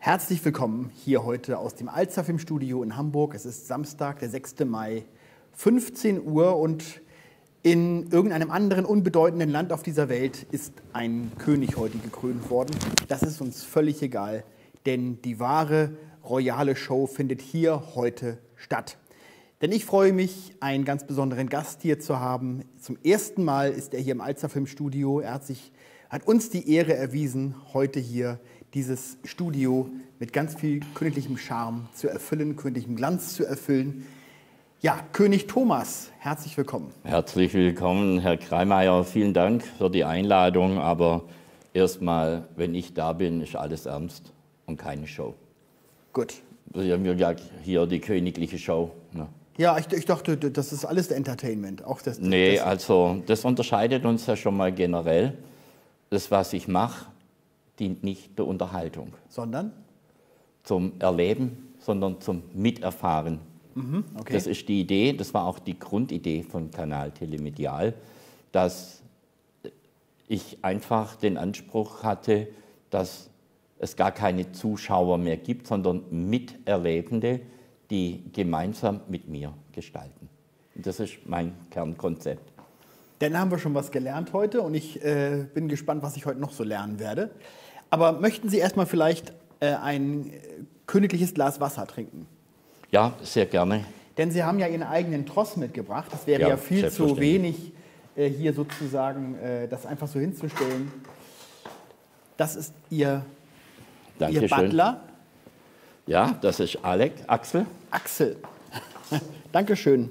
Herzlich willkommen hier heute aus dem Alster Filmstudio in Hamburg. Es ist Samstag, der 6. Mai, 15 Uhr und in irgendeinem anderen unbedeutenden Land auf dieser Welt ist ein König heute gekrönt worden. Das ist uns völlig egal, denn die wahre royale Show findet hier heute statt. Denn ich freue mich, einen ganz besonderen Gast hier zu haben. Zum ersten Mal ist er hier im Alster Filmstudio. Er hat uns die Ehre erwiesen, heute hier dieses Studio mit ganz viel königlichem Charme zu erfüllen, königlichem Glanz zu erfüllen. Ja, König Thomas, herzlich willkommen. Herzlich willkommen, Herr Kreimeier. Vielen Dank für die Einladung. Aber erstmal, wenn ich da bin, ist alles ernst und keine Show. Gut. Wir haben ja hier die königliche Show. Ne? Ja, ich dachte, das ist alles Entertainment. Auch nee, also das unterscheidet uns ja schon mal generell. Das, was ich mache, dient nicht der Unterhaltung. Sondern? Zum Erleben, sondern zum Miterfahren. Okay. Das ist die Idee, das war auch die Grundidee von Kanal Telemedial, dass ich einfach den Anspruch hatte, dass es gar keine Zuschauer mehr gibt, sondern Miterlebende, die gemeinsam mit mir gestalten. Und das ist mein Kernkonzept. Dann haben wir schon was gelernt heute und ich bin gespannt, was ich heute noch so lernen werde. Aber möchten Sie erstmal vielleicht ein königliches Glas Wasser trinken? Ja, sehr gerne. Denn Sie haben ja Ihren eigenen Tross mitgebracht. Das wäre ja viel zu wenig, hier sozusagen das einfach so hinzustellen. Das ist Ihr Butler. Ja, das ist Axel. Axel. Dankeschön.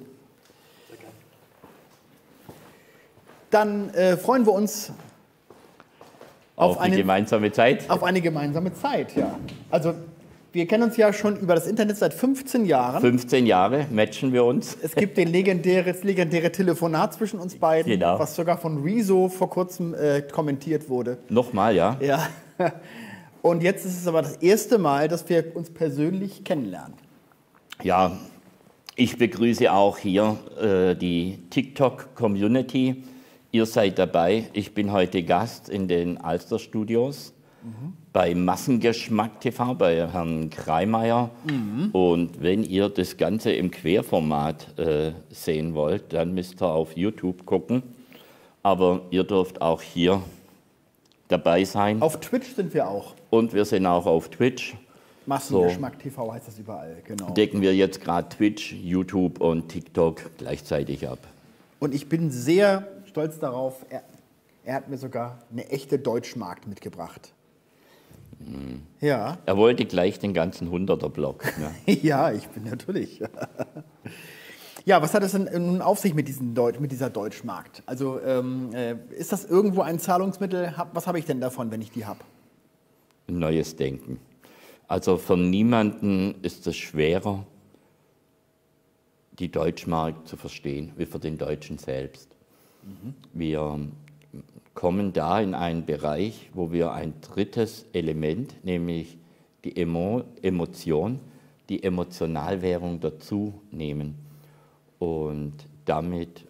Dann freuen wir uns auf eine gemeinsame Zeit. Auf eine gemeinsame Zeit, ja. Also wir kennen uns ja schon über das Internet seit 15 Jahren. 15 Jahre matchen wir uns. Es gibt das legendäre Telefonat zwischen uns beiden, genau, was sogar von Rezo vor kurzem kommentiert wurde. Nochmal, ja? Ja. Und jetzt ist es aber das erste Mal, dass wir uns persönlich kennenlernen. Ja, ich begrüße auch hier die TikTok-Community. Ihr seid dabei. Ich bin heute Gast in den Alster Studios bei Massengeschmack TV, bei Herrn Kreimeier. Und wenn ihr das Ganze im Querformat sehen wollt, dann müsst ihr auf YouTube gucken. Aber ihr dürft auch hier dabei sein. Auf Twitch sind wir auch. Und wir sind auch auf Twitch. Massengeschmack TV heißt das überall, genau. Decken wir jetzt gerade Twitch, YouTube und TikTok gleichzeitig ab. Und ich bin sehr stolz darauf, er hat mir sogar eine echte Deutschmark mitgebracht. Ja. Er wollte gleich den ganzen 100er-Block. Ne? Ja, ich bin natürlich. Ja, was hat es denn nun auf sich mit dieser Deutschmark? Also ist das irgendwo ein Zahlungsmittel? Was habe ich denn davon, wenn ich die habe? Neues Denken. Also für niemanden ist es schwerer, die Deutschmark zu verstehen, wie für den Deutschen selbst. Wir kommen da in einen Bereich, wo wir ein drittes Element, nämlich die Emotion, die Emotionalwährung dazu nehmen. Und damit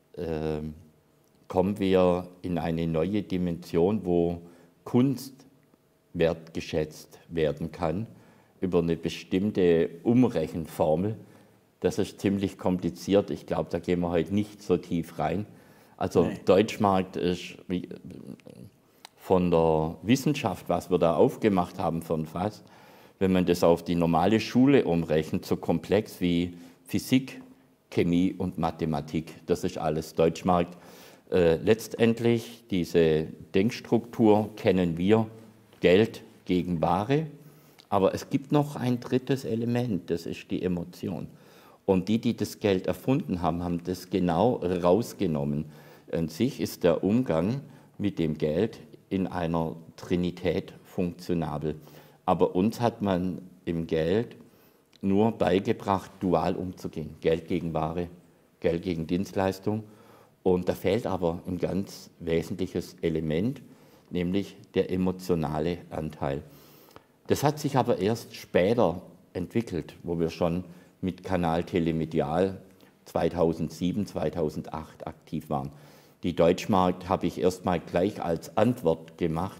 kommen wir in eine neue Dimension, wo Kunst wertgeschätzt werden kann über eine bestimmte Umrechenformel. Das ist ziemlich kompliziert. Ich glaube, da gehen wir heute nicht so tief rein. Also nee. Deutschmark ist von der Wissenschaft, was wir da aufgemacht haben für ein Fass, wenn man das auf die normale Schule umrechnet, so komplex wie Physik, Chemie und Mathematik. Das ist alles Deutschmark. Letztendlich, diese Denkstruktur kennen wir, Geld gegen Ware. Aber es gibt noch ein drittes Element, das ist die Emotion. Und die das Geld erfunden haben, haben das genau rausgenommen. An sich ist der Umgang mit dem Geld in einer Trinität funktionabel. Aber uns hat man im Geld nur beigebracht, dual umzugehen. Geld gegen Ware, Geld gegen Dienstleistung. Und da fehlt aber ein ganz wesentliches Element, nämlich der emotionale Anteil. Das hat sich aber erst später entwickelt, wo wir schon mit Kanal Telemedial 2007, 2008 aktiv waren. Die Deutschmark habe ich erstmal gleich als Antwort gemacht,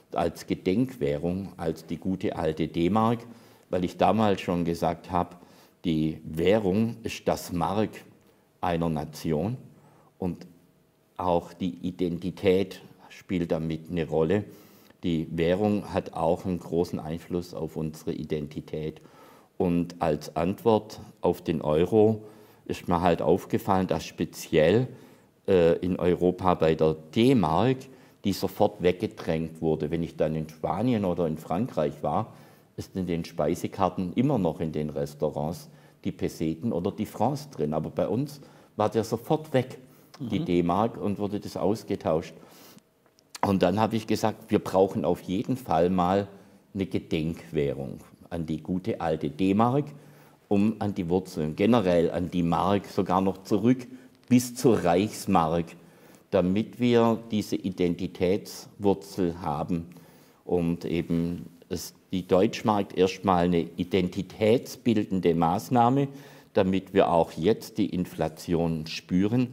als Gedenkwährung, als die gute alte D-Mark, weil ich damals schon gesagt habe, die Währung ist das Mark einer Nation und auch die Identität spielt damit eine Rolle. Die Währung hat auch einen großen Einfluss auf unsere Identität. Und als Antwort auf den Euro ist mir halt aufgefallen, dass speziell in Europa bei der D-Mark, die sofort weggedrängt wurde. Wenn ich dann in Spanien oder in Frankreich war, ist in den Speisekarten immer noch in den Restaurants die Peseten oder die Francs drin. Aber bei uns war der sofort weg, die D-Mark, und wurde das ausgetauscht. Und dann habe ich gesagt, wir brauchen auf jeden Fall mal eine Gedenkwährung an die gute alte D-Mark, um an die Wurzeln, generell an die Mark, sogar noch zurück bis zur Reichsmark, damit wir diese Identitätswurzel haben und eben die Deutschmark erstmal eine identitätsbildende Maßnahme, damit wir auch jetzt die Inflation spüren.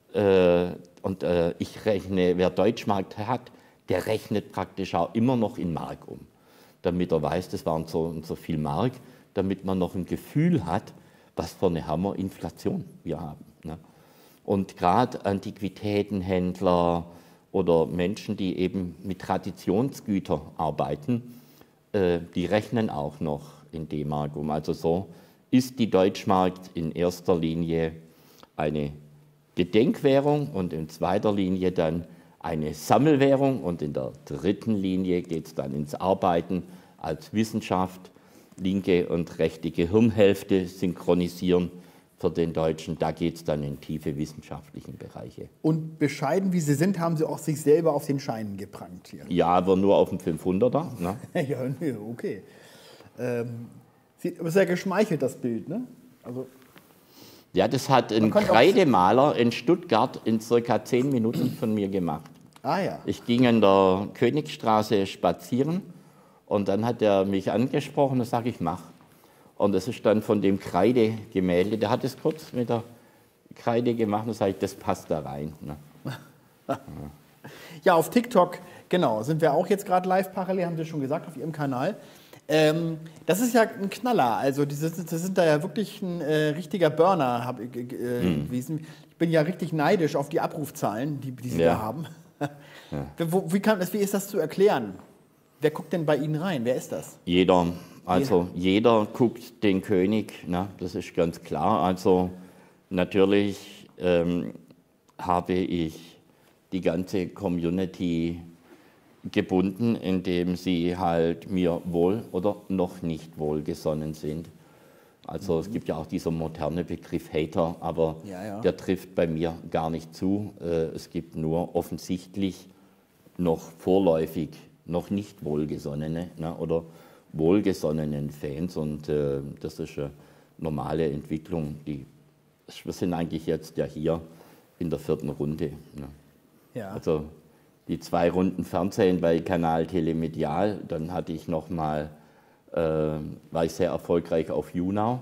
Ich rechne, wer Deutschmark hat, der rechnet praktisch auch immer noch in Mark um, damit er weiß, das waren so und so viel Mark, damit man noch ein Gefühl hat, was für eine Hammerinflation wir haben. Ne? Und gerade Antiquitätenhändler oder Menschen, die eben mit Traditionsgütern arbeiten, die rechnen auch noch in D-Mark um. Also so ist die Deutschmark in erster Linie eine Gedenkwährung und in zweiter Linie dann eine Sammelwährung und in der dritten Linie geht es dann ins Arbeiten als Wissenschaft, linke und rechte Gehirnhälfte synchronisieren für den Deutschen. Da geht es dann in tiefe wissenschaftlichen Bereiche. Und bescheiden wie Sie sind, haben Sie auch sich selber auf den Scheinen geprangt hier. Ja, aber nur auf dem 500er. Ne? Ja, okay. Ist ja geschmeichelt, das Bild, ne? Also ja, das hat ein Kreidemaler in Stuttgart in circa 10 Minuten von mir gemacht. Ah ja. Ich ging in der Königstraße spazieren und dann hat er mich angesprochen und sage ich, mach. Und das ist dann von dem Kreidegemälde, der hat es kurz mit der Kreide gemacht und sage ich, das passt da rein. Ne? Ja, auf TikTok, genau, sind wir auch jetzt gerade live parallel, haben Sie schon gesagt, auf Ihrem Kanal. Das ist ja ein Knaller, also das sind da ja wirklich ein richtiger Burner gewesen. Ich bin ja richtig neidisch auf die Abrufzahlen, die Sie da haben. Wie ist das zu erklären? Wer guckt denn bei Ihnen rein? Wer ist das? Jeder. Also jeder guckt den König, ne? Das ist ganz klar. Also natürlich habe ich die ganze Community gebunden, indem sie halt mir wohl oder noch nicht wohlgesonnen sind. Also es gibt ja auch dieser moderne Begriff Hater, aber der trifft bei mir gar nicht zu. Es gibt nur offensichtlich noch vorläufig noch nicht wohlgesonnene, ne, oder wohlgesonnenen Fans und das ist eine normale Entwicklung. Wir sind eigentlich jetzt ja hier in der 4. Runde. Ne. Ja. Also die 2 Runden Fernsehen bei Kanal Telemedial, dann hatte ich nochmal, war ich sehr erfolgreich auf YouNow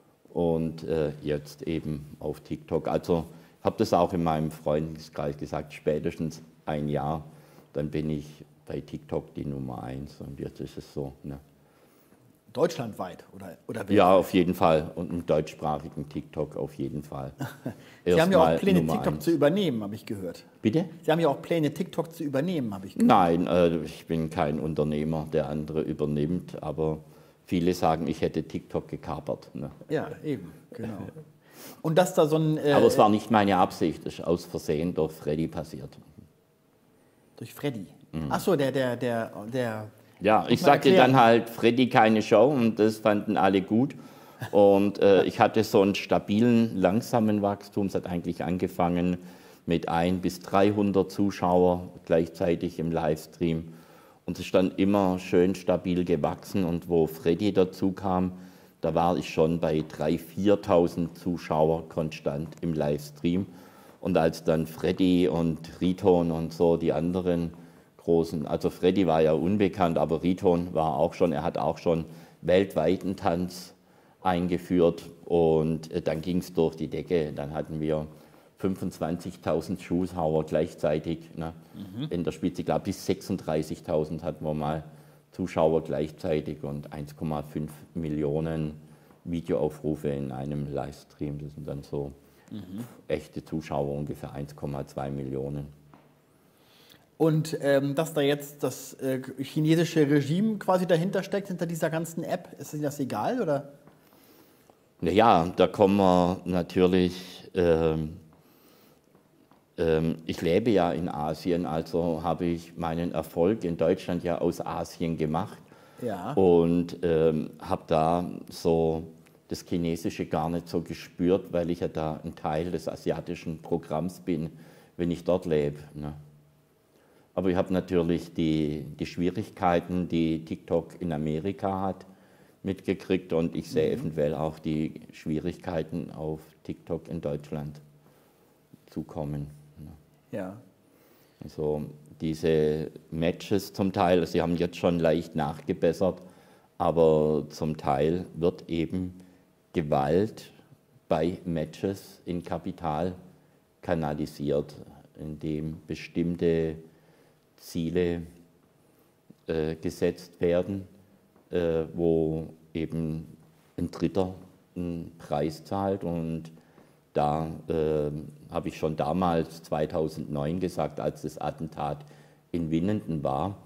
und jetzt eben auf TikTok. Also habe das auch in meinem Freundeskreis gesagt, spätestens ein Jahr, dann bin ich bei TikTok die Nummer 1 und jetzt ist es so. Ne. Deutschlandweit oder ja, auf jeden Fall und im deutschsprachigen TikTok auf jeden Fall. Sie haben ja auch Pläne, TikTok zu übernehmen, habe ich gehört. Bitte? Sie haben ja auch Pläne, TikTok zu übernehmen, habe ich gehört. Nein, ich bin kein Unternehmer, der andere übernimmt, aber viele sagen, ich hätte TikTok gekapert. Ne? Ja, eben, genau. Und dass da so ein... aber es war nicht meine Absicht, es ist aus Versehen durch Freddy passiert. Durch Freddy? Ach so, der ja, ich sagte dann halt, Freddy keine Show und das fanden alle gut. Und ich hatte so einen stabilen, langsamen Wachstum. Es hat eigentlich angefangen mit 100 bis 300 Zuschauer gleichzeitig im Livestream. Und es ist dann immer schön stabil gewachsen. Und wo Freddy dazu kam, da war ich schon bei 3.000, 4.000 Zuschauer konstant im Livestream. Und als dann Freddy und Riton und so die anderen großen, also Freddy war ja unbekannt, aber Riton war auch schon, er hat auch schon weltweiten Tanz eingeführt und dann ging es durch die Decke. Dann hatten wir 25.000 Zuschauer gleichzeitig, ne, in der Spitze. Ich glaube, bis 36.000 hatten wir mal Zuschauer gleichzeitig und 1,5 Millionen Videoaufrufe in einem Livestream. Das sind dann so echte Zuschauer, ungefähr 1,2 Millionen. Und dass da jetzt das chinesische Regime quasi dahinter steckt, hinter dieser ganzen App, ist Ihnen das egal, oder? Naja, da kommen wir natürlich, ich lebe ja in Asien, also habe ich meinen Erfolg in Deutschland ja aus Asien gemacht. Ja. Und habe da so das Chinesische gar nicht so gespürt, weil ich ja da ein Teil des asiatischen Programms bin, wenn ich dort lebe. Ne? Aber ich habe natürlich die Schwierigkeiten, die TikTok in Amerika hat, mitgekriegt und ich sehe eventuell auch die Schwierigkeiten auf TikTok in Deutschland zukommen. Ne? Ja. Also diese Matches zum Teil, sie haben jetzt schon leicht nachgebessert, aber zum Teil wird eben Gewalt bei Matches in Kapital kanalisiert, indem bestimmte Ziele gesetzt werden, wo eben ein Dritter einen Preis zahlt. Und da habe ich schon damals, 2009, gesagt, als das Attentat in Winnenden war,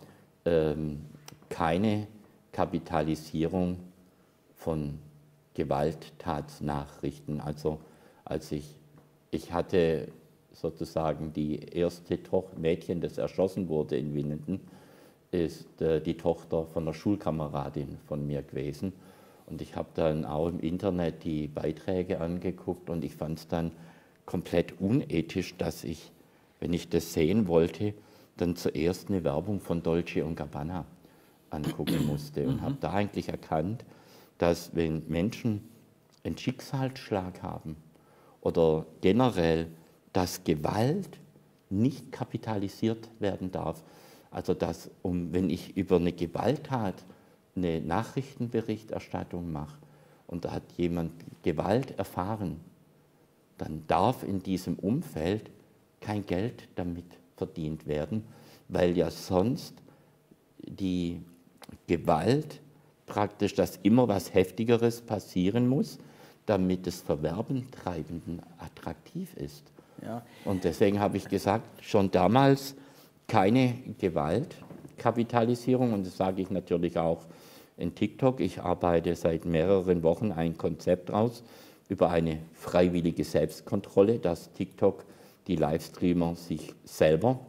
keine Kapitalisierung von Gewalttatsnachrichten. Also als ich hatte sozusagen die erste Mädchen, das erschossen wurde in Winnenden, ist die Tochter von einer Schulkameradin von mir gewesen. Und ich habe dann auch im Internet die Beiträge angeguckt und ich fand es dann komplett unethisch, dass ich, wenn ich das sehen wollte, dann zuerst eine Werbung von Dolce & Gabbana angucken musste. Und habe da eigentlich erkannt, dass wenn Menschen einen Schicksalsschlag haben oder generell, dass Gewalt nicht kapitalisiert werden darf. Also dass, wenn ich über eine Gewalttat eine Nachrichtenberichterstattung mache und da hat jemand Gewalt erfahren, dann darf in diesem Umfeld kein Geld damit verdient werden, weil ja sonst die Gewalt praktisch, dass immer was Heftigeres passieren muss, damit das Verwerben Treibenden attraktiv ist. Ja. Und deswegen habe ich gesagt, schon damals keine Gewaltkapitalisierung und das sage ich natürlich auch in TikTok. Ich arbeite seit mehreren Wochen ein Konzept aus über eine freiwillige Selbstkontrolle, dass TikTok, die Livestreamer sich selber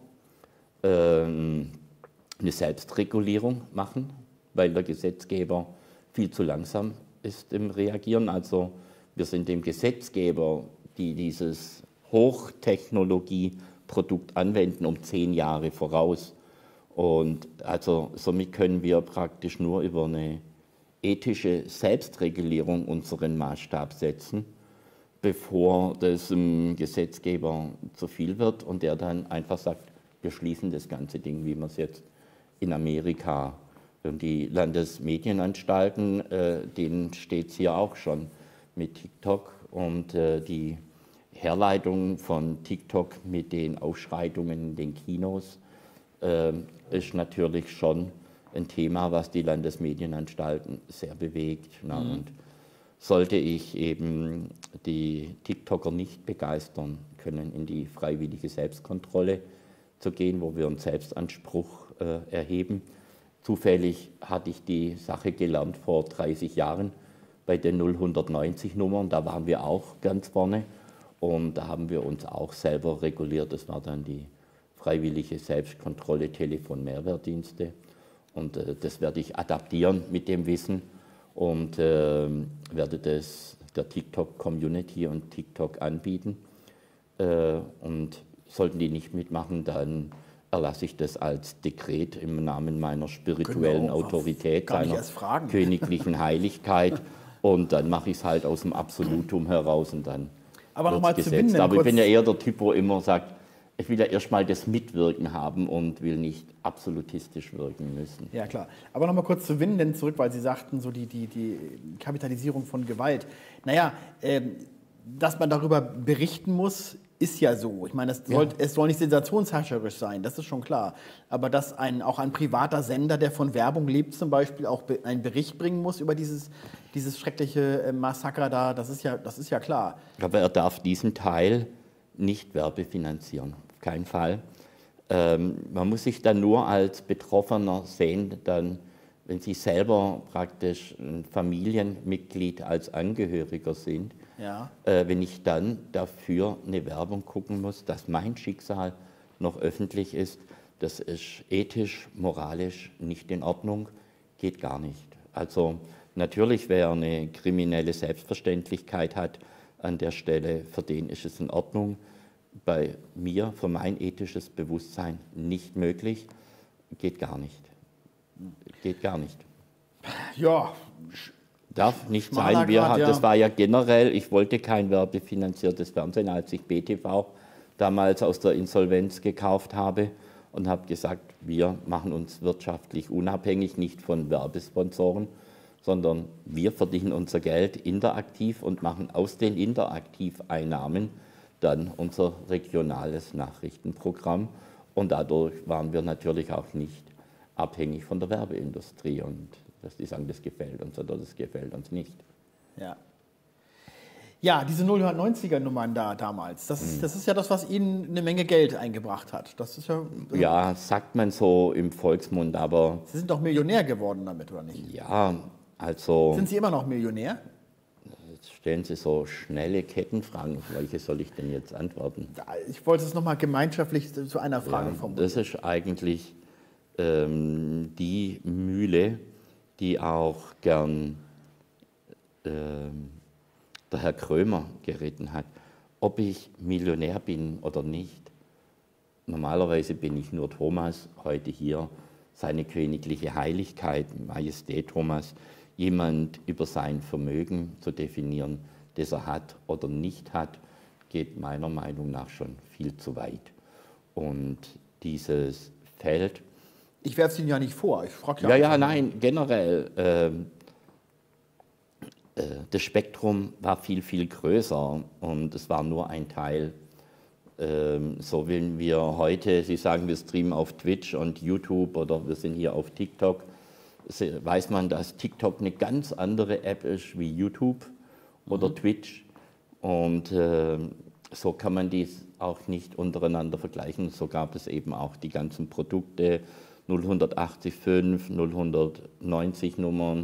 eine Selbstregulierung machen, weil der Gesetzgeber viel zu langsam ist im Reagieren. Also wir sind dem Gesetzgeber, die dieses Hochtechnologieprodukt anwenden, um 10 Jahre voraus. Und also somit können wir praktisch nur über eine ethische Selbstregulierung unseren Maßstab setzen, bevor das dem Gesetzgeber zu viel wird und der dann einfach sagt, wir schließen das ganze Ding, wie man es jetzt in Amerika und die Landesmedienanstalten, denen steht es hier auch schon mit TikTok und die Herleitung von TikTok mit den Ausschreitungen in den Kinos ist natürlich schon ein Thema, was die Landesmedienanstalten sehr bewegt. Na, und sollte ich eben die TikToker nicht begeistern können, in die freiwillige Selbstkontrolle zu gehen, wo wir einen Selbstanspruch erheben. Zufällig hatte ich die Sache gelernt vor 30 Jahren bei den 090-Nummern, da waren wir auch ganz vorne und da haben wir uns auch selber reguliert. Das war dann die freiwillige Selbstkontrolle Telefon-Mehrwertdienste und das werde ich adaptieren mit dem Wissen und werde das der TikTok-Community und TikTok anbieten und sollten die nicht mitmachen, dann erlasse ich das als Dekret im Namen meiner spirituellen Autorität, seiner königlichen Heiligkeit und dann mache ich es halt aus dem Absolutum heraus und dann aber nochmal zu Winnenden. Aber ich bin ja eher der Typ, wo immer sagt, ich will ja erstmal das Mitwirken haben und will nicht absolutistisch wirken müssen. Ja, klar. Aber nochmal kurz zu Winnenden zurück, weil Sie sagten, so die Kapitalisierung von Gewalt. Naja, dass man darüber berichten muss, ist ja so. Ich meine, es soll nicht sensationsherrscherisch sein, das ist schon klar. Aber dass auch ein privater Sender, der von Werbung lebt, zum Beispiel auch einen Bericht bringen muss über dieses schreckliche Massaker da, das ist ja klar. Aber er darf diesen Teil nicht werbefinanzieren, auf keinen Fall. Man muss sich dann nur als Betroffener sehen, dann, wenn Sie selber praktisch ein Familienmitglied als Angehöriger sind, Ja. wenn ich dann dafür eine Werbung gucken muss, dass mein Schicksal noch öffentlich ist, das ist ethisch, moralisch nicht in Ordnung, geht gar nicht. Also natürlich, wer eine kriminelle Selbstverständlichkeit hat an der Stelle, für den ist es in Ordnung. Bei mir, für mein ethisches Bewusstsein nicht möglich, geht gar nicht. Geht gar nicht. Ja. Darf nicht Schmaler sein. Grad, Das war ja generell, ich wollte kein werbefinanziertes Fernsehen, als ich BTV damals aus der Insolvenz gekauft habe und habe gesagt, wir machen uns wirtschaftlich unabhängig, nicht von Werbesponsoren, sondern wir verdienen unser Geld interaktiv und machen aus den Interaktiveinnahmen dann unser regionales Nachrichtenprogramm. Und dadurch waren wir natürlich auch nicht abhängig von der Werbeindustrie und dass die sagen, das gefällt uns oder das gefällt uns nicht. Ja. Ja, diese 090er-Nummern da damals, das ist ja das, was Ihnen eine Menge Geld eingebracht hat. Das ist ja. Ja, sagt man so im Volksmund, aber. Sie sind doch Millionär geworden damit, oder nicht? Ja, also. Sind Sie immer noch Millionär? Jetzt stellen Sie so schnelle Kettenfragen. Auf welche soll ich denn jetzt antworten? Ich wollte es nochmal gemeinschaftlich zu einer Frage formulieren. Das ist eigentlich die Mühle, die auch gern der Herr Krömer geritten hat. Ob ich Millionär bin oder nicht. Normalerweise bin ich nur Thomas, heute hier seine königliche Heiligkeit, Majestät Thomas, jemand über sein Vermögen zu definieren, das er hat oder nicht hat, geht meiner Meinung nach schon viel zu weit. Und dieses Feld. Ich werfe es Ihnen ja nicht vor, ich frage ja. Ja, nein, generell. Das Spektrum war viel, viel größer und es war nur ein Teil. So wenn wir heute, Sie sagen, wir streamen auf Twitch und YouTube oder wir sind hier auf TikTok, weiß man, dass TikTok eine ganz andere App ist wie YouTube oder Twitch. Und so kann man dies auch nicht untereinander vergleichen. So gab es eben auch die ganzen Produkte 0185, 090 Nummern,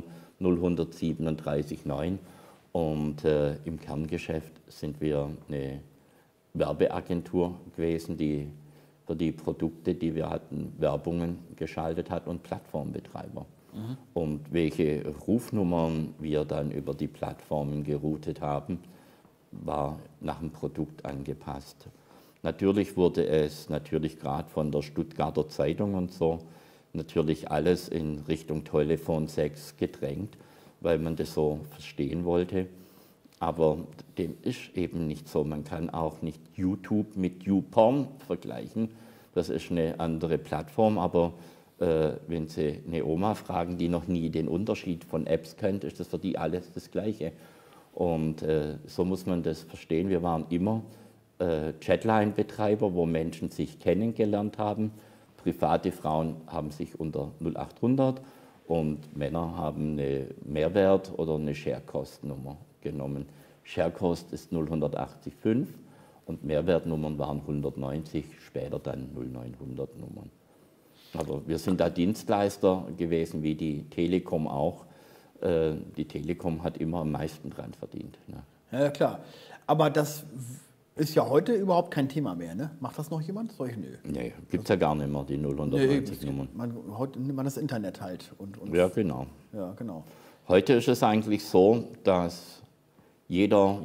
0137,9. Und im Kerngeschäft sind wir eine Werbeagentur gewesen, die für die Produkte, die wir hatten, Werbungen geschaltet hat und Plattformbetreiber. Und welche Rufnummern wir dann über die Plattformen geroutet haben, war nach dem Produkt angepasst. Natürlich wurde es gerade von der Stuttgarter Zeitung und so natürlich alles in Richtung Telefon 6 gedrängt, weil man das so verstehen wollte. Aber dem ist eben nicht so. Man kann auch nicht YouTube mit YouPorn vergleichen. Das ist eine andere Plattform, aber wenn Sie eine Oma fragen, die noch nie den Unterschied von Apps kennt, ist das für die alles das Gleiche. Und so muss man das verstehen. Wir waren immer Chatline-Betreiber, wo Menschen sich kennengelernt haben. Private Frauen haben sich unter 0800 und Männer haben eine Mehrwert- oder eine Sharecost-Nummer genommen. Sharecost ist 0185 und Mehrwertnummern waren 190, später dann 0900 Nummern. Aber wir sind da Dienstleister gewesen, wie die Telekom auch. Die Telekom hat immer am meisten dran verdient. Ne? Ja, klar. Aber das ist ja heute überhaupt kein Thema mehr, ne? Macht das noch jemand? Nö. Nee, gibt es ja gar nicht mehr, die 090 Nummern. Heute nimmt man das Internet halt. Ja, genau. Ja, genau. Heute ist es eigentlich so, dass jeder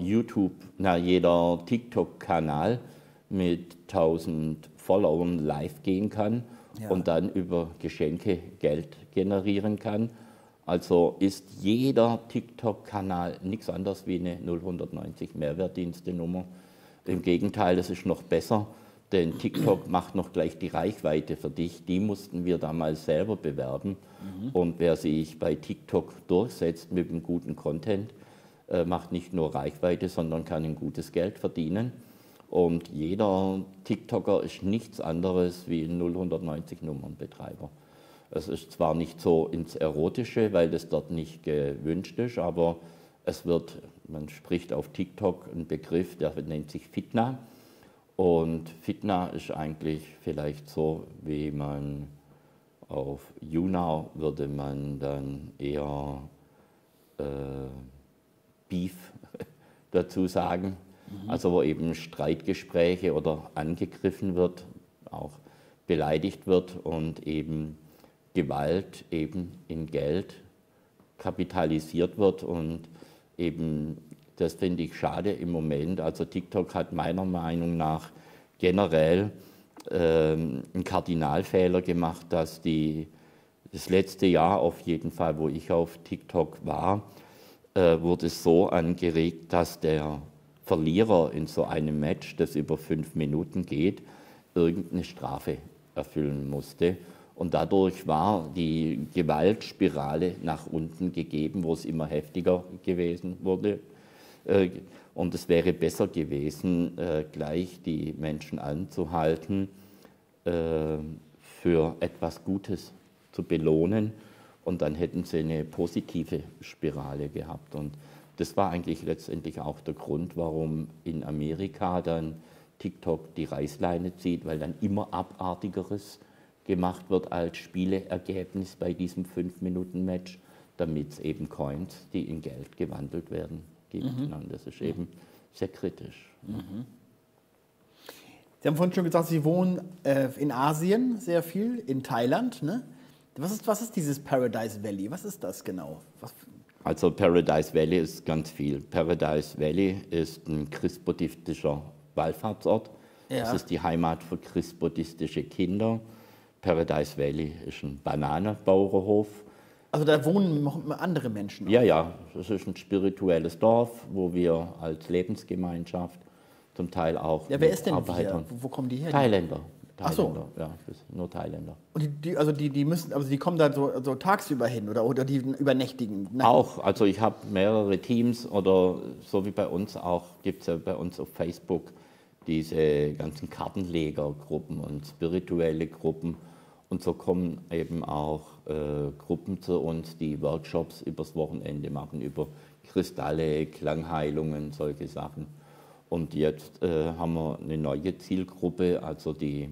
TikTok-Kanal mit 1000 Followern live gehen kann und dann über Geschenke Geld generieren kann. Also ist jeder TikTok-Kanal nichts anderes wie eine 0190 Mehrwertdienste-Nummer. Im Gegenteil, es ist noch besser, denn TikTok macht noch gleich die Reichweite für dich. Die mussten wir damals selber bewerben. Und wer sich bei TikTok durchsetzt mit einem guten Content, macht nicht nur Reichweite, sondern kann ein gutes Geld verdienen. Und jeder TikToker ist nichts anderes wie ein 090 Nummernbetreiber. Es ist zwar nicht so ins Erotische, weil das dort nicht gewünscht ist, aber es wird, man spricht auf TikTok einen Begriff, der nennt sich Fitna. Und Fitna ist eigentlich vielleicht so, wie man auf YouNow würde man dann eher Beef dazu sagen. Also wo eben Streitgespräche oder angegriffen wird, auch beleidigt wird und eben Gewalt eben in Geld kapitalisiert wird und eben, das finde ich schade im Moment. Also TikTok hat meiner Meinung nach generell einen Kardinalfehler gemacht, dass das letzte Jahr auf jeden Fall, wo ich auf TikTok war, wurde es so angeregt, dass der Verlierer in so einem Match, das über 5 Minuten geht, irgendeine Strafe erfüllen musste. Und dadurch war die Gewaltspirale nach unten gegeben, wo es immer heftiger gewesen wurde. Und es wäre besser gewesen, gleich die Menschen anzuhalten, für etwas Gutes zu belohnen. Und dann hätten sie eine positive Spirale gehabt. Und das war eigentlich letztendlich auch der Grund, warum in Amerika dann TikTok die Reißleine zieht, weil dann immer Abartigeres gemacht wird als Spieleergebnis bei diesem 5-Minuten-Match, damit es eben Coins, die in Geld gewandelt werden, gibt. Und das ist eben sehr kritisch. Sie haben vorhin schon gesagt, Sie wohnen in Asien sehr viel, in Thailand. Ne? Was ist dieses Paradise Valley? Was ist das genau? Also Paradise Valley ist ganz viel. Paradise Valley ist ein christbuddhistischer Wallfahrtsort. Ja. Das ist die Heimat für christbuddhistische Kinder. Paradise Valley ist ein Bananenbauernhof. Also da wohnen noch andere Menschen? Ja, ja, das ist ein spirituelles Dorf, wo wir als Lebensgemeinschaft zum Teil auch ja, wer ist denn Arbeitern. Wo kommen die her? Thailänder. Ach so. Ja, das sind nur Thailänder. Und die kommen da so tagsüber hin oder die übernächtigen? Auch, also ich habe mehrere Teams oder so wie bei uns auch, gibt es ja bei uns auf Facebook diese ganzen Kartenlegergruppen und spirituelle Gruppen. Und so kommen eben auch Gruppen zu uns, die Workshops übers Wochenende machen, über Kristalle, Klangheilungen, solche Sachen. Und jetzt haben wir eine neue Zielgruppe, also die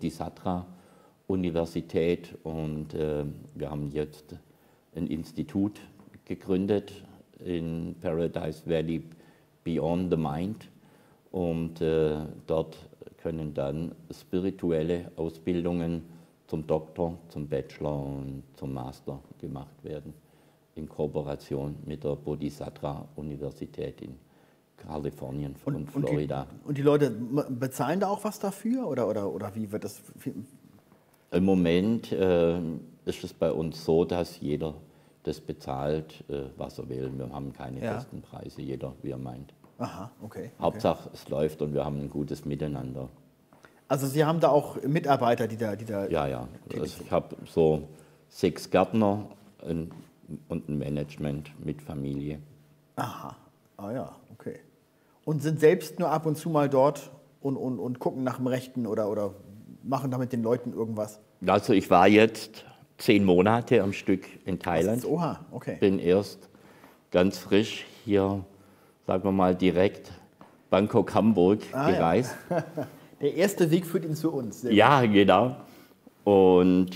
Bodhisattva-Universität. Und wir haben jetzt ein Institut gegründet in Paradise Valley, Beyond the Mind. Und dort können dann spirituelle Ausbildungen zum Doktor, zum Bachelor und zum Master gemacht werden, in Kooperation mit der Bodhisattva-Universität in Kalifornien und Florida. Und die Leute bezahlen da auch was dafür? Oder wie wird das? Im Moment ist es bei uns so, dass jeder das bezahlt, was er will. Wir haben keine festen Preise, jeder wie er meint. Aha, okay. Hauptsache es läuft und wir haben ein gutes Miteinander. Also Sie haben da auch Mitarbeiter, die da Ja, ja. Also ich habe so 6 Gärtner und ein Management mit Familie. Aha, ah ja, okay. Und sind selbst nur ab und zu mal dort und gucken nach dem Rechten oder machen da mit den Leuten irgendwas? Also ich war jetzt 10 Monate am Stück in Thailand. Oha, okay. Bin erst ganz frisch hier, sagen wir mal, direkt Bangkok-Hamburg gereist. Ja. Der erste Weg führt ihn zu uns. Ja, genau. Und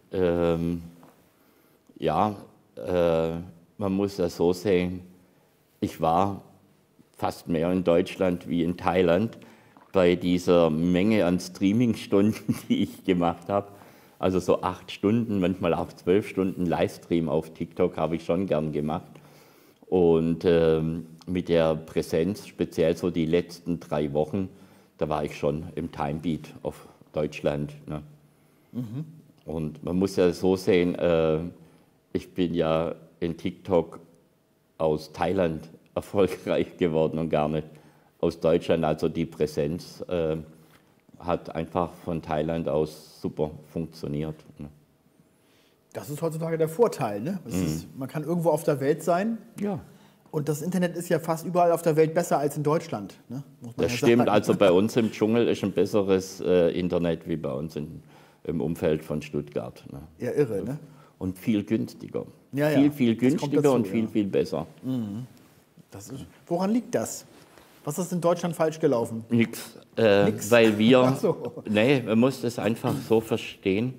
man muss das so sehen, ich war fast mehr in Deutschland wie in Thailand bei dieser Menge an Streaming-Stunden, die ich gemacht habe. Also so 8 Stunden, manchmal auch 12 Stunden Livestream auf TikTok habe ich schon gern gemacht. Und mit der Präsenz, speziell so die letzten 3 Wochen, da war ich schon im Timebeat auf Deutschland. Ne? Und man muss ja so sehen, ich bin ja in TikTok aus Thailand erfolgreich geworden und gar nicht aus Deutschland. Also die Präsenz hat einfach von Thailand aus super funktioniert. Ne? Das ist heutzutage der Vorteil. Ne? Man kann irgendwo auf der Welt sein. Ja. Und das Internet ist ja fast überall auf der Welt besser als in Deutschland. Ne? Muss man Das ja stimmt, sagen. also bei uns im Dschungel ist ein besseres Internet wie bei uns im Umfeld von Stuttgart. Ne? Ja, irre, ne? Und viel günstiger. Ja, viel, ja. viel Das kommt günstiger dazu, und viel, ja. viel besser. Woran liegt das? Was ist in Deutschland falsch gelaufen? Nix, Nix? weil wir, Ach so. nee, man muss das einfach so verstehen.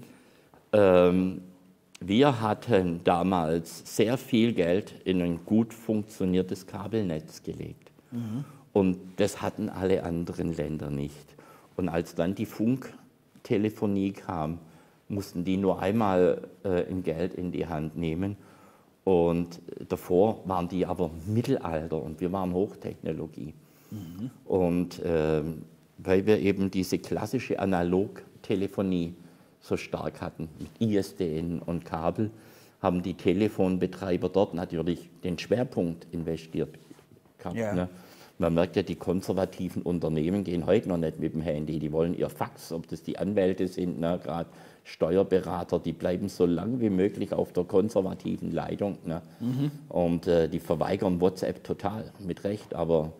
Wir hatten damals sehr viel Geld in ein gut funktioniertes Kabelnetz gelegt. Und das hatten alle anderen Länder nicht. Und als dann die Funktelefonie kam, mussten die nur einmal ein Geld in die Hand nehmen. Und davor waren die aber Mittelalter und wir waren Hochtechnologie. Und weil wir eben diese klassische Analogtelefonie so stark hatten, mit ISDN und Kabel, haben die Telefonbetreiber dort natürlich den Schwerpunkt investiert gehabt. Ja. Ne? Man merkt ja, die konservativen Unternehmen gehen heute noch nicht mit dem Handy, die wollen ihr Fax, ob das die Anwälte sind, ne? Gerade Steuerberater, die bleiben so lang wie möglich auf der konservativen Leitung. Ne? Und die verweigern WhatsApp total, mit Recht, aber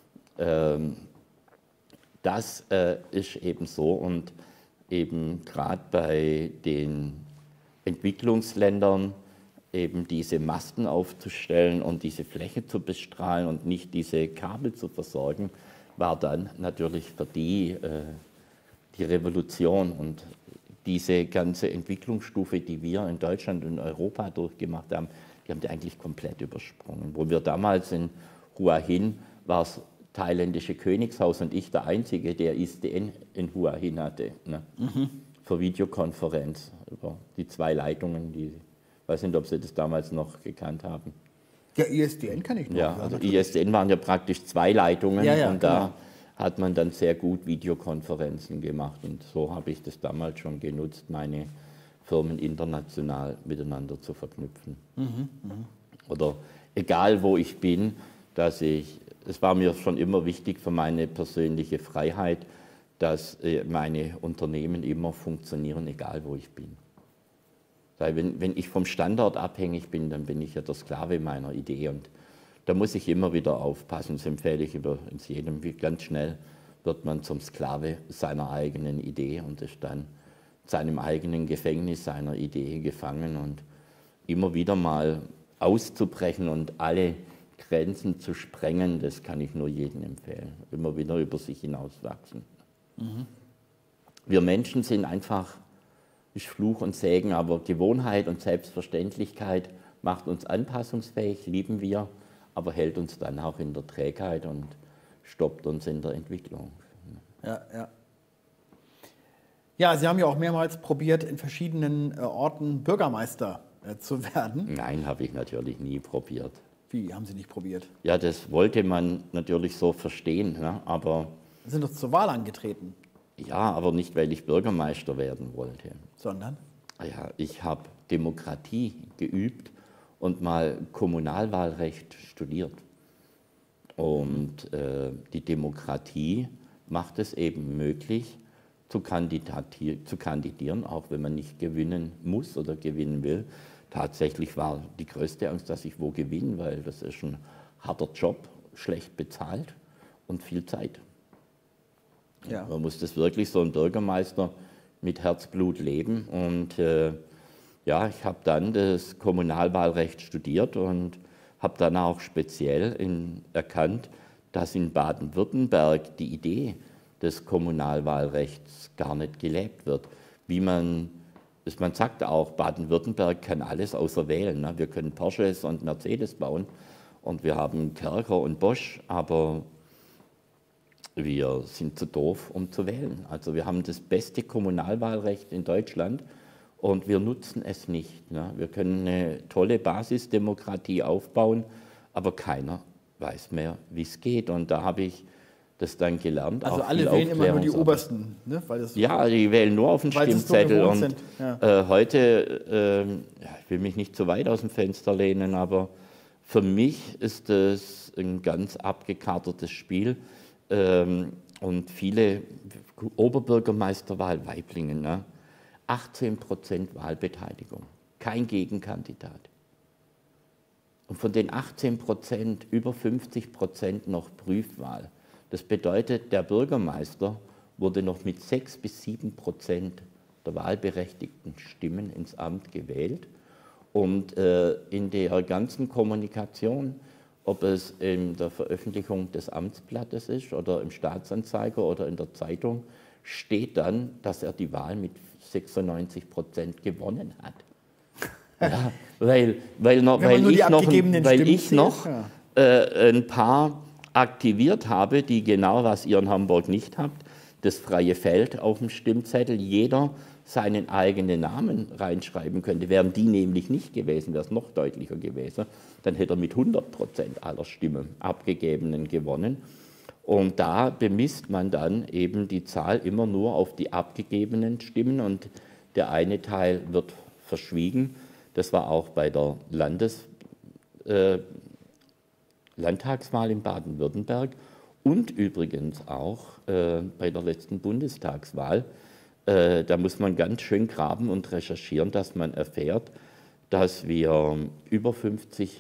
das ist eben so und eben gerade bei den Entwicklungsländern eben diese Masten aufzustellen und diese Fläche zu bestrahlen und nicht diese Kabel zu versorgen, war dann natürlich für die Revolution und diese ganze Entwicklungsstufe, die wir in Deutschland und Europa durchgemacht haben, die haben die eigentlich komplett übersprungen. Wo wir damals in Hua Hin war das thailändische Königshaus und ich der Einzige, der ISDN in Hua Hin hatte, ne? Für Videokonferenz über die 2 Leitungen, ich weiß nicht, ob Sie das damals noch gekannt haben. Ja, ISDN kann ich noch. Ja, also ISDN waren ja praktisch 2 Leitungen Ja, ja, und da genau. hat man dann sehr gut Videokonferenzen gemacht und so habe ich das damals schon genutzt, meine Firmen international miteinander zu verknüpfen. Oder egal wo ich bin, es war mir schon immer wichtig für meine persönliche Freiheit, dass meine Unternehmen immer funktionieren, egal wo ich bin. Weil wenn ich vom Standort abhängig bin, dann bin ich ja der Sklave meiner Idee und da muss ich immer wieder aufpassen, das empfehle ich übrigens jedem, wie ganz schnell wird man zum Sklave seiner eigenen Idee und ist dann seinem eigenen Gefängnis seiner Idee gefangen und immer wieder mal auszubrechen und alle Grenzen zu sprengen, das kann ich nur jedem empfehlen. Immer wieder über sich hinauswachsen. Wir Menschen sind einfach, ist Fluch und Segen, aber Gewohnheit und Selbstverständlichkeit macht uns anpassungsfähig, lieben wir, aber hält uns dann auch in der Trägheit und stoppt uns in der Entwicklung. Ja, ja. Ja, Sie haben ja auch mehrmals probiert, in verschiedenen Orten Bürgermeister zu werden. Nein, habe ich natürlich nie probiert. Wie, haben Sie nicht probiert? Ja, das wollte man natürlich so verstehen, ne? Aber Sie sind doch zur Wahl angetreten, ja, aber nicht, weil ich Bürgermeister werden wollte. sondern? Ja, ich habe Demokratie geübt und mal Kommunalwahlrecht studiert. Und die Demokratie macht es eben möglich, zu kandidieren, auch wenn man nicht gewinnen muss oder gewinnen will. Tatsächlich war die größte Angst, dass ich wo gewinne, weil das ist ein harter Job, schlecht bezahlt und viel Zeit. Ja. Man muss das wirklich so ein Bürgermeister mit Herzblut leben. Und ja, ich habe dann das Kommunalwahlrecht studiert und habe dann auch speziell erkannt, dass in Baden-Württemberg die Idee des Kommunalwahlrechts gar nicht gelebt wird. Man sagt auch, Baden-Württemberg kann alles außer wählen. Ne? Wir können Porsches und Mercedes bauen und wir haben Kercher und Bosch, aber wir sind zu doof, um zu wählen. Also wir haben das beste Kommunalwahlrecht in Deutschland und wir nutzen es nicht. Ne? Wir können eine tolle Basisdemokratie aufbauen, aber keiner weiß mehr, wie es geht. Und da habe ich das dann gelernt. Also auch alle viel wählen immer nur die Aufklärungsarbeit. Obersten, ne? Weil das Ja, die wählen nur auf den weil sie es so Stimmzettel. gewohnt Und sind. Ja. heute, ich will mich nicht zu weit aus dem Fenster lehnen, aber für mich ist das ein ganz abgekartetes Spiel. Und viele Oberbürgermeisterwahl Waiblingen, ne? 18% Wahlbeteiligung, kein Gegenkandidat. Und von den 18% über 50% noch Briefwahl. Das bedeutet, der Bürgermeister wurde noch mit 6 bis 7% der wahlberechtigten Stimmen ins Amt gewählt. Und in der ganzen Kommunikation, ob es in der Veröffentlichung des Amtsblattes ist oder im Staatsanzeiger oder in der Zeitung, steht dann, dass er die Wahl mit 96% gewonnen hat. Ja, weil ich noch ein paar aktiviert habe, die genau, was ihr in Hamburg nicht habt, das freie Feld auf dem Stimmzettel, jeder seinen eigenen Namen reinschreiben könnte. Wären die nämlich nicht gewesen, wäre es noch deutlicher gewesen, dann hätte er mit 100% aller Stimmen abgegebenen gewonnen. Und da bemisst man dann eben die Zahl immer nur auf die abgegebenen Stimmen und der eine Teil wird verschwiegen. Das war auch bei der Landtagswahl in Baden-Württemberg und übrigens auch bei der letzten Bundestagswahl. Da muss man ganz schön graben und recherchieren, dass man erfährt, dass wir über 50%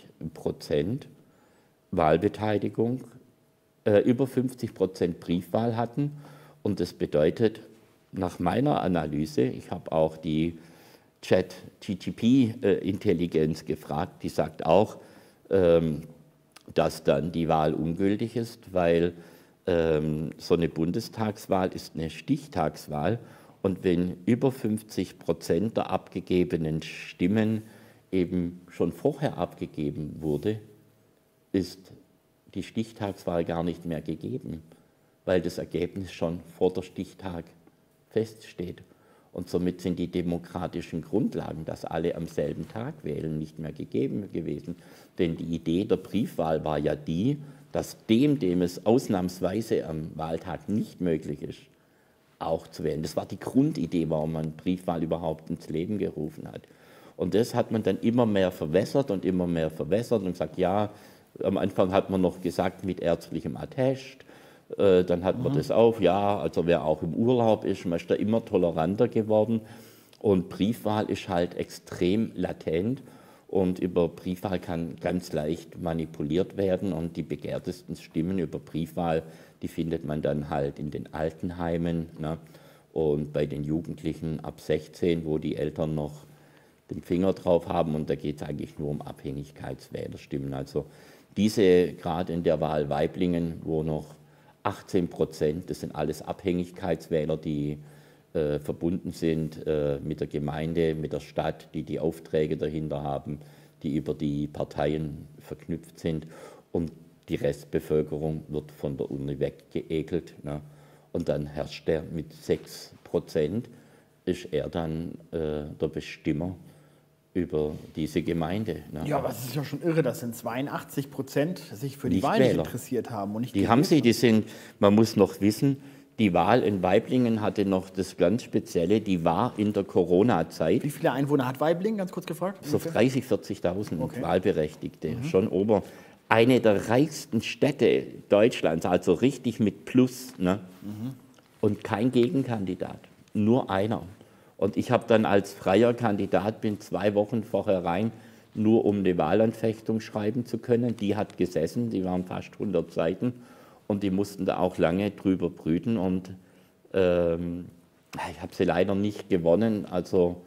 Wahlbeteiligung, über 50% Briefwahl hatten. Und das bedeutet, nach meiner Analyse, ich habe auch die Chat-GTP-Intelligenz gefragt, die sagt auch, dass dann die Wahl ungültig ist, weil so eine Bundestagswahl ist eine Stichtagswahl und wenn über 50% der abgegebenen Stimmen eben schon vorher abgegeben wurde, ist die Stichtagswahl gar nicht mehr gegeben, weil das Ergebnis schon vor der Stichtag feststeht. Und somit sind die demokratischen Grundlagen, dass alle am selben Tag wählen, nicht mehr gegeben gewesen. Denn die Idee der Briefwahl war ja die, dass dem es ausnahmsweise am Wahltag nicht möglich ist, auch zu wählen. Das war die Grundidee, warum man Briefwahl überhaupt ins Leben gerufen hat. Und das hat man dann immer mehr verwässert und gesagt, ja, am Anfang hat man noch gesagt mit ärztlichem Attest, dann hat man das auf, ja, also wer auch im Urlaub ist, man ist da immer toleranter geworden und Briefwahl ist halt extrem latent und über Briefwahl kann ganz leicht manipuliert werden und die begehrtesten Stimmen über Briefwahl, die findet man dann halt in den Altenheimen, ne, und bei den Jugendlichen ab 16, wo die Eltern noch den Finger drauf haben und da geht es eigentlich nur um Abhängigkeitswählerstimmen. Also diese, gerade in der Wahl Waiblingen, wo noch 18%, das sind alles Abhängigkeitswähler, die verbunden sind mit der Gemeinde, mit der Stadt, die die Aufträge dahinter haben, die über die Parteien verknüpft sind und die Restbevölkerung wird von der Uni weggeekelt. Ne? Und dann herrscht er mit 6%, ist er dann der Bestimmer über diese Gemeinde. Ne? Ja, aber es ist ja schon irre, dass 82% sich für die Wahl nicht interessiert haben. Und nicht die haben sie, man muss noch wissen, die Wahl in Waiblingen hatte noch das ganz Spezielle, die war in der Corona-Zeit. Wie viele Einwohner hat Waiblingen, ganz kurz gefragt? So 30.000, 40.000 Wahlberechtigte, schon ober. Eine der reichsten Städte Deutschlands, also richtig mit Plus. Ne? Und kein Gegenkandidat, nur einer. Und ich habe dann als freier Kandidat, bin 2 Wochen vorher rein, nur um eine Wahlanfechtung schreiben zu können. Die hat gesessen, die waren fast 100 Seiten und die mussten da auch lange drüber brüten. Und ich habe sie leider nicht gewonnen. Also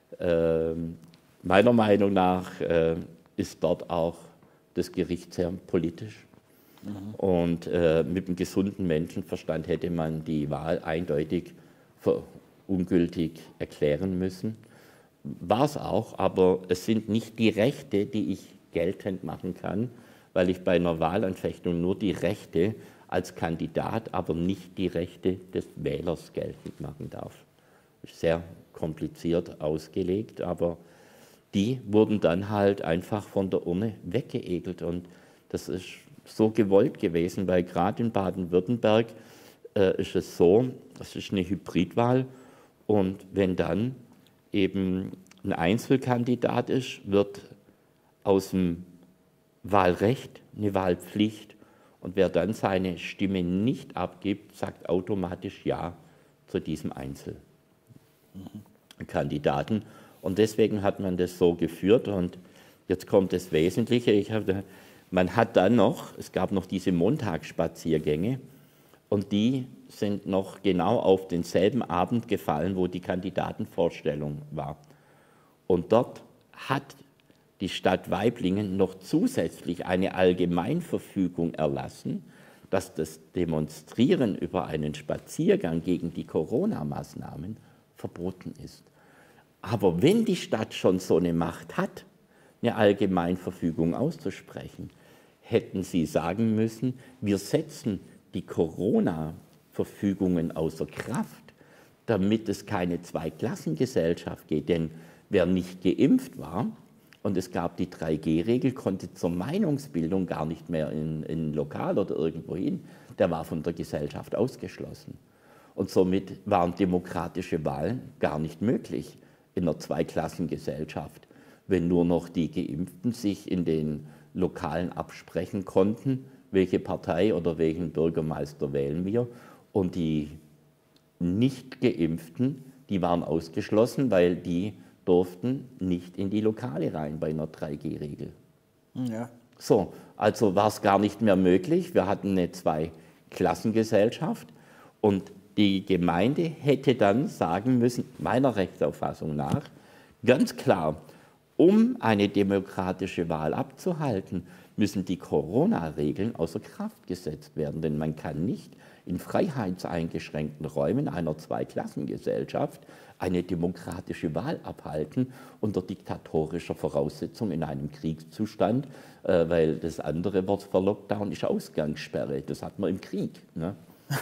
meiner Meinung nach ist dort auch das Gericht sehr politisch. Und mit einem gesunden Menschenverstand hätte man die Wahl eindeutig ungültig erklären müssen. War es auch, aber es sind nicht die Rechte, die ich geltend machen kann, weil ich bei einer Wahlanfechtung nur die Rechte als Kandidat, aber nicht die Rechte des Wählers geltend machen darf. Ist sehr kompliziert ausgelegt, aber die wurden dann halt einfach von der Urne weggeekelt und das ist so gewollt gewesen, weil gerade in Baden-Württemberg ist es so, es ist eine Hybridwahl. Und wenn dann eben ein Einzelkandidat ist, wird aus dem Wahlrecht eine Wahlpflicht. Und wer dann seine Stimme nicht abgibt, sagt automatisch Ja zu diesem Einzelkandidaten. Und deswegen hat man das so geführt. Und jetzt kommt das Wesentliche. Man hat dann noch, es gab noch diese Montagsspaziergänge und die sind noch genau auf denselben Abend gefallen, wo die Kandidatenvorstellung war. Und dort hat die Stadt Waiblingen noch zusätzlich eine Allgemeinverfügung erlassen, dass das Demonstrieren über einen Spaziergang gegen die Corona-Maßnahmen verboten ist. Aber wenn die Stadt schon so eine Macht hat, eine Allgemeinverfügung auszusprechen, hätten sie sagen müssen, wir setzen die Corona-Verfügungen außer Kraft, damit es keine Zweiklassengesellschaft geht. Denn wer nicht geimpft war, und es gab die 3G-Regel, konnte zur Meinungsbildung gar nicht mehr in ein Lokal oder irgendwo hin, der war von der Gesellschaft ausgeschlossen. Und somit waren demokratische Wahlen gar nicht möglich in einer Zweiklassengesellschaft, wenn nur noch die Geimpften sich in den Lokalen absprechen konnten, welche Partei oder welchen Bürgermeister wählen wir. Und die Nicht-Geimpften, die waren ausgeschlossen, weil die durften nicht in die Lokale rein bei einer 3G-Regel. Ja. So, also war es gar nicht mehr möglich. Wir hatten eine Zweiklassengesellschaft und die Gemeinde hätte dann sagen müssen, meiner Rechtsauffassung nach, ganz klar, um eine demokratische Wahl abzuhalten, müssen die Corona-Regeln außer Kraft gesetzt werden. Denn man kann nicht in freiheitseingeschränkten Räumen einer Zweiklassengesellschaft eine demokratische Wahl abhalten unter diktatorischer Voraussetzung in einem Kriegszustand, weil das andere Wort für Lockdown ist Ausgangssperre. Das hat man im Krieg. Ne?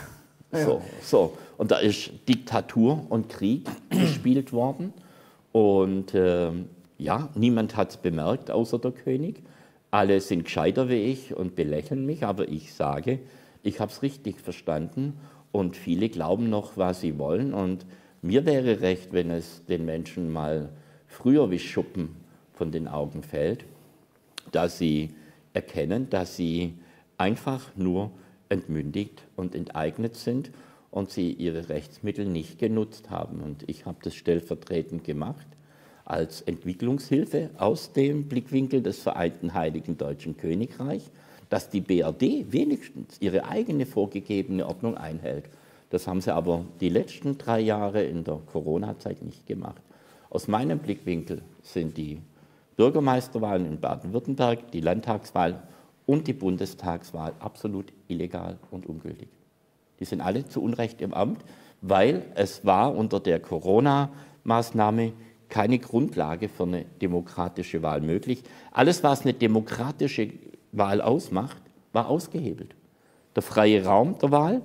Ja. So. Und da ist Diktatur und Krieg gespielt worden. Und ja, niemand hat es bemerkt, außer der König. Alle sind gescheiter wie ich und belächeln mich, aber ich sage, ich habe es richtig verstanden und viele glauben noch, was sie wollen. Und mir wäre recht, wenn es den Menschen mal früher wie Schuppen von den Augen fällt, dass sie erkennen, dass sie einfach nur entmündigt und enteignet sind und sie ihre Rechtsmittel nicht genutzt haben. Und ich habe das stellvertretend gemacht als Entwicklungshilfe aus dem Blickwinkel des Vereinten Heiligen Deutschen Königreichs, dass die BRD wenigstens ihre eigene vorgegebene Ordnung einhält. Das haben sie aber die letzten 3 Jahre in der Corona-Zeit nicht gemacht. Aus meinem Blickwinkel sind die Bürgermeisterwahlen in Baden-Württemberg, die Landtagswahl und die Bundestagswahl absolut illegal und ungültig. Die sind alle zu Unrecht im Amt, weil es war unter der Corona-Maßnahme keine Grundlage für eine demokratische Wahl möglich. Alles, was eine demokratische Wahl ausmacht, war ausgehebelt. Der freie Raum der Wahl,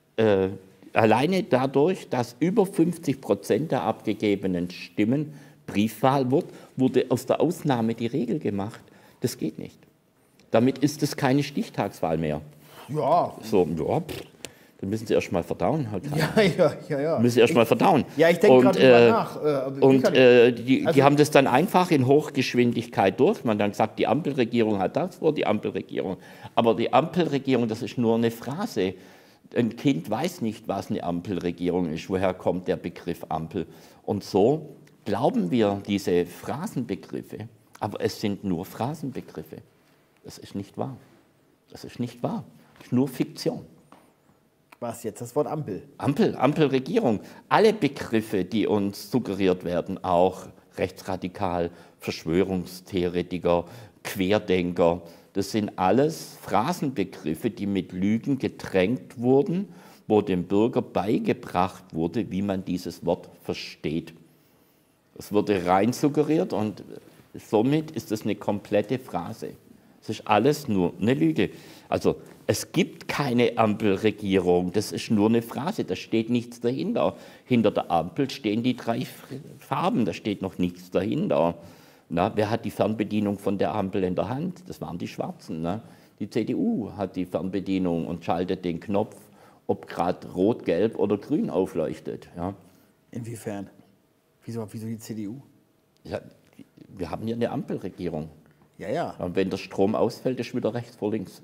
alleine dadurch, dass über 50% der abgegebenen Stimmen Briefwahl wurde aus der Ausnahme die Regel gemacht. Das geht nicht. Damit ist es keine Stichtagswahl mehr. Ja. So, ja, dann müssen Sie erst mal verdauen. Ja. Müssen Sie erst mal verdauen. Ja, ich denke gerade drüber nach. Die haben das dann einfach in Hochgeschwindigkeit durch. Man dann sagt, die Ampelregierung hat das vor, die Ampelregierung. Aber die Ampelregierung, das ist nur eine Phrase. Ein Kind weiß nicht, was eine Ampelregierung ist. Woher kommt der Begriff Ampel? Und so glauben wir diese Phrasenbegriffe, aber es sind nur Phrasenbegriffe. Das ist nicht wahr. Das ist nicht wahr. Das ist nur Fiktion. Was jetzt das Wort Ampel? Ampelregierung. Alle Begriffe, die uns suggeriert werden, auch rechtsradikal, Verschwörungstheoretiker, Querdenker, das sind alles Phrasenbegriffe, die mit Lügen getränkt wurden, wo dem Bürger beigebracht wurde, wie man dieses Wort versteht. Es wurde rein suggeriert und somit ist es eine komplette Phrase. Es ist alles nur eine Lüge. Also es gibt keine Ampelregierung, das ist nur eine Phrase, da steht nichts dahinter. Hinter der Ampel stehen die 3 Farben, da steht noch nichts dahinter. Na, wer hat die Fernbedienung von der Ampel in der Hand? Das waren die Schwarzen. Ne? Die CDU hat die Fernbedienung und schaltet den Knopf, ob gerade rot, gelb oder grün aufleuchtet. Ja? Inwiefern? Wieso die CDU? Ja, wir haben hier eine Ampelregierung. Ja. Und wenn der Strom ausfällt, ist wieder rechts vor links.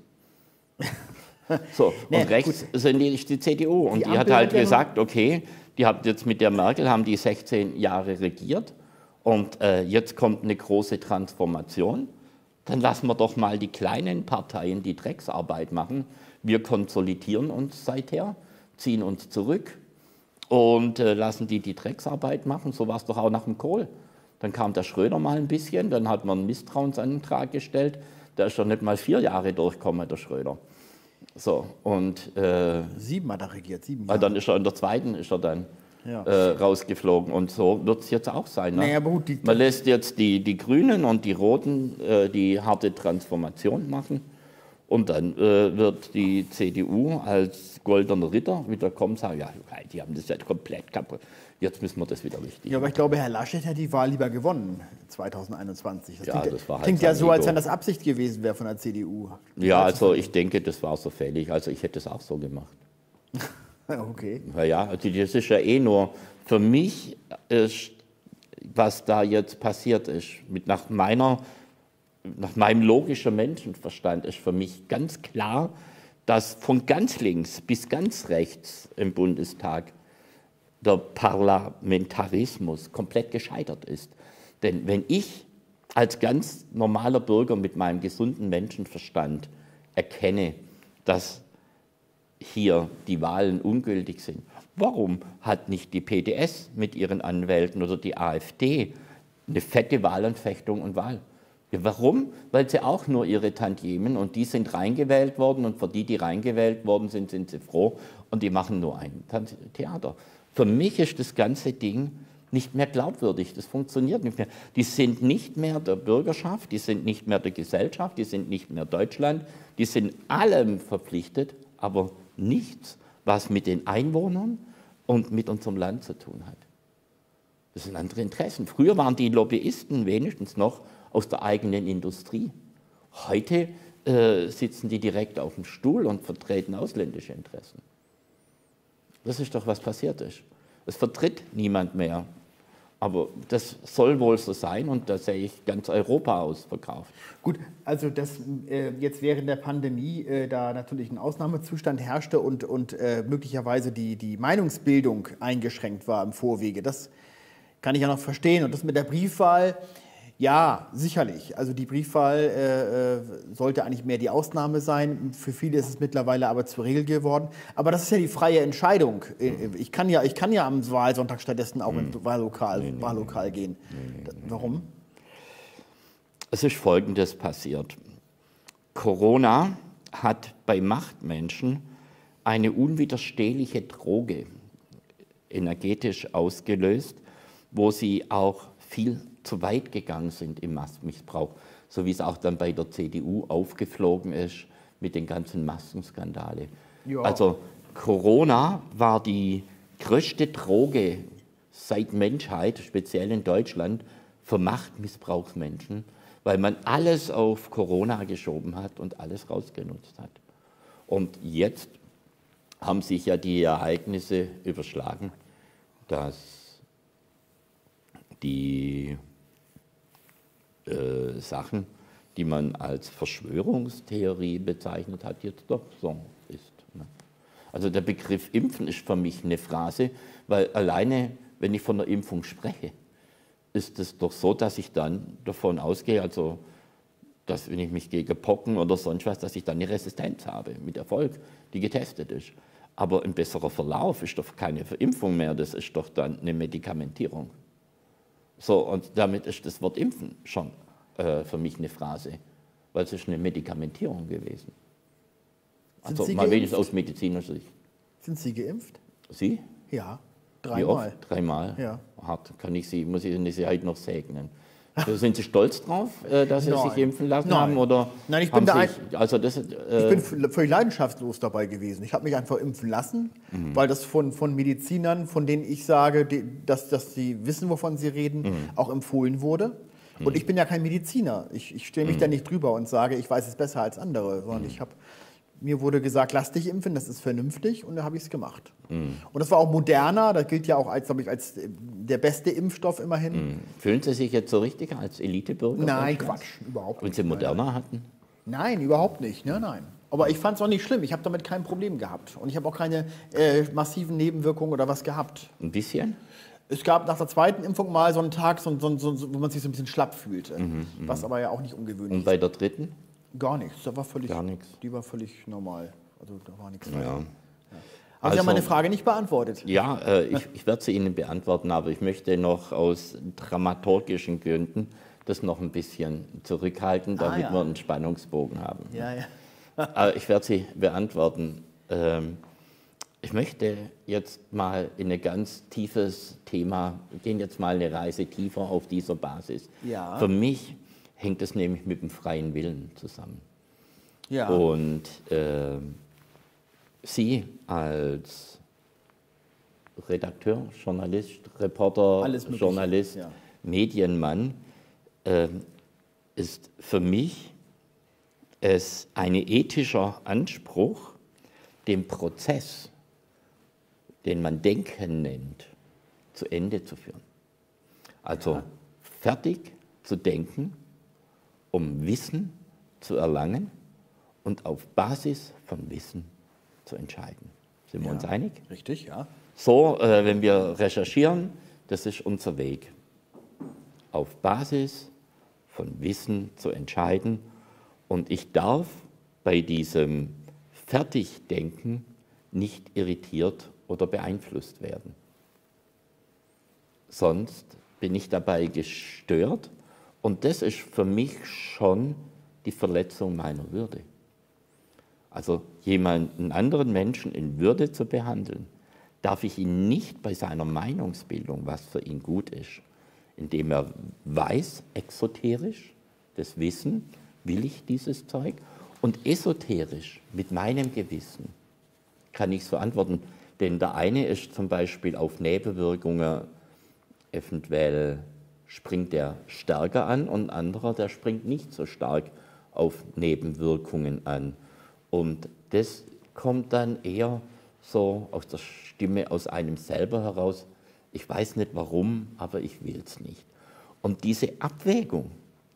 So, und rechts ist die CDU. Und die hat halt gesagt, okay, die haben jetzt mit der Merkel haben die 16 Jahre regiert Und jetzt kommt eine große Transformation. Dann lassen wir doch mal die kleinen Parteien die Drecksarbeit machen. Wir konsolidieren uns seither, ziehen uns zurück und lassen die Drecksarbeit machen. So war es doch auch nach dem Kohl. Dann kam der Schröder mal ein bisschen, dann hat man einen Misstrauensantrag gestellt. Der ist doch nicht mal 4 Jahre durchgekommen, der Schröder. So, und 7 hat er regiert, 7 Jahre. dann ist er in der zweiten rausgeflogen. Und so wird es jetzt auch sein. Ne? Naja, aber gut, man lässt jetzt die Grünen und die Roten die harte Transformation machen. Und dann wird die CDU als goldener Ritter wieder kommen und sagen, ja, die haben das jetzt komplett kaputt. Jetzt müssen wir das wieder richtig Ja, aber ich glaube, Herr Laschet hätte die Wahl lieber gewonnen 2021. Das halt klingt ja so, als wenn das Absicht gewesen wäre von der CDU. Ja, also ich denke, das war so fällig. Also ich hätte es auch so gemacht. Okay. Ja, also das ist ja eh nur, für mich ist, was da jetzt passiert ist, nach meinem logischen Menschenverstand ist für mich ganz klar, dass von ganz links bis ganz rechts im Bundestag der Parlamentarismus komplett gescheitert ist. Denn wenn ich als ganz normaler Bürger mit meinem gesunden Menschenverstand erkenne, dass hier die Wahlen ungültig sind, warum hat nicht die PDS mit ihren Anwälten oder die AfD eine fette Wahlanfechtung und Wahl? Ja, warum? Weil sie auch nur ihre Tantiemen und die sind reingewählt worden und für die reingewählt worden sind, sind sie froh und die machen nur ein Theater. Für mich ist das ganze Ding nicht mehr glaubwürdig, das funktioniert nicht mehr. Die sind nicht mehr der Bürgerschaft, die sind nicht mehr der Gesellschaft, die sind nicht mehr Deutschland, die sind allem verpflichtet, aber nichts, was mit den Einwohnern und mit unserem Land zu tun hat. Das sind andere Interessen. Früher waren die Lobbyisten wenigstens noch aus der eigenen Industrie. Heute sitzen die direkt auf dem Stuhl und vertreten ausländische Interessen. Das ist doch, was passiert ist. Es vertritt niemand mehr. Aber das soll wohl so sein und da sehe ich ganz Europa ausverkauft. Gut, also dass jetzt während der Pandemie da natürlich ein Ausnahmezustand herrschte und möglicherweise die Meinungsbildung eingeschränkt war im Vorwege, das kann ich ja noch verstehen. Und das mit der Briefwahl, ja, sicherlich. Also die Briefwahl sollte eigentlich mehr die Ausnahme sein. Für viele ist es mittlerweile aber zur Regel geworden. Aber das ist ja die freie Entscheidung. Ich kann ja am Wahlsonntag stattdessen auch ins Wahllokal gehen. Warum? Es ist Folgendes passiert. Corona hat bei Machtmenschen eine unwiderstehliche Droge energetisch ausgelöst, wo sie auch viel zu weit gegangen sind im Maskenmissbrauch, so wie es auch dann bei der CDU aufgeflogen ist mit den ganzen Maskenskandale. Ja. Also Corona war die größte Droge seit Menschheit, speziell in Deutschland, für Machtmissbrauchsmenschen, weil man alles auf Corona geschoben hat und alles rausgenutzt hat. Und jetzt haben sich ja die Ereignisse überschlagen, dass die Sachen, die man als Verschwörungstheorie bezeichnet hat, jetzt doch so ist. Ne? Also der Begriff Impfen ist für mich eine Phrase, weil alleine, wenn ich von der Impfung spreche, ist es doch so, dass ich dann davon ausgehe, also dass wenn ich mich gegen Pocken oder sonst was, dass ich dann eine Resistenz habe, mit Erfolg, die getestet ist. Aber ein besserer Verlauf ist doch keine Verimpfung mehr, das ist doch dann eine Medikamentierung. So, und damit ist das Wort Impfen schon für mich eine Phrase, weil es ist eine Medikamentierung gewesen. Also mal wenigstens aus medizinischer Sicht. Sind Sie geimpft? Sie? Ja, 3 Wie oft? Mal. 3 Mal? Ja. Hart, muss ich Sie heute noch segnen. Sind Sie stolz drauf, dass Sie sich impfen lassen haben? Oder nein, ich bin völlig leidenschaftslos dabei gewesen. Ich habe mich einfach impfen lassen, weil das von Medizinern, von denen ich sage, dass sie wissen, wovon sie reden, auch empfohlen wurde. Und ich bin ja kein Mediziner. Ich stelle mich da nicht drüber und sage, ich weiß es besser als andere, sondern mir wurde gesagt, lass dich impfen, das ist vernünftig, und da habe ich es gemacht. Und das war auch Moderna, das gilt ja auch als der beste Impfstoff immerhin. Fühlen Sie sich jetzt so richtig als Elitebürger? Nein, Quatsch, überhaupt nicht. Und Sie Moderna hatten? Nein, überhaupt nicht, nein. Aber ich fand es auch nicht schlimm, ich habe damit kein Problem gehabt. Und ich habe auch keine massiven Nebenwirkungen oder was gehabt. Ein bisschen? Es gab nach der zweiten Impfung mal so einen Tag, wo man sich so ein bisschen schlapp fühlte, was aber ja auch nicht ungewöhnlich Und bei der dritten? Gar nichts, das war völlig, Gar nichts. die war völlig normal. Also da war nichts. Ja. Aber Sie haben meine Frage nicht beantwortet. Ja, ich werde sie Ihnen beantworten, aber ich möchte noch aus dramaturgischen Gründen das noch ein bisschen zurückhalten, damit wir einen Spannungsbogen haben. Ja, ja. Aber ich werde sie beantworten. Ich möchte jetzt mal in ein ganz tiefes Thema, wir gehen jetzt mal eine Reise tiefer auf dieser Basis. Ja. Für mich hängt es nämlich mit dem freien Willen zusammen. Ja. Und Sie als Redakteur, Journalist, Reporter, Journalist, ja. Medienmann, ist für mich es ein ethischer Anspruch, den Prozess, den man Denken nennt, zu Ende zu führen. Also fertig zu denken, um Wissen zu erlangen und auf Basis von Wissen zu entscheiden. Sind wir uns einig? Richtig, ja. So, wenn wir recherchieren, das ist unser Weg. Auf Basis von Wissen zu entscheiden. Und ich darf bei diesem Fertigdenken nicht irritiert oder beeinflusst werden. Sonst bin ich dabei gestört. Und das ist für mich schon die Verletzung meiner Würde. Also jemanden anderen Menschen in Würde zu behandeln, darf ich ihn nicht bei seiner Meinungsbildung, was für ihn gut ist, indem er weiß, exoterisch, das Wissen, will ich dieses Zeug, und esoterisch, mit meinem Gewissen, kann ich es verantworten. Denn der eine ist zum Beispiel auf Nebenwirkungen, eventuell springt der stärker an, und ein anderer, der springt nicht so stark auf Nebenwirkungen an. Und das kommt dann eher so aus der Stimme aus einem selber heraus. Ich weiß nicht warum, aber ich will es nicht. Und diese Abwägung,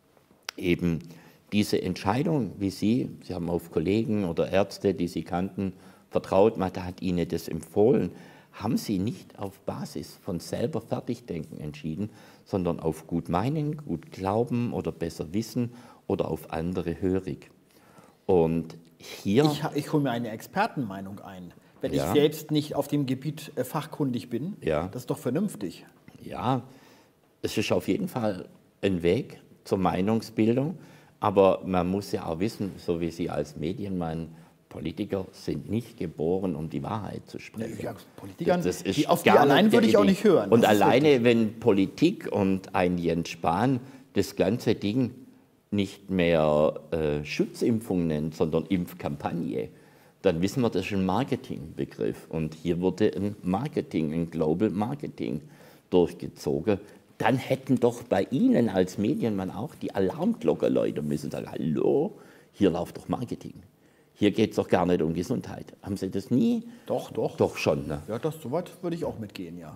eben diese Entscheidung, wie Sie haben auf Kollegen oder Ärzte, die Sie kannten, vertraut, man hat Ihnen das empfohlen, haben Sie nicht auf Basis von selber Fertigdenken entschieden, sondern auf gut meinen, gut glauben oder besser wissen oder auf andere hörig. Und hier... Ich hole mir eine Expertenmeinung ein. Wenn ich selbst nicht auf dem Gebiet fachkundig bin, das ist doch vernünftig. Ja, es ist auf jeden Fall ein Weg zur Meinungsbildung, aber man muss ja auch wissen, so wie Sie als Medienmann, Politiker sind nicht geboren, um die Wahrheit zu sprechen. Ja, Politikern, das ist auf die allein würde ich auch nicht hören. Und alleine, wenn Politik und ein Jens Spahn das ganze Ding nicht mehr Schutzimpfung nennt, sondern Impfkampagne, dann wissen wir, das ist ein Marketingbegriff. Und hier wurde ein Marketing, ein Global Marketing durchgezogen. Dann hätten doch bei Ihnen als Medienmann auch die Alarmglocke läuten müssen. Sagen, hallo, hier läuft doch Marketing. Hier geht es doch gar nicht um Gesundheit. Haben Sie das nie? Doch. Doch schon, ne? Ja, so weit würde ich auch mitgehen, ja.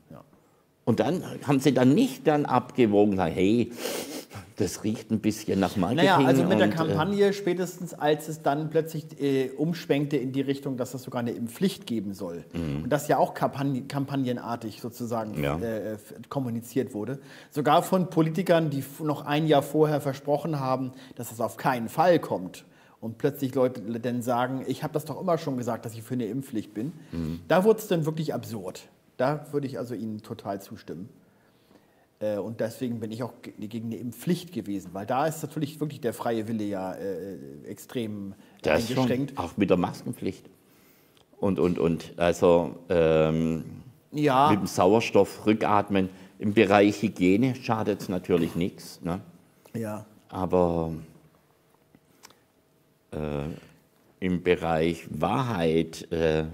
Und dann haben Sie dann nicht abgewogen, hey, das riecht ein bisschen nach Marketing. Naja, also mit der Kampagne, spätestens als es dann plötzlich umschwenkte in die Richtung, dass es sogar eine Impfpflicht geben soll. Und das ja auch kampagnenartig sozusagen kommuniziert wurde. Sogar von Politikern, die noch ein Jahr vorher versprochen haben, dass es auf keinen Fall kommt. Und plötzlich Leute dann sagen, ich habe das doch immer schon gesagt, dass ich für eine Impfpflicht bin. Da wurde es dann wirklich absurd. Da würde ich also Ihnen total zustimmen. Und deswegen bin ich auch gegen eine Impfpflicht gewesen, weil da ist natürlich wirklich der freie Wille ja extrem eingeschränkt. Schon, auch mit der Maskenpflicht. Und also mit dem Sauerstoff rückatmen. Im Bereich Hygiene schadet es natürlich nichts. Ne? Ja. Aber im Bereich Wahrheit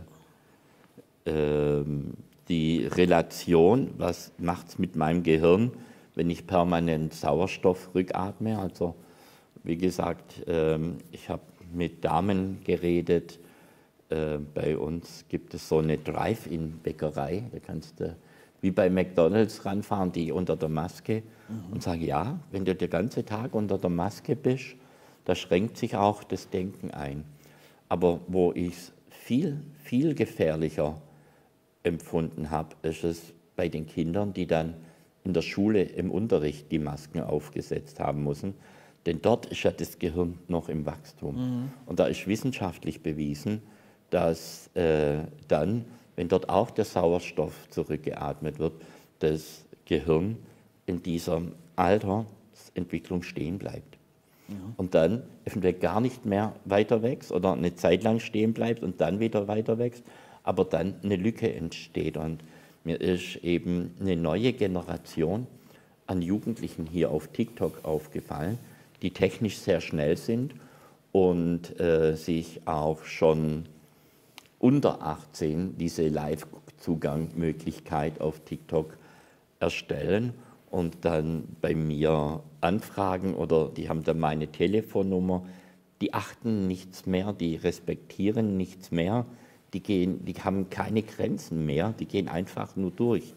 die Relation, was macht es mit meinem Gehirn, wenn ich permanent Sauerstoff rückatme. Also wie gesagt, ich habe mit Damen geredet, bei uns gibt es so eine Drive-In-Bäckerei, da kannst du wie bei McDonald's ranfahren, die unter der Maske, und sagen, ja, wenn du den ganzen Tag unter der Maske bist, da schränkt sich auch das Denken ein. Aber wo ich es viel, viel gefährlicher empfunden habe, ist es bei den Kindern, die dann in der Schule im Unterricht die Masken aufgesetzt haben müssen. Denn dort ist ja das Gehirn noch im Wachstum. Und da ist wissenschaftlich bewiesen, dass dann, wenn dort auch der Sauerstoff zurückgeatmet wird, das Gehirn in dieser Altersentwicklung stehen bleibt. Und dann eventuell gar nicht mehr weiter wächst oder eine Zeit lang stehen bleibt und dann wieder weiter wächst, aber dann eine Lücke entsteht. Und mir ist eben eine neue Generation an Jugendlichen hier auf TikTok aufgefallen, die technisch sehr schnell sind und sich auch schon unter 18 diese Live-Zugangmöglichkeit auf TikTok erstellen und dann bei mir anfragen oder die haben dann meine Telefonnummer. Die achten nichts mehr, die respektieren nichts mehr, die haben keine Grenzen mehr, die gehen einfach nur durch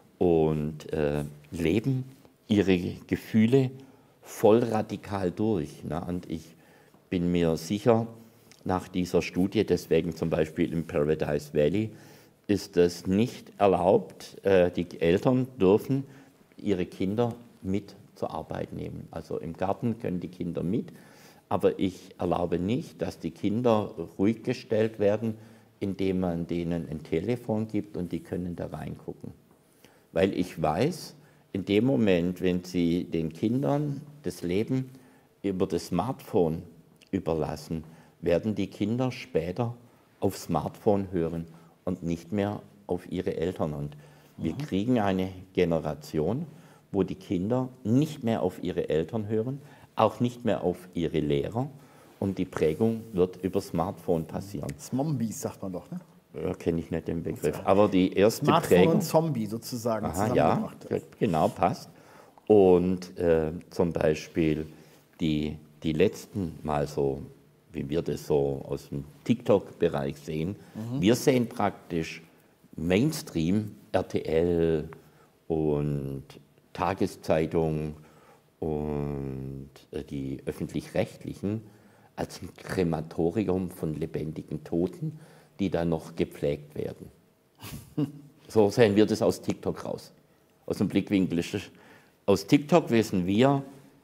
und leben ihre Gefühle voll radikal durch. Ne? Und ich bin mir sicher, nach dieser Studie, deswegen zum Beispiel im Paradise Valley, ist es nicht erlaubt, die Eltern dürfen ihre Kinder mit zur Arbeit nehmen. Also im Garten können die Kinder mit, aber ich erlaube nicht, dass die Kinder ruhig gestellt werden, indem man denen ein Telefon gibt und die können da reingucken. Weil ich weiß, in dem Moment, wenn Sie den Kindern das Leben über das Smartphone überlassen, werden die Kinder später auf Smartphone hören und nicht mehr auf ihre Eltern. Und wir kriegen eine Generation, wo die Kinder nicht mehr auf ihre Eltern hören, auch nicht mehr auf ihre Lehrer. Und die Prägung wird über Smartphone passieren. Zombies sagt man doch, ne? Ja, kenne ich nicht den Begriff. Aber die erste Smartphone Prägung... und Zombie sozusagen ja, zusammengebracht. genau, passt. Und zum Beispiel die letzten Mal so, wie wir das so aus dem TikTok-Bereich sehen, wir sehen praktisch Mainstream, RTL und Tageszeitung und die Öffentlich-Rechtlichen als ein Krematorium von lebendigen Toten, die dann noch gepflegt werden. So sehen wir das aus TikTok raus. Aus dem Blickwinkel. Aus TikTok wissen wir,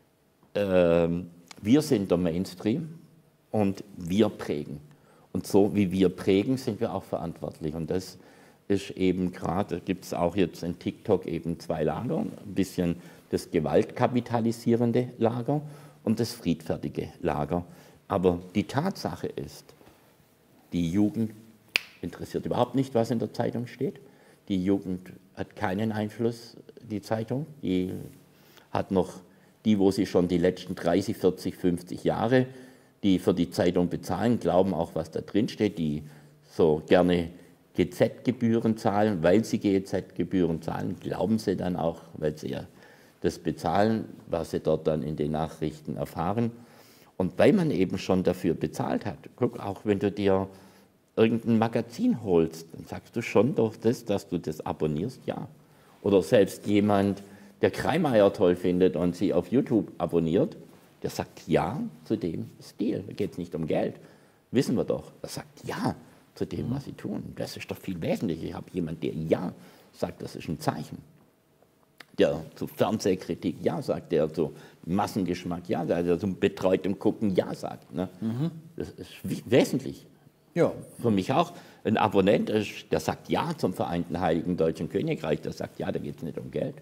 wir sind der Mainstream und wir prägen. Und so wie wir prägen, sind wir auch verantwortlich. Und das ist eben gerade, da gibt es auch jetzt in TikTok eben zwei Lager, ein bisschen das gewaltkapitalisierende Lager und das friedfertige Lager. Aber die Tatsache ist, die Jugend interessiert überhaupt nicht, was in der Zeitung steht. Die Jugend hat keinen Einfluss, die Zeitung. Die hat noch die, wo sie schon die letzten 30, 40, 50 Jahre, die für die Zeitung bezahlen, glauben auch, was da drin steht, die so gerne GZ-Gebühren zahlen. Weil sie GZ-Gebühren zahlen, glauben sie dann auch, weil sie ja das bezahlen, was sie dort dann in den Nachrichten erfahren. Und weil man eben schon dafür bezahlt hat, guck, auch wenn du dir irgendein Magazin holst, dann sagst du schon doch das, dass du das abonnierst, ja. Oder selbst jemand, der Kreimeier toll findet und sie auf YouTube abonniert, der sagt ja zu dem Stil. Da geht es nicht um Geld, wissen wir doch. Er sagt ja zu dem, was sie tun. Das ist doch viel wesentlicher. Ich habe jemanden, der ja sagt, das ist ein Zeichen. Der zu Fernsehkritik ja sagt, der zu Massengeschmack ja sagt, der zum betreutem Gucken ja sagt. Ne? Das ist wesentlich. Ja. Für mich auch ein Abonnent, der sagt ja zum Vereinten Heiligen Deutschen Königreich, der sagt ja, da geht es nicht um Geld.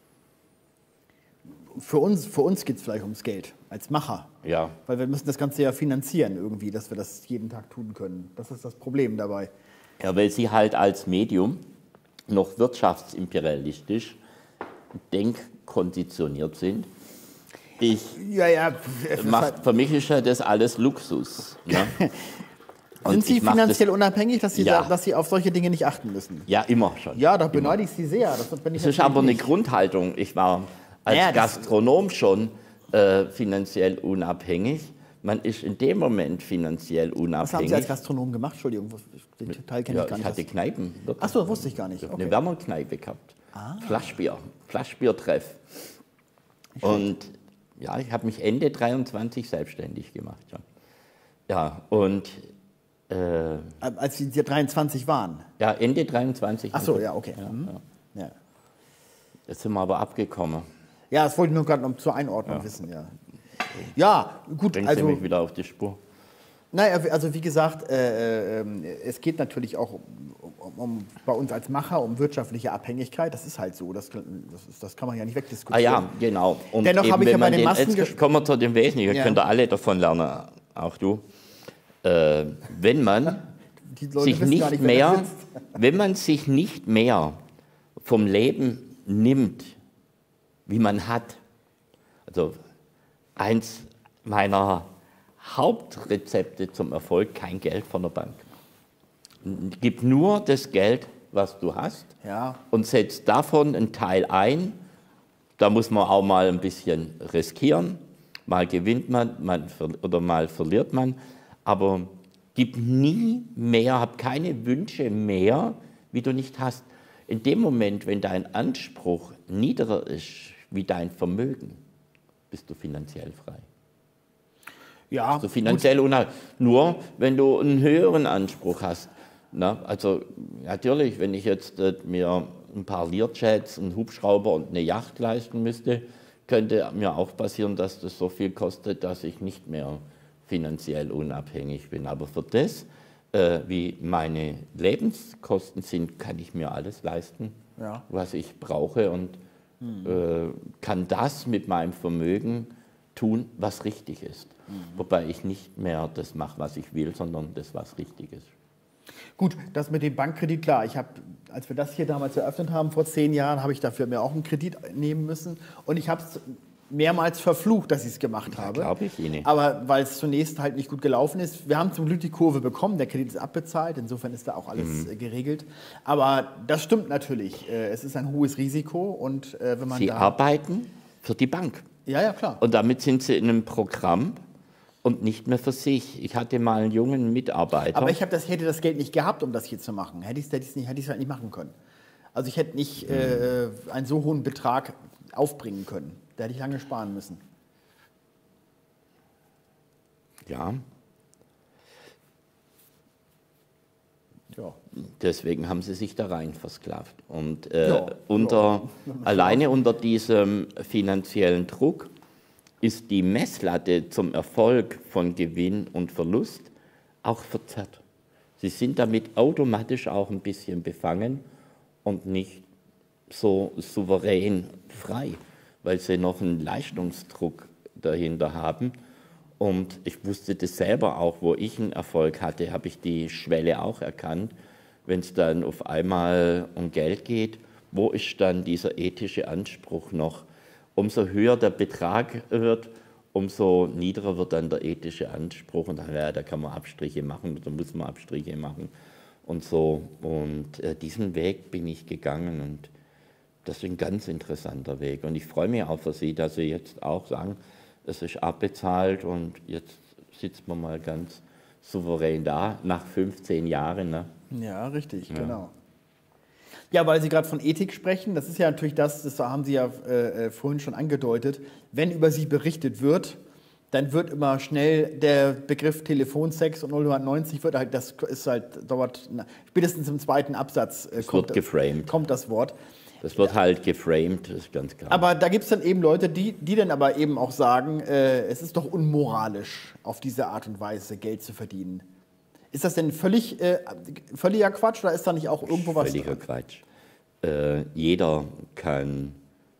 Für uns geht es vielleicht ums Geld, als Macher. Ja. Weil wir müssen das Ganze ja finanzieren irgendwie, dass wir das jeden Tag tun können. Das ist das Problem dabei. Ja, weil sie halt als Medium noch wirtschaftsimperialistisch denkkonditioniert sind. Für mich ist ja das alles Luxus. Ne? Sind Sie finanziell unabhängig, dass Sie, ja. dass Sie auf solche Dinge nicht achten müssen? Ja, immer schon. Ja, da beneide ich Sie sehr. Das ist aber eine Grundhaltung. Ich war als Gastronom schon finanziell unabhängig. Man ist in dem Moment finanziell unabhängig. Was haben Sie als Gastronom gemacht? Entschuldigung, den Teil kenne ich gar nicht. Ich hatte Kneipen. Ach so, wusste ich gar nicht. Okay. Eine Wärmerkneipe gehabt. Flaschbiertreff. Und ja, ich habe mich Ende 23 selbstständig gemacht. Ja, und... als Sie 23 waren? Ja, Ende 23. Ach so, ja, okay. Ja. Ja. Jetzt sind wir aber abgekommen. Ja, das wollte ich nur gerade noch zur Einordnung wissen, ja. Ja, gut, Bringen also... Sie mich wieder auf die Spur. Naja, also wie gesagt, es geht natürlich auch bei uns als Macher um wirtschaftliche Abhängigkeit. Das ist halt so, das kann man ja nicht wegdiskutieren. Ah ja, genau. Und dennoch habe ich ja bei den Massen... Jetzt kommen wir zu dem Wesentlichen, Ja. könnt ihr alle davon lernen, auch du. Wenn man Die Leute sich wissen gar nicht wer da mehr, sitzt. wenn man sich nicht mehr vom Leben nimmt, wie man hat. Also eins meiner Hauptrezepte zum Erfolg: kein Geld von der Bank. Gib nur das Geld, was du hast, Ja. und setz davon einen Teil ein. Da muss man auch mal ein bisschen riskieren. Mal gewinnt man, oder mal verliert man. Aber gib nie mehr, hab keine Wünsche mehr, wie du nicht hast. In dem Moment, wenn dein Anspruch niedriger ist wie dein Vermögen, bist du finanziell frei. Ja, Also finanziell unabhängig. Nur wenn du einen höheren Anspruch hast. Na, also natürlich, wenn ich jetzt mir ein paar Learjets, einen Hubschrauber und eine Yacht leisten müsste, könnte mir auch passieren, dass das so viel kostet, dass ich nicht mehr finanziell unabhängig bin. Aber für das, wie meine Lebenskosten sind, kann ich mir alles leisten, Ja. was ich brauche, und kann das mit meinem Vermögen tun, was richtig ist. Wobei ich nicht mehr das mache, was ich will, sondern das, was richtig ist. Gut, das mit dem Bankkredit, klar. Als wir das hier damals eröffnet haben, vor 10 Jahren, habe ich dafür mir auch einen Kredit nehmen müssen. Und ich habe es mehrmals verflucht, dass ich es gemacht habe. Glaube ich Ihnen. Aber weil es zunächst halt nicht gut gelaufen ist. Wir haben zum Glück die Kurve bekommen, der Kredit ist abbezahlt, insofern ist da auch alles geregelt. Aber das stimmt natürlich. Es ist ein hohes Risiko und wenn man Sie arbeiten für die Bank. Ja, ja, klar. Und damit sind Sie in einem Programm und nicht mehr für sich. Ich hatte mal einen jungen Mitarbeiter. Aber ich hätte das Geld nicht gehabt, um das hier zu machen. Hätte ich es halt nicht machen können. Also ich hätte nicht einen so hohen Betrag aufbringen können. Da hätte ich lange sparen müssen. Ja, Ja. deswegen haben Sie sich da rein versklavt. Und Ja, alleine unter diesem finanziellen Druck ist die Messlatte zum Erfolg von Gewinn und Verlust auch verzerrt. Sie sind damit automatisch auch ein bisschen befangen und nicht so souverän frei, weil sie noch einen Leistungsdruck dahinter haben. Und ich wusste das selber auch, wo ich einen Erfolg hatte, habe ich die Schwelle auch erkannt. Wenn es dann auf einmal um Geld geht, wo ist dann dieser ethische Anspruch noch? Umso höher der Betrag wird, umso niedriger wird dann der ethische Anspruch. Und dann, ja, da kann man Abstriche machen, da muss man Abstriche machen und so. Und diesen Weg bin ich gegangen, und das ist ein ganz interessanter Weg. Und ich freue mich auch für Sie, dass Sie jetzt auch sagen, es ist abbezahlt und jetzt sitzt man mal ganz souverän da, nach 15 Jahren. Ne? Ja, richtig, genau. Ja, weil Sie gerade von Ethik sprechen, das ist ja natürlich das haben Sie ja vorhin schon angedeutet. Wenn über Sie berichtet wird, dann wird immer schnell der Begriff Telefonsex und 090 wird halt, das ist halt, dauert, spätestens im zweiten Absatz wird geframed. kommt das Wort. Das wird halt geframed, das ist ganz klar. Aber da gibt es dann eben Leute, die dann aber eben auch sagen, es ist doch unmoralisch, auf diese Art und Weise Geld zu verdienen. Ist das denn völliger Quatsch oder ist da nicht auch irgendwo was Völliger dran? Quatsch. Jeder kann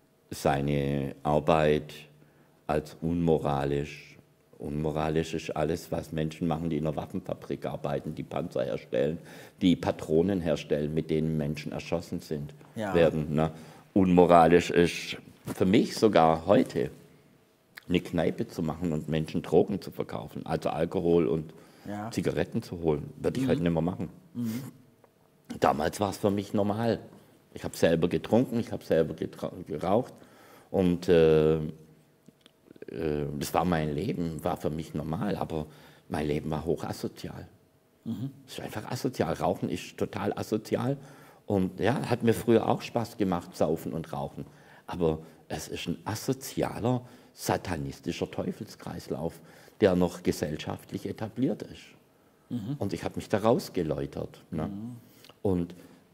seine Arbeit als unmoralisch. Unmoralisch ist alles, was Menschen machen, die in einer Waffenfabrik arbeiten, die Panzer herstellen, die Patronen herstellen, mit denen Menschen erschossen werden. Ne? Unmoralisch ist für mich sogar heute eine Kneipe zu machen und Menschen Drogen zu verkaufen, also Alkohol und Zigaretten zu holen. Würde ich heute nicht mehr machen. Damals war es für mich normal. Ich habe selber getrunken, ich habe selber geraucht und das war mein Leben, war für mich normal, aber mein Leben war hochasozial. Es ist einfach asozial. Rauchen ist total asozial und ja, hat mir früher auch Spaß gemacht, saufen und rauchen. Aber es ist ein asozialer, satanistischer Teufelskreislauf, der noch gesellschaftlich etabliert ist. Und ich habe mich da rausgeläutert. Ne? Und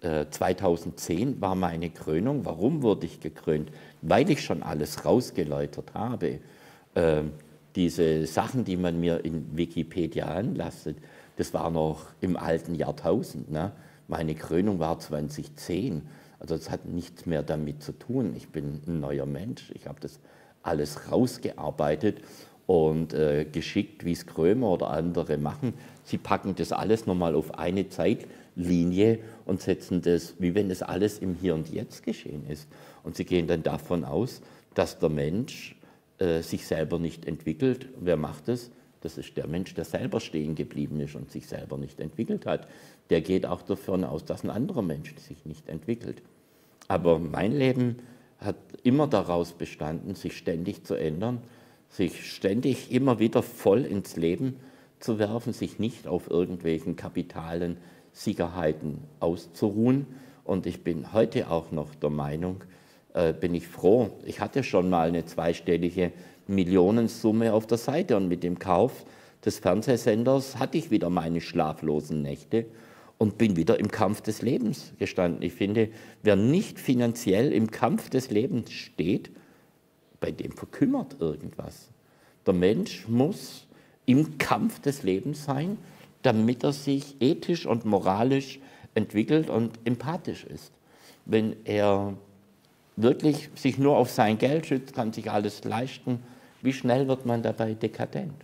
2010 war meine Krönung. Warum wurde ich gekrönt? Weil ich schon alles rausgeläutert habe. Diese Sachen, die man mir in Wikipedia anlastet, das war noch im alten Jahrtausend. Ne? Meine Krönung war 2010. Also das hat nichts mehr damit zu tun. Ich bin ein neuer Mensch. Ich habe das alles rausgearbeitet und geschickt, wie es Krömer oder andere machen. Sie packen das alles nochmal auf eine Zeitlinie und setzen das, wie wenn das alles im Hier und Jetzt geschehen ist. Und sie gehen dann davon aus, dass der Mensch sich selber nicht entwickelt. Wer macht das? Das ist der Mensch, der selber stehen geblieben ist und sich selber nicht entwickelt hat. Der geht auch davon aus, dass ein anderer Mensch sich nicht entwickelt. Aber mein Leben hat immer daraus bestanden, sich ständig zu ändern, sich ständig immer wieder voll ins Leben zu werfen, sich nicht auf irgendwelchen kapitalen Sicherheiten auszuruhen. Und ich bin heute auch noch der Meinung, bin ich froh. Ich hatte schon mal eine zweistellige Millionensumme auf der Seite und mit dem Kauf des Fernsehsenders hatte ich wieder meine schlaflosen Nächte und bin wieder im Kampf des Lebens gestanden. Ich finde, wer nicht finanziell im Kampf des Lebens steht, bei dem verkümmert irgendwas. Der Mensch muss im Kampf des Lebens sein, damit er sich ethisch und moralisch entwickelt und empathisch ist. Wenn er wirklich sich nur auf sein Geld schützt, kann sich alles leisten, wie schnell wird man dabei dekadent?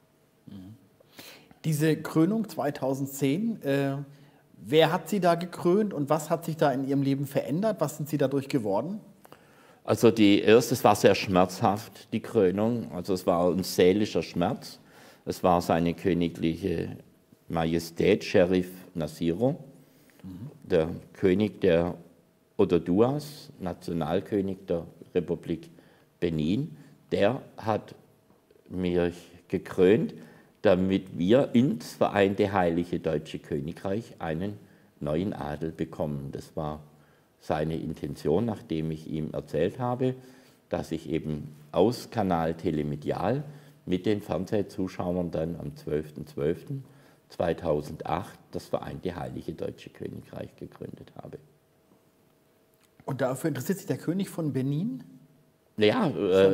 Diese Krönung 2010, wer hat Sie da gekrönt und was hat sich da in Ihrem Leben verändert? Was sind Sie dadurch geworden? Also es war sehr schmerzhaft, die Krönung. Also es war ein seelischer Schmerz. Es war seine königliche Majestät, Sheriff Nasiro, der König der Ododuas, Nationalkönig der Republik Benin. Der hat mich gekrönt, damit wir ins Vereinte Heilige Deutsche Königreich einen neuen Adel bekommen. Das war seine Intention, nachdem ich ihm erzählt habe, dass ich eben aus Kanal Telemedial mit den Fernsehzuschauern dann am 12.12.2008 das Vereinte Heilige Deutsche Königreich gegründet habe. Und dafür interessiert sich der König von Benin? Ja,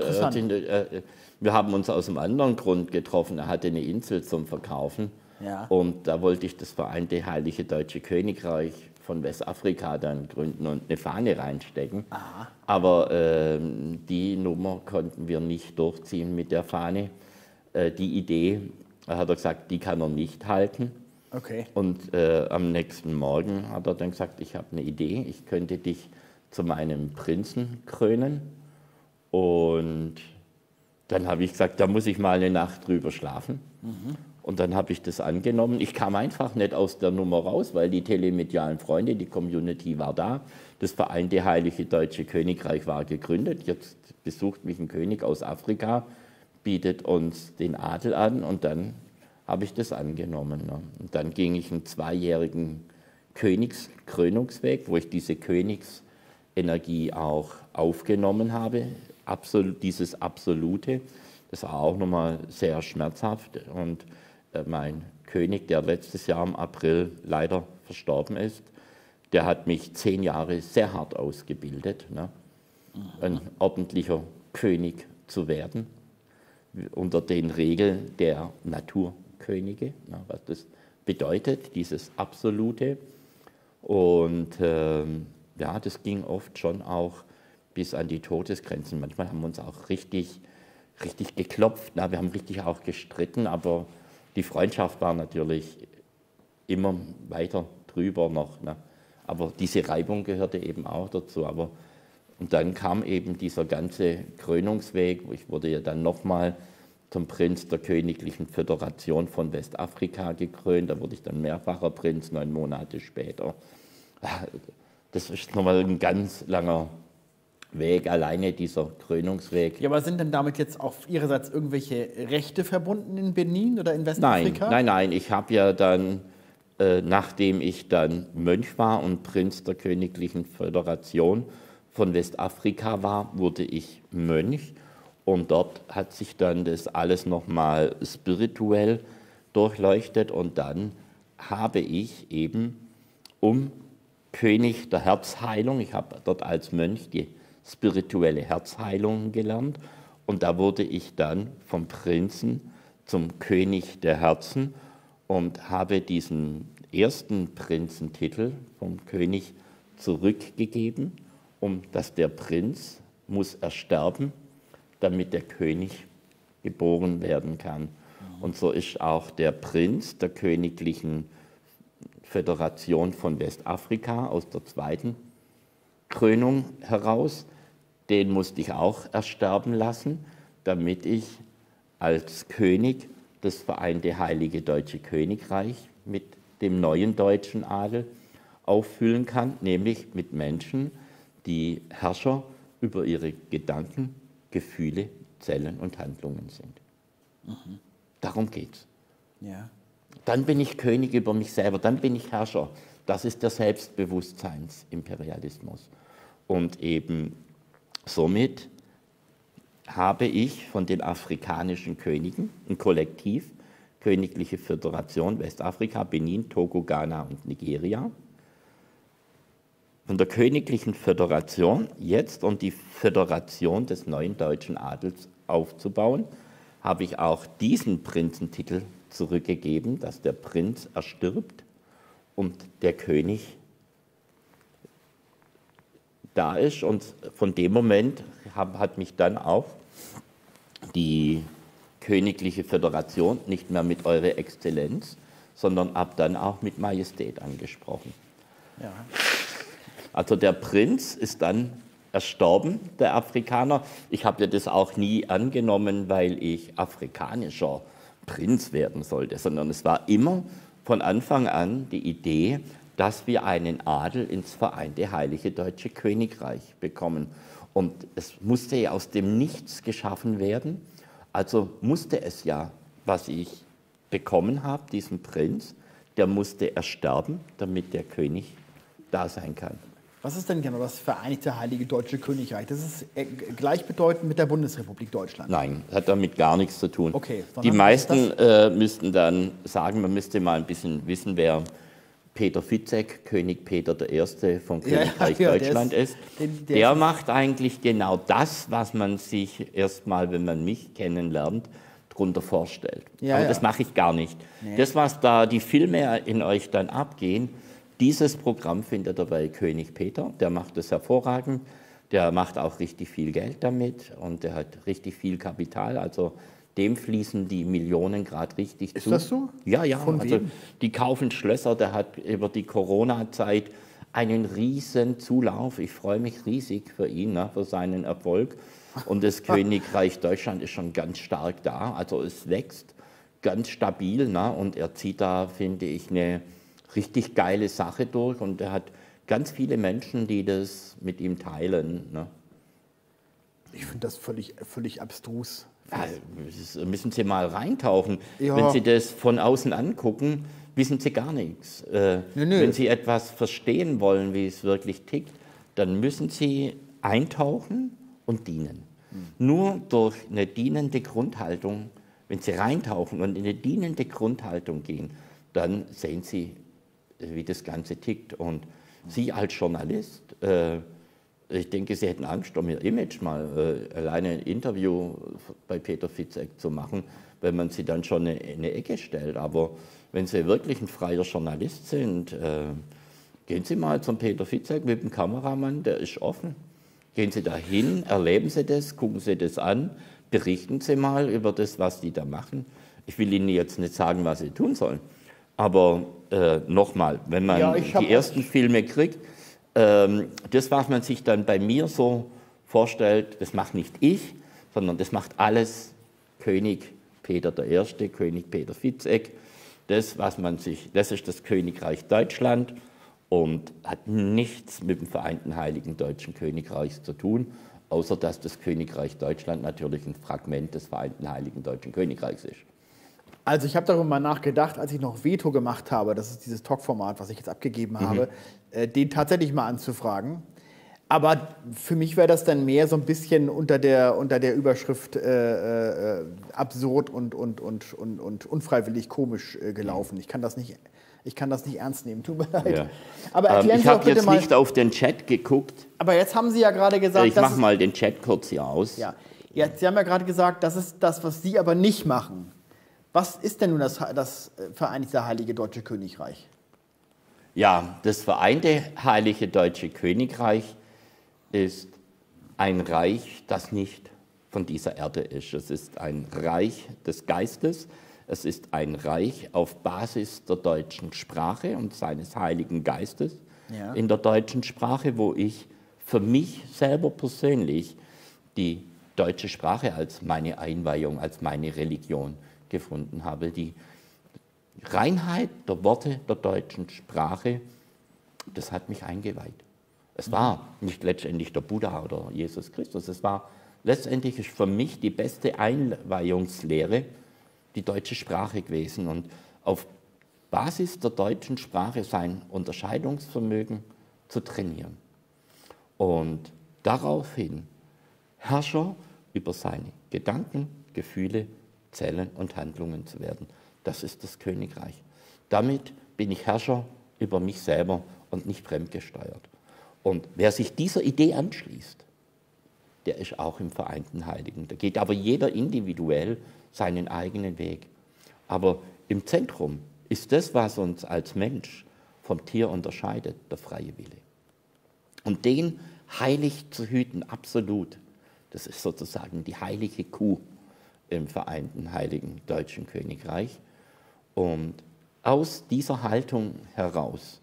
wir haben uns aus einem anderen Grund getroffen. Er hatte eine Insel zum Verkaufen. Ja. Und da wollte ich das Vereinte Heilige Deutsche Königreich von Westafrika dann gründen und eine Fahne reinstecken. Aha. Aber die Nummer konnten wir nicht durchziehen mit der Fahne. Die Idee, hat er gesagt, die kann er nicht halten. Okay. Und am nächsten Morgen hat er dann gesagt, ich habe eine Idee, ich könnte dich zu meinem Prinzen krönen. Und dann habe ich gesagt, da muss ich mal eine Nacht drüber schlafen. Und dann habe ich das angenommen. Ich kam einfach nicht aus der Nummer raus, weil die telemedialen Freunde, die Community war da. Das Vereinte Heilige Deutsche Königreich war gegründet. Jetzt besucht mich ein König aus Afrika, bietet uns den Adel an und dann habe ich das angenommen. Ne? Und dann ging ich einen 2-jährigen Königskrönungsweg, wo ich diese Königsenergie auch aufgenommen habe. Dieses Absolute, das war auch nochmal sehr schmerzhaft. Und mein König, der letztes Jahr im April leider verstorben ist, der hat mich 10 Jahre sehr hart ausgebildet, ne? Ein ordentlicher König zu werden, unter den Regeln der Naturkönige, ne? Was das bedeutet, dieses Absolute. Und ja, das ging oft schon auch bis an die Todesgrenzen. Manchmal haben wir uns auch richtig geklopft. Na, wir haben richtig auch gestritten, aber die Freundschaft war natürlich immer weiter drüber noch. Ne? Aber diese Reibung gehörte eben auch dazu. Und dann kam eben dieser ganze Krönungsweg. Ich wurde ja dann nochmal zum Prinz der Königlichen Föderation von Westafrika gekrönt. Da wurde ich dann mehrfacher Prinz, 9 Monate später. Das ist nochmal ein ganz langer Weg, alleine dieser Krönungsweg. Ja, aber sind denn damit jetzt auf Ihrerseits irgendwelche Rechte verbunden in Benin oder in Westafrika? Nein. Ich habe ja dann, nachdem ich dann Mönch war und Prinz der Königlichen Föderation von Westafrika war, wurde ich Mönch. Und dort hat sich dann das alles nochmal spirituell durchleuchtet. Und dann habe ich eben, um König der Herzheilung. Ich habe dort als Mönch die spirituelle Herzheilung gelernt. Und da wurde ich dann vom Prinzen zum König der Herzen und habe diesen ersten Prinzentitel vom König zurückgegeben, dass der Prinz muss ersterben, damit der König geboren werden kann. Und so ist auch der Prinz der Königlichen Föderation von Westafrika aus der zweiten Krönung heraus, den musste ich auch ersterben lassen, damit ich als König das vereinte Heilige Deutsche Königreich mit dem neuen deutschen Adel auffüllen kann, nämlich mit Menschen, die Herrscher über ihre Gedanken, Gefühle, Zellen und Handlungen sind. Mhm. Darum geht's. Ja. Dann bin ich König über mich selber, dann bin ich Herrscher. Das ist der Selbstbewusstseinsimperialismus. Und eben somit habe ich von den afrikanischen Königen ein Kollektiv, Königliche Föderation Westafrika, Benin, Togo, Ghana und Nigeria. Von der Königlichen Föderation jetzt, um die Föderation des neuen deutschen Adels aufzubauen, habe ich auch diesen Prinzentitel zurückgegeben, dass der Prinz erstirbt und der König da ist. Und von dem Moment hat mich dann auch die Königliche Föderation nicht mehr mit Eure Exzellenz, sondern ab dann auch mit Majestät angesprochen. Ja. Also der Prinz ist dann erstorben, der Afrikaner. Ich habe ja das auch nie angenommen, weil ich afrikanischer Prinz werden sollte, sondern es war immer von Anfang an die Idee, dass wir einen Adel ins vereinte Heilige Deutsche Königreich bekommen. Und es musste ja aus dem Nichts geschaffen werden. Also musste es ja, was ich bekommen habe, diesen Prinz, der musste ersterben, damit der König da sein kann. Was ist denn genau das Vereinigte Heilige Deutsche Königreich? Das ist gleichbedeutend mit der Bundesrepublik Deutschland? Nein, hat damit gar nichts zu tun. Okay, die meisten müssten dann sagen, man müsste mal ein bisschen wissen, wer Peter Fitzek, König Peter I. vom Königreich Deutschland ist. Der macht eigentlich genau das, was man sich erstmal, wenn man mich kennenlernt, darunter vorstellt. Aber das mache ich gar nicht. Nee. Das, was da die Filme in euch dann abgehen, dieses Programm findet ihr bei König Peter, der macht das hervorragend, der macht auch richtig viel Geld damit und der hat richtig viel Kapital, also dem fließen die Millionen gerade richtig zu. Ist das so? Ja, ja, Von also wem? Die kaufen Schlösser, der hat über die Corona-Zeit einen riesen Zulauf, ich freue mich riesig für ihn, ne, für seinen Erfolg und das Königreich Deutschland ist schon ganz stark da, also es wächst ganz stabil, ne, und er zieht da, finde ich, eine richtig geile Sache durch und er hat ganz viele Menschen, die das mit ihm teilen. Ne? Ich finde das völlig abstrus. Ja, müssen Sie mal reintauchen. Ja. Wenn Sie das von außen angucken, wissen Sie gar nichts. Wenn Sie etwas verstehen wollen, wie es wirklich tickt, dann müssen Sie eintauchen und dienen. Nur durch eine dienende Grundhaltung, wenn Sie reintauchen und in eine dienende Grundhaltung gehen, dann sehen Sie, wie das Ganze tickt. Und Sie als Journalist, ich denke, Sie hätten Angst um Ihr Image, mal alleine ein Interview bei Peter Fitzek zu machen, wenn man Sie dann schon in eine Ecke stellt. Aber wenn Sie wirklich ein freier Journalist sind, gehen Sie mal zum Peter Fitzek mit dem Kameramann, der ist offen. Gehen Sie da hin, erleben Sie das, gucken Sie das an, berichten Sie mal über das, was die da machen. Ich will Ihnen jetzt nicht sagen, was Sie tun sollen. Aber nochmal, wenn man die ersten Filme kriegt, das, was man sich dann bei mir so vorstellt, das macht nicht ich, sondern das macht alles König Peter I., König Peter Fitzek. Das, das ist das Königreich Deutschland und hat nichts mit dem vereinten Heiligen Deutschen Königreichs zu tun, außer dass das Königreich Deutschland natürlich ein Fragment des vereinten Heiligen Deutschen Königreichs ist. Also ich habe darüber mal nachgedacht, als ich noch Veto gemacht habe, das ist dieses Talk-Format, was ich jetzt abgegeben habe, den tatsächlich mal anzufragen. Aber für mich wäre das dann mehr so ein bisschen unter der Überschrift absurd und unfreiwillig komisch gelaufen. Ich kann das nicht Ich kann das nicht ernst nehmen, tut mir leid. Ja. Aber erklären Ich Sie doch habe bitte jetzt mal, nicht auf den Chat geguckt. aber jetzt haben Sie ja gerade gesagt, Ich mache mal den Chat kurz hier aus. ja, jetzt, Sie haben ja gerade gesagt, das ist das, was Sie aber nicht machen. Was ist denn nun das Vereinigte Heilige Deutsche Königreich? Ja, das Vereinte Heilige Deutsche Königreich ist ein Reich, das nicht von dieser Erde ist. Es ist ein Reich des Geistes. Es ist ein Reich auf Basis der deutschen Sprache und seines Heiligen Geistes Ja. in der deutschen Sprache, wo ich für mich selber persönlich die deutsche Sprache als meine Einweihung, als meine Religion gefunden habe. Die Reinheit der Worte der deutschen Sprache, das hat mich eingeweiht. Es war nicht letztendlich der Buddha oder Jesus Christus, es war letztendlich ist für mich die beste Einweihungslehre die deutsche Sprache gewesen und auf Basis der deutschen Sprache sein Unterscheidungsvermögen zu trainieren und daraufhin Herrscher über seine Gedanken, Gefühle, Zellen und Handlungen zu werden. Das ist das Königreich. Damit bin ich Herrscher über mich selber und nicht fremdgesteuert. Und wer sich dieser Idee anschließt, der ist auch im Vereinten Heiligen. Da geht aber jeder individuell seinen eigenen Weg. Aber im Zentrum ist das, was uns als Mensch vom Tier unterscheidet, der freie Wille. Und den heilig zu hüten, absolut, das ist sozusagen die heilige Kuh im Vereinten Heiligen Deutschen Königreich. Und aus dieser Haltung heraus,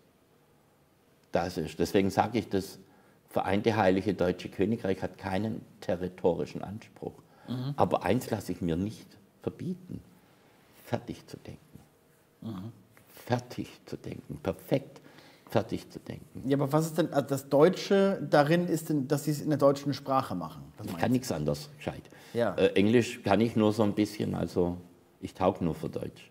deswegen sage ich, das Vereinte Heilige Deutsche Königreich hat keinen territorischen Anspruch. Aber eins lasse ich mir nicht verbieten, fertig zu denken. Fertig zu denken, perfekt fertig zu denken. Ja, aber was ist denn also das Deutsche darin, ist denn, dass Sie es in der deutschen Sprache machen? Was Ich meinen kann Sie? nichts anderes gescheit. Ja. Englisch kann ich nur so ein bisschen, also ich tauge nur für Deutsch.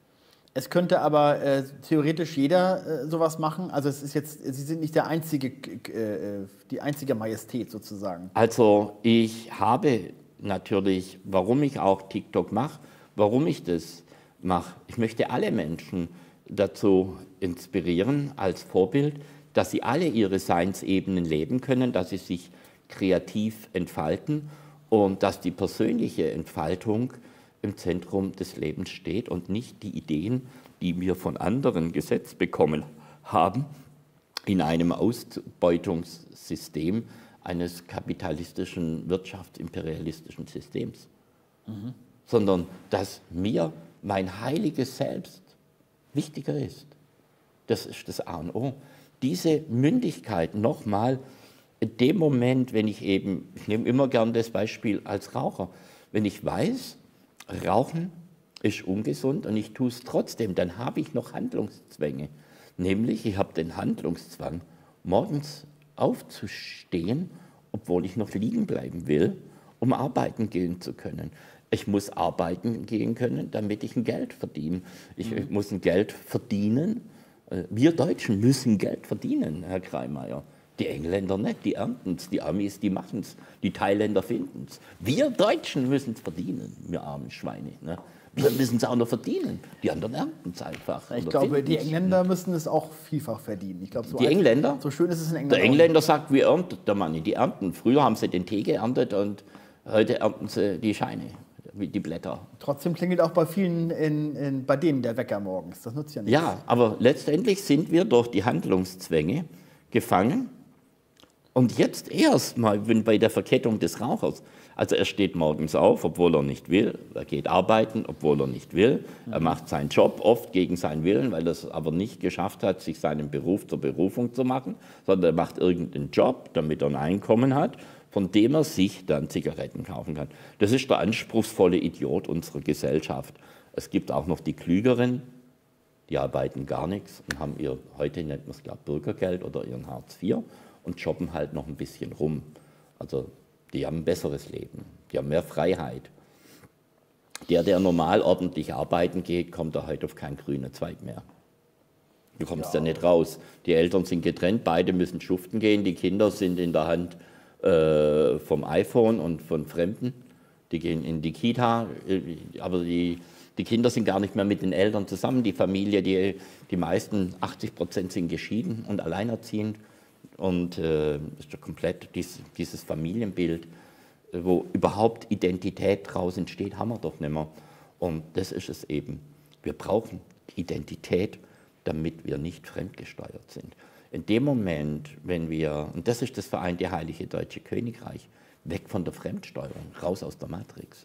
Es könnte aber theoretisch jeder sowas machen. Also es ist jetzt, Sie sind nicht der einzige, die einzige Majestät sozusagen. Also ich habe natürlich, warum ich auch TikTok mache, warum ich das mache. Ich möchte alle Menschen dazu inspirieren, als Vorbild, dass sie alle ihre Seinsebenen leben können, dass sie sich kreativ entfalten und dass die persönliche Entfaltung im Zentrum des Lebens steht und nicht die Ideen, die wir von anderen gesetzt bekommen haben, in einem Ausbeutungssystem eines kapitalistischen, wirtschaftsimperialistischen Systems. Sondern dass mir mein heiliges Selbst wichtiger ist. Das ist das A und O. Diese Mündigkeit nochmal, in dem Moment, wenn ich eben, ich nehme immer gern das Beispiel als Raucher, wenn ich weiß, Rauchen ist ungesund und ich tue es trotzdem, dann habe ich noch Handlungszwänge. Nämlich, ich habe den Handlungszwang, morgens aufzustehen, obwohl ich noch liegen bleiben will, um arbeiten gehen zu können. Ich muss arbeiten gehen können, damit ich ein Geld verdiene. Ich muss ein Geld verdienen. Wir Deutschen müssen Geld verdienen, Herr Kreimeier. Die Engländer nicht, die ernten es, die Amis, die machen es, die Thailänder finden es. Wir Deutschen müssen es verdienen, wir armen Schweine. Ne? Wir müssen es auch noch verdienen. Die anderen ernten es einfach. Ich glaube, die Engländer müssen es auch vielfach verdienen. Ich glaube, so Die Engländer? So schön ist es in England. Der Engländer sagt, wie erntet der Mann? Die ernten. Früher haben sie den Tee geerntet und heute ernten sie die Scheine, wie die Blätter. Trotzdem klingelt auch bei vielen bei denen der Wecker morgens. Das nutzt ja nichts. Ja, aber letztendlich sind wir durch die Handlungszwänge gefangen. Und jetzt erst mal, wenn bei der Verkettung des Rauchers, also er steht morgens auf, obwohl er nicht will, er geht arbeiten, obwohl er nicht will, er macht seinen Job oft gegen seinen Willen, weil er es aber nicht geschafft hat, sich seinen Beruf zur Berufung zu machen, sondern er macht irgendeinen Job, damit er ein Einkommen hat, von dem er sich dann Zigaretten kaufen kann. Das ist der anspruchsvolle Idiot unserer Gesellschaft. Es gibt auch noch die Klügeren, die arbeiten gar nichts und haben ihr, heute nennt man es glaube Bürgergeld oder ihren Hartz IV, und jobben halt noch ein bisschen rum. Also die haben ein besseres Leben, die haben mehr Freiheit. Der normal ordentlich arbeiten geht, kommt da heute auf keinen grünen Zweig mehr. Du kommst ja nicht raus. Die Eltern sind getrennt, beide müssen schuften gehen, die Kinder sind in der Hand vom iPhone und von Fremden. die gehen in die Kita, aber die Kinder sind gar nicht mehr mit den Eltern zusammen. Die Familie, die meisten, 80% sind geschieden und alleinerziehend. Und ist ja komplett dieses Familienbild, wo überhaupt Identität draus entsteht, haben wir doch nicht mehr. Und das ist es eben. Wir brauchen Identität, damit wir nicht fremdgesteuert sind. In dem Moment, wenn wir, und das ist das vereinte Heilige Deutsche Königreich, weg von der Fremdsteuerung, raus aus der Matrix.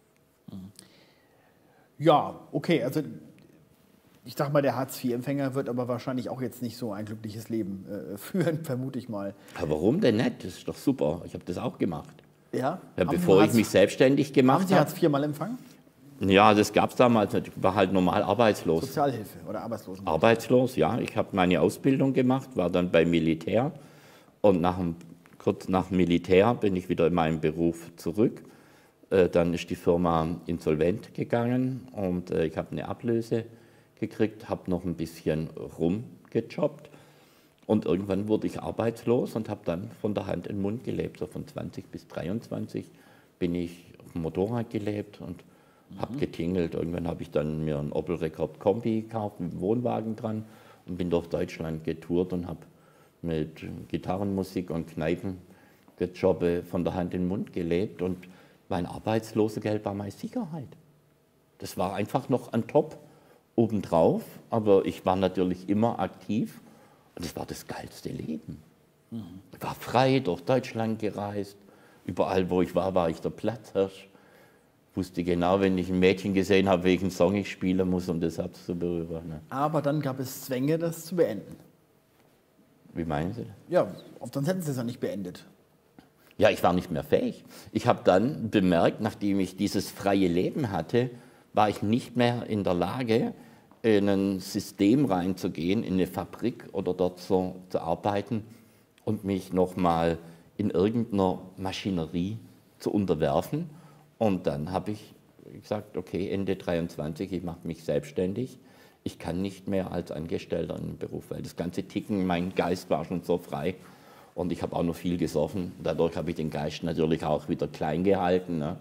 Ja, okay, also ich sag mal, der Hartz-IV-Empfänger wird aber wahrscheinlich auch jetzt nicht so ein glückliches Leben führen, vermute ich mal. Aber warum denn nicht? Das ist doch super. Ich habe das auch gemacht. Ja? Ja, bevor ich mich selbstständig gemacht habe. Haben Sie Hartz IV mal empfangen? Ja, das gab es damals nicht. Ich war halt normal arbeitslos. Sozialhilfe oder Arbeitslosen? Arbeitslos, ja. Ich habe meine Ausbildung gemacht, war dann beim Militär. Und kurz nach dem Militär bin ich wieder in meinen Beruf zurück. Dann ist die Firma insolvent gegangen und ich habe eine Ablöse gekriegt, habe noch ein bisschen rumgejobbt. Und irgendwann wurde ich arbeitslos und habe dann von der Hand in den Mund gelebt. So von 20 bis 23 bin ich auf dem Motorrad gelebt und habe getingelt. Irgendwann habe ich dann mir einen Opel Rekord Kombi gekauft mit einem Wohnwagen dran und bin durch Deutschland getourt und habe mit Gitarrenmusik und Kneipengejobbe von der Hand in den Mund gelebt. Und mein Arbeitslosengeld war meine Sicherheit. Das war einfach noch on top, obendrauf. Aber ich war natürlich immer aktiv und es war das geilste Leben. Ich war frei durch Deutschland gereist. Überall, wo ich war ich der Platzhirsch. Wusste genau, wenn ich ein Mädchen gesehen habe, welchen Song ich spielen muss, um das Herz zu berühren. Ne? Aber dann gab es Zwänge, das zu beenden. Wie meinen Sie? Ja, sonst hätten Sie es ja nicht beendet. Ja, ich war nicht mehr fähig. Ich habe dann bemerkt, nachdem ich dieses freie Leben hatte, war ich nicht mehr in der Lage, in ein System reinzugehen, in eine Fabrik oder dort so zu arbeiten und mich nochmal in irgendeiner Maschinerie zu unterwerfen. Und dann habe ich gesagt, okay, Ende 23, ich mache mich selbstständig. Ich kann nicht mehr als Angestellter in den Beruf, weil das ganze Ticken, mein Geist war schon so frei. Und ich habe auch noch viel gesoffen. Dadurch habe ich den Geist natürlich auch wieder klein gehalten. Ne?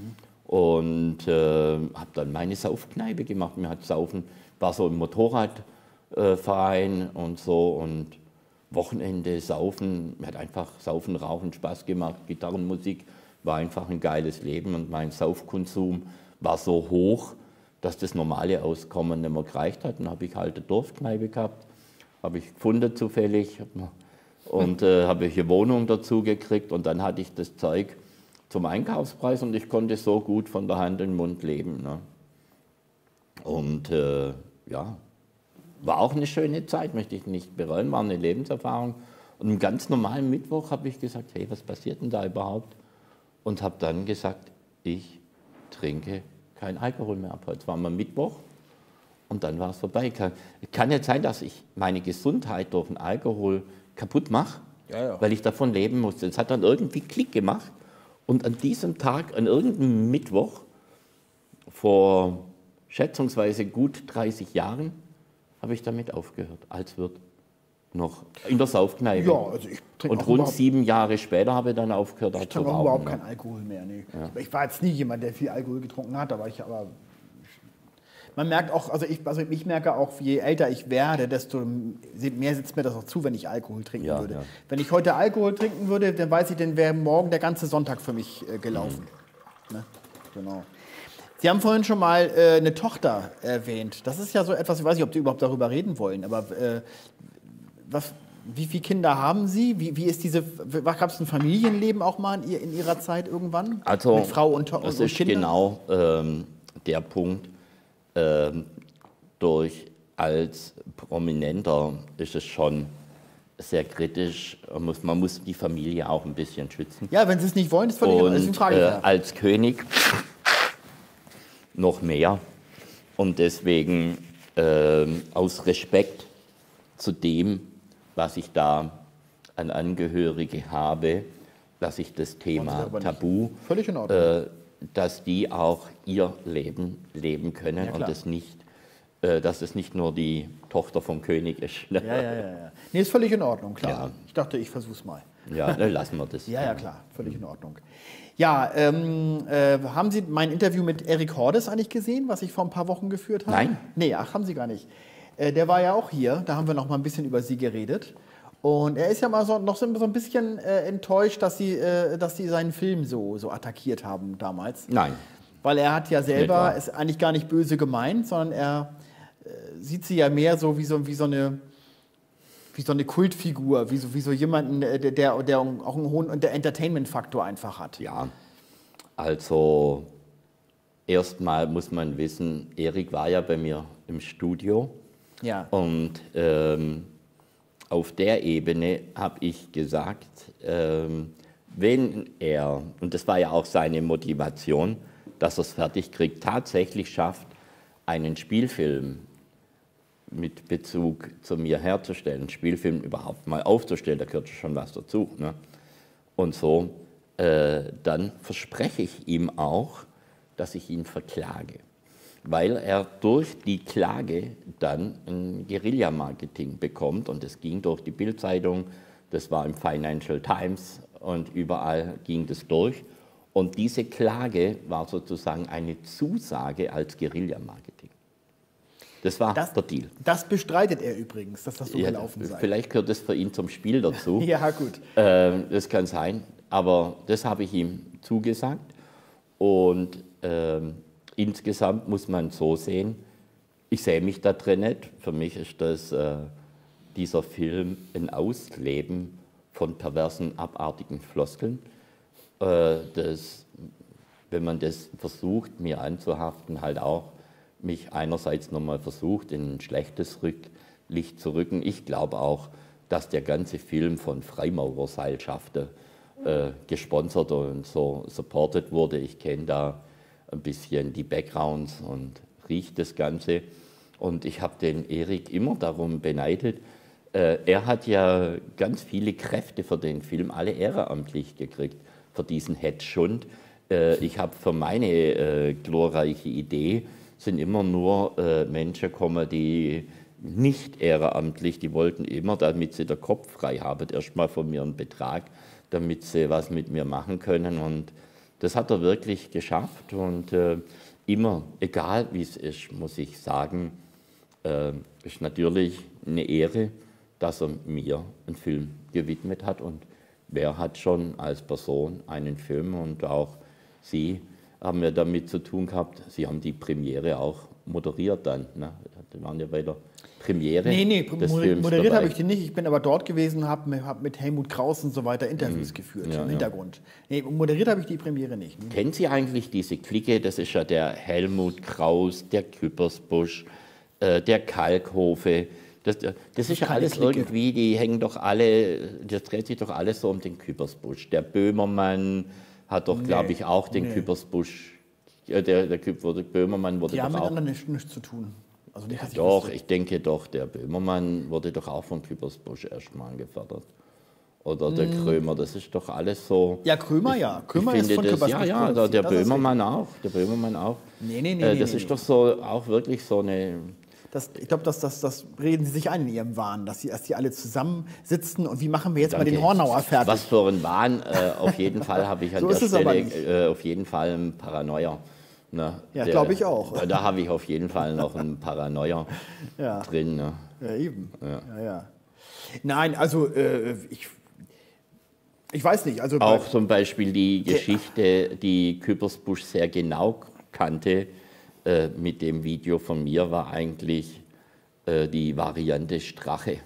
Und habe dann meine Saufkneipe gemacht. Mir hat Saufen, war so im Motorradverein und so. Und Wochenende Saufen, mir hat einfach Saufen, Rauchen Spaß gemacht. Gitarrenmusik war einfach ein geiles Leben. Und mein Saufkonsum war so hoch, dass das normale Auskommen nicht mehr gereicht hat. Dann habe ich halt eine Dorfkneipe gehabt, habe ich gefunden zufällig. Und habe ich eine Wohnung dazu gekriegt und dann hatte ich das Zeug zum Einkaufspreis und ich konnte so gut von der Hand in den Mund leben. Ne? Und ja, war auch eine schöne Zeit, möchte ich nicht bereuen, war eine Lebenserfahrung. Und am ganz normalen Mittwoch habe ich gesagt, hey, was passiert denn da überhaupt? Und habe dann gesagt, ich trinke kein Alkohol mehr ab. Heute war mal Mittwoch und dann war es vorbei. Kann nicht sein, dass ich meine Gesundheit durch den Alkohol kaputt mache, weil ich davon leben musste. Es hat dann irgendwie Klick gemacht und an diesem Tag, an irgendeinem Mittwoch, vor schätzungsweise gut 30 Jahren, habe ich damit aufgehört, als Wirt. Noch in der Saufkneipe. Ja, also ich trinke und rund 7 Jahre später habe ich dann aufgehört. Ich trinke auch überhaupt keinen Alkohol mehr. Nee. Ja. Ich war jetzt nie jemand, der viel Alkohol getrunken hat, aber man merkt auch, ich merke auch, je älter ich werde, desto mehr sitzt mir das auch zu, wenn ich Alkohol trinken würde. Ja. Wenn ich heute Alkohol trinken würde, dann weiß ich, dann wäre morgen der ganze Sonntag für mich gelaufen. Ne? Genau. Sie haben vorhin schon mal eine Tochter erwähnt. Das ist ja so etwas, ich weiß nicht, ob Sie überhaupt darüber reden wollen, aber wie viele Kinder haben Sie? Gab es ein Familienleben auch mal in Ihrer Zeit irgendwann? Also, mit Frau und Kinder? Das ist genau der Punkt. Als Prominenter ist es schon sehr kritisch. Man muss die Familie auch ein bisschen schützen. Ja, wenn Sie es nicht wollen, ist völlig eine Frage. Als König noch mehr. Und deswegen aus Respekt zu dem, was ich da an Angehörige habe, lasse ich das Thema Tabu. Völlig in Ordnung. Dass die auch ihr Leben leben können und dass es nicht nur die Tochter vom König ist. Ja. Nee, ist völlig in Ordnung, klar. Ja. Ich dachte, ich versuch's mal. Ja, dann lassen wir das. Ja, ja, klar, völlig in Ordnung. Ja, haben Sie mein Interview mit Erik Hordes eigentlich gesehen, was ich vor ein paar Wochen geführt habe? Nein. Nee, ach, haben Sie gar nicht. Der war ja auch hier, da haben wir noch mal ein bisschen über Sie geredet. Und er ist ja mal noch so ein bisschen enttäuscht, dass Sie seinen Film so attackiert haben damals. Nein. Weil er hat ja selber es eigentlich gar nicht böse gemeint, sondern er sieht sie ja mehr so wie so eine Kultfigur, wie so jemanden, der auch einen hohen Entertainment-Faktor einfach hat. Ja, also erstmal muss man wissen, Erik war ja bei mir im Studio. Ja. Und auf der Ebene habe ich gesagt, wenn er, und das war ja auch seine Motivation, dass er es fertig kriegt, tatsächlich schafft, einen Spielfilm mit Bezug zu mir herzustellen, einen Spielfilm überhaupt mal aufzustellen, da gehört schon was dazu. Ne? Und so, dann verspreche ich ihm auch, dass ich ihn verklage, weil er durch die Klage dann ein Guerilla-Marketing bekommt und es ging durch die Bild-Zeitung, das war im Financial Times und überall ging das durch. Und diese Klage war sozusagen eine Zusage als Guerilla-Marketing. Das war der Deal. Das bestreitet er übrigens, dass das so gelaufen sei. Vielleicht gehört das für ihn zum Spiel dazu. Ja, gut. Das kann sein, aber das habe ich ihm zugesagt. Und insgesamt muss man so sehen, ich sehe mich da drin nicht. Für mich ist das, dieser Film ein Ausleben von perversen, abartigen Floskeln. Wenn man das versucht, mir anzuhaften, halt auch mich einerseits nochmal versucht, in ein schlechtes Licht zu rücken. Ich glaube auch, dass der ganze Film von Freimaurerseilschaften gesponsert und so supported wurde. Ich kenne da ein bisschen die Backgrounds und rieche das Ganze. Und ich habe den Erik immer darum beneidet. Er hat ja ganz viele Kräfte für den Film, alle ehrenamtlich gekriegt, für diesen Hetzschund. Ich habe für meine glorreiche Idee, sind immer nur Menschen gekommen, die nicht ehrenamtlich, die wollten immer, damit sie den Kopf frei haben, erstmal von mir einen Betrag, damit sie was mit mir machen können. Und das hat er wirklich geschafft. Und immer, egal wie es ist, muss ich sagen, ist natürlich eine Ehre, dass er mir einen Film gewidmet hat. Und wer hat schon als Person einen Film, und auch Sie haben ja damit zu tun gehabt, Sie haben die Premiere auch moderiert dann, ne? Die waren ja bei der Premiere des Films moderiert dabei. habe ich die nicht, ich bin aber dort gewesen, habe mit Helmut Kraus und so weiter Interviews geführt im Hintergrund. Nee, moderiert habe ich die Premiere nicht. Kennen Sie eigentlich diese Clique? Das ist ja der Helmut Kraus, der Küppersbusch, der Kalkhofe. Das ist ja alles Clique. irgendwie, die hängen doch alle, das dreht sich doch alles so um den Küppersbusch. Der Böhmermann hat doch, glaube ich, auch den Küppersbusch, der Böhmermann wurde Die doch haben auch... miteinander nichts zu tun. Also nicht, dass ich Doch, wüsste. ich denke doch, der Böhmermann wurde doch auch von Küppersbusch erstmal gefördert. Oder der Krömer, das ist doch alles so... Ja, Krömer, ja. Krömer ich ist finde von das, Küppersbusch ja, produziert, der das ist Böhmermann auch. Der Böhmermann auch. Nee, das ist doch so, auch wirklich so eine... Ich glaube, das reden Sie sich ein in Ihrem Wahn, dass Sie alle zusammensitzen und wie machen wir jetzt mal Danke. den Hornauer fertig? Was für ein Wahn. Auf jeden Fall habe ich an So der ist es aber Stelle auf jeden Fall einen Paranoia. Ne? Ja, glaube ich auch. Da habe ich auf jeden Fall noch einen Paranoia Ja. drin. Ne? Ja, eben. Ja. Ja. Nein, also ich weiß nicht. Also Auch zum Beispiel die Geschichte, die Küppersbusch sehr genau kannte, mit dem Video von mir, war eigentlich die Variante Strache.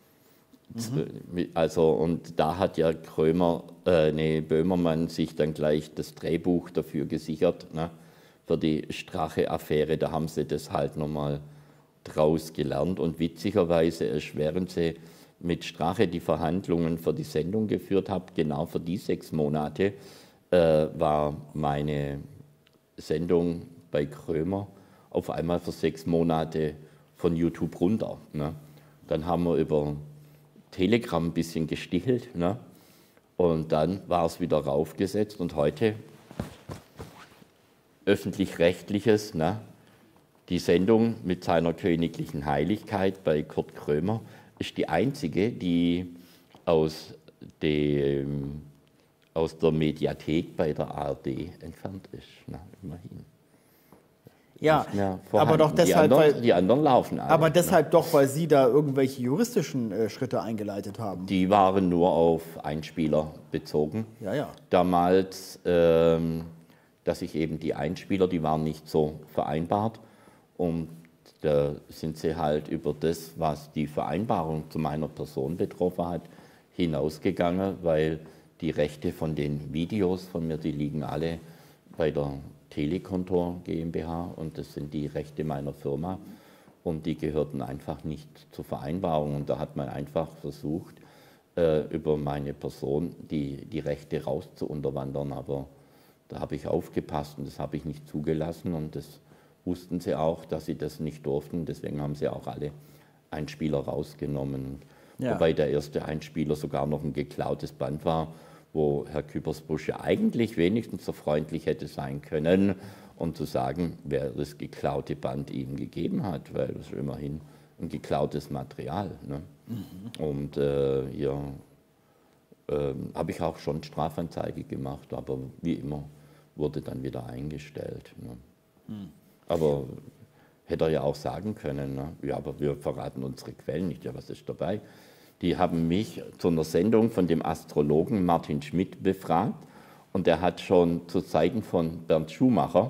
Also, und da hat ja Böhmermann sich dann gleich das Drehbuch dafür gesichert, ne, für die Strache-Affäre. Da haben sie das halt nochmal draus gelernt. Und witzigerweise ist, während sie mit Strache die Verhandlungen für die Sendung geführt haben, genau für die 6 Monate, war meine Sendung bei Krömer auf einmal für 6 Monate von YouTube runter. Ne? Dann haben wir über Telegram ein bisschen gestichelt, ne? Und dann war es wieder raufgesetzt und heute öffentlich-rechtliches, ne? Die Sendung mit seiner königlichen Heiligkeit bei Kurt Krömer ist die einzige, die aus aus der Mediathek bei der ARD entfernt ist. Na, immerhin. Ja, aber doch deshalb, die anderen laufen alle. Aber deshalb doch, weil Sie da irgendwelche juristischen Schritte eingeleitet haben. Die waren nur auf Einspieler bezogen. Ja, ja. Damals, dass ich eben die Einspieler, die waren nicht so vereinbart. Und da sind sie halt über das, was die Vereinbarung zu meiner Person betroffen hat, hinausgegangen, weil die Rechte von den Videos von mir, die liegen alle bei der Telekontor GmbH und das sind die Rechte meiner Firma und die gehörten einfach nicht zur Vereinbarung und da hat man einfach versucht, über meine Person die Rechte rauszuunterwandern, aber da habe ich aufgepasst und das habe ich nicht zugelassen und das wussten sie auch, dass sie das nicht durften, deswegen haben sie auch alle Einspieler rausgenommen. Ja. Wobei der erste Einspieler sogar noch ein geklautes Band war, wo Herr Küppersbusch ja eigentlich wenigstens so freundlich hätte sein können, um zu sagen, wer das geklaute Band ihm gegeben hat, weil das ist immerhin ein geklautes Material. Ne? Mhm. Und hier habe ich auch schon Strafanzeige gemacht, aber wie immer wurde dann wieder eingestellt. Ne? Mhm. Aber hätte er ja auch sagen können, ne? Ja, aber wir verraten unsere Quellen nicht, ja, was ist dabei? Die haben mich zu einer Sendung von dem Astrologen Martin Schmidt befragt und der hat schon zu Zeiten von Bernd Schumacher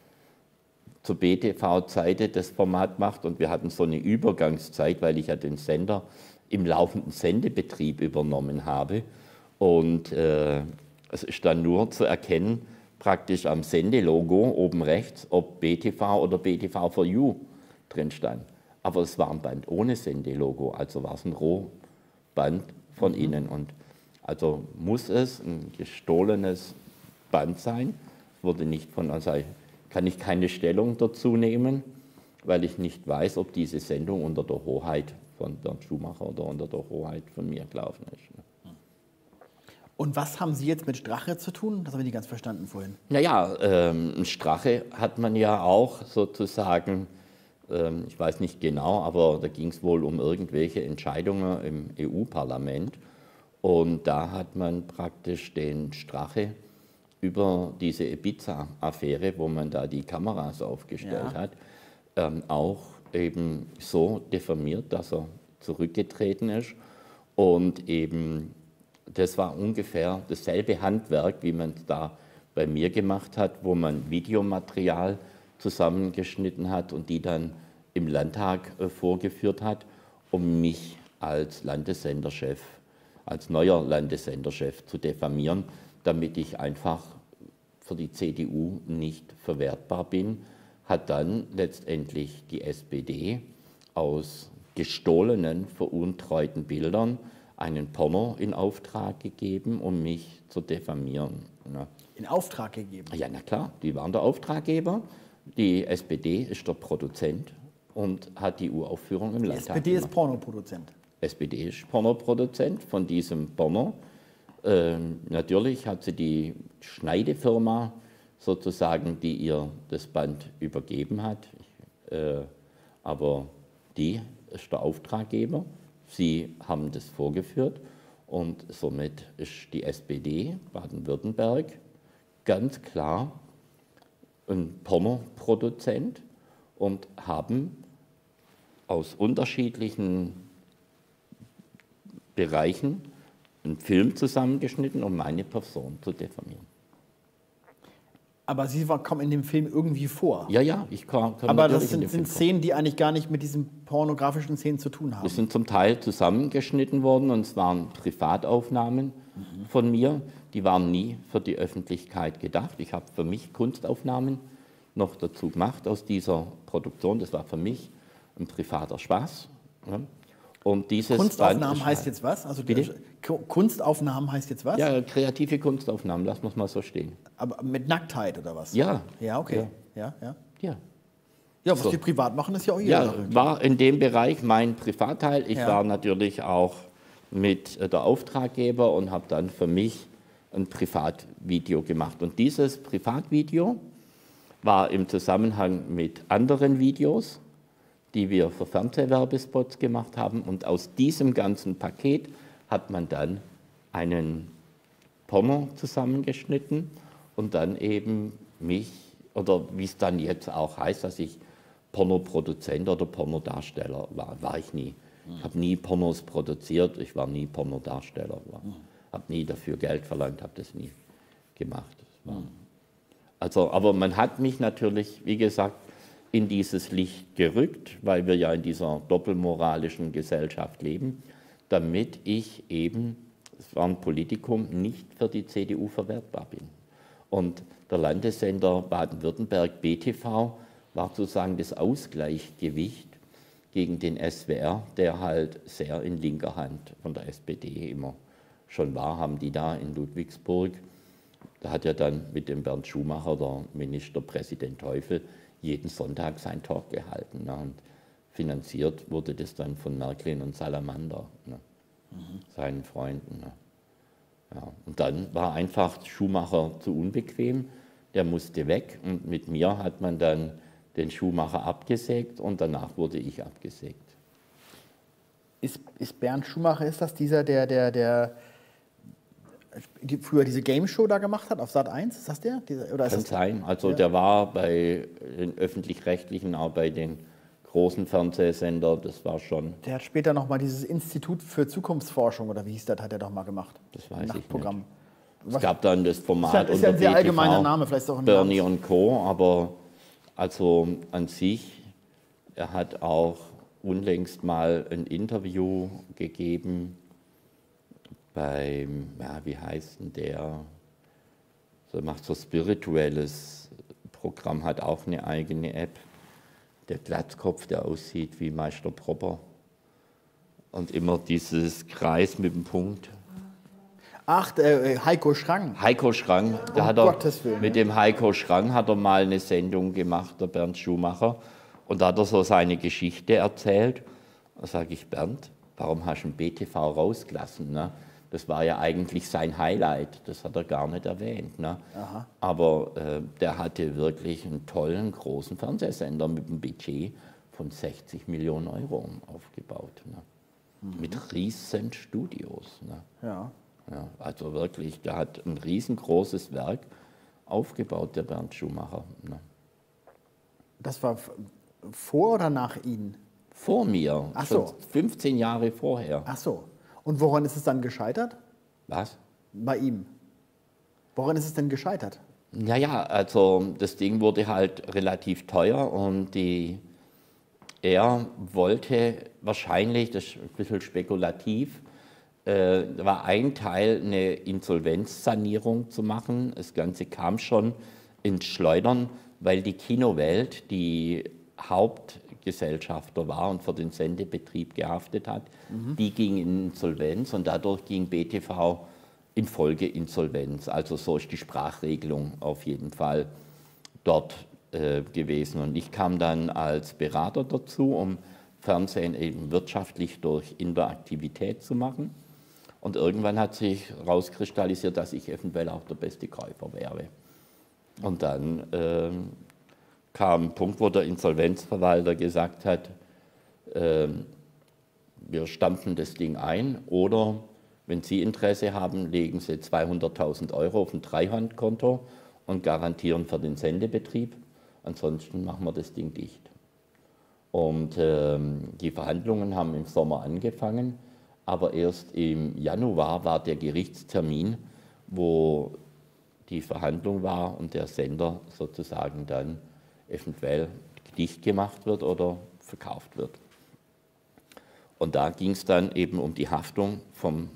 zur BTV-Seite das Format gemacht und wir hatten so eine Übergangszeit, weil ich ja den Sender im laufenden Sendebetrieb übernommen habe und es ist dann nur zu erkennen, praktisch am Sendelogo oben rechts, ob BTV oder BTV for You drin stand. Aber es war ein Band ohne Sendelogo, also war es ein Rohband von Ihnen. Und also muss es ein gestohlenes Band sein. Wurde nicht von, also kann ich keine Stellung dazu nehmen, weil ich nicht weiß, ob diese Sendung unter der Hoheit von Bernd Schumacher oder unter der Hoheit von mir gelaufen ist. Und was haben Sie jetzt mit Strache zu tun? Das habe ich nicht ganz verstanden vorhin. Naja, Strache hat man ja auch sozusagen, ich weiß nicht genau, aber da ging es wohl um irgendwelche Entscheidungen im EU-Parlament. Und da hat man praktisch den Strache über diese Ibiza-Affäre, wo man da die Kameras aufgestellt hat, auch eben so diffamiert, dass er zurückgetreten ist und eben das war ungefähr dasselbe Handwerk, wie man es da bei mir gemacht hat, wo man Videomaterial zusammengeschnitten hat und die dann im Landtag vorgeführt hat, um mich als Landessenderchef, als neuer Landessenderchef zu diffamieren, damit ich einfach für die CDU nicht verwertbar bin, hat dann letztendlich die SPD aus gestohlenen, veruntreuten Bildern einen Porno in Auftrag gegeben, um mich zu diffamieren. Ne? In Auftrag gegeben? Ja, na klar, die waren der Auftraggeber. Die SPD ist der Produzent und hat die Uraufführung im Landtag gemacht. Die SPD ist Pornoproduzent? SPD ist Pornoproduzent von diesem Porno. Natürlich hat sie die Schneidefirma sozusagen, die ihr das Band übergeben hat, aber die ist der Auftraggeber. Sie haben das vorgeführt und somit ist die SPD Baden-Württemberg ganz klar ein Pornoproduzent und haben aus unterschiedlichen Bereichen einen Film zusammengeschnitten, um meine Person zu diffamieren. Aber Sie kommen in dem Film irgendwie vor? Ja, ja, ich komme. Aber das sind Szenen, die eigentlich gar nicht mit diesen pornografischen Szenen zu tun haben? Die sind zum Teil zusammengeschnitten worden und es waren Privataufnahmen von mir. Die waren nie für die Öffentlichkeit gedacht. Ich habe für mich Kunstaufnahmen noch dazu gemacht aus dieser Produktion. Das war für mich ein privater Spaß. Ja. Und dieses Kunstaufnahmen heißt jetzt was? Also Kunstaufnahmen heißt jetzt was? Ja, kreative Kunstaufnahmen, lassen wir es mal so stehen. Aber mit Nacktheit oder was? Ja. Ja, okay. Ja. Ja, was Sie privat machen, ist ja auch Ihre Sache. War in dem Bereich mein Privatteil. Ich war natürlich auch mit der Auftraggeber und habe dann für mich ein Privatvideo gemacht. Und dieses Privatvideo war im Zusammenhang mit anderen Videos, die wir für Fernsehwerbespots gemacht haben. Und aus diesem ganzen Paket hat man dann einen Porno zusammengeschnitten und dann eben mich, oder wie es dann jetzt auch heißt, dass ich Pornoproduzent oder Pornodarsteller war ich nie. Ich habe nie Pornos produziert, ich war nie Pornodarsteller, habe nie dafür Geld verlangt, habe das nie gemacht. Also, aber man hat mich natürlich, wie gesagt, in dieses Licht gerückt, weil wir ja in dieser doppelmoralischen Gesellschaft leben, damit ich eben, es war ein Politikum, nicht für die CDU verwertbar bin. Und der Landessender Baden-Württemberg, BTV, war sozusagen das Ausgleichsgewicht gegen den SWR, der halt sehr in linker Hand von der SPD immer schon war, haben die da in Ludwigsburg. Da hat ja dann mit dem Bernd Schumacher, der Ministerpräsident Teufel, jeden Sonntag sein Talk gehalten. Ne? Und finanziert wurde das dann von Märklin und Salamander, ne? Seinen Freunden. Ne? Ja. Und dann war einfach Schumacher zu unbequem, der musste weg und mit mir hat man dann den Schumacher abgesägt und danach wurde ich abgesägt. Ist Bernd Schumacher, ist das dieser, der früher diese Game Show da gemacht hat auf Sat.1? Ist das der? Oder ist Kann das sein. Also der war bei den Öffentlich-Rechtlichen, auch bei den großen Fernsehsender, das war schon. Der hat später nochmal dieses Institut für Zukunftsforschung, oder wie hieß das, hat er doch mal gemacht. Das weiß ich nicht. Es gab dann das Format ist ja ein sehr BTV, allgemeiner Name, vielleicht auch ein Bernie und Co., aber also an sich, er hat auch unlängst mal ein Interview gegeben beim, ja, wie heißt denn der, so macht so spirituelles Programm, hat auch eine eigene App, der Glatzkopf, der aussieht wie Meister Propper und immer dieses Kreis mit dem Punkt. Ach, Heiko Schrang. Heiko Schrang, da hat er, mit dem Heiko Schrang hat er mal eine Sendung gemacht, der Bernd Schumacher, und da hat er so seine Geschichte erzählt. Da sage ich, Bernd, warum hast du ein BTV rausgelassen? Ne? Das war ja eigentlich sein Highlight, das hat er gar nicht erwähnt. Ne? Aber der hatte wirklich einen tollen, großen Fernsehsender mit einem Budget von 60 Millionen Euro aufgebaut. Ne? Mit riesen Studios. Ne? Ja. Ja, also wirklich, der hat ein riesengroßes Werk aufgebaut, der Bernd Schumacher. Ne? Das war vor oder nach Ihnen? Vor mir, Ach so. 15 Jahre vorher. Ach so. Und woran ist es dann gescheitert? Was? Bei ihm. Woran ist es denn gescheitert? Naja, also das Ding wurde halt relativ teuer und er wollte wahrscheinlich, das ist ein bisschen spekulativ, war ein Teil, eine Insolvenzsanierung zu machen. Das Ganze kam schon ins Schleudern, weil die Kinowelt, die Hauptgesellschafter war und für den Sendebetrieb gehaftet hat, die ging in Insolvenz und dadurch ging BTV in Folgeinsolvenz. Also so ist die Sprachregelung auf jeden Fall dort gewesen. Und ich kam dann als Berater dazu, um Fernsehen eben wirtschaftlich durch Interaktivität zu machen. Und irgendwann hat sich herauskristallisiert, dass ich eventuell auch der beste Käufer wäre. Und dann kam ein Punkt, wo der Insolvenzverwalter gesagt hat, wir stampfen das Ding ein oder wenn Sie Interesse haben, legen Sie 200.000 Euro auf ein Treuhandkonto und garantieren für den Sendebetrieb. Ansonsten machen wir das Ding dicht. Und die Verhandlungen haben im Sommer angefangen. Aber erst im Januar war der Gerichtstermin, wo die Verhandlung war und der Sender sozusagen dann eventuell dicht gemacht wird oder verkauft wird. Und da ging es dann eben um die Haftung von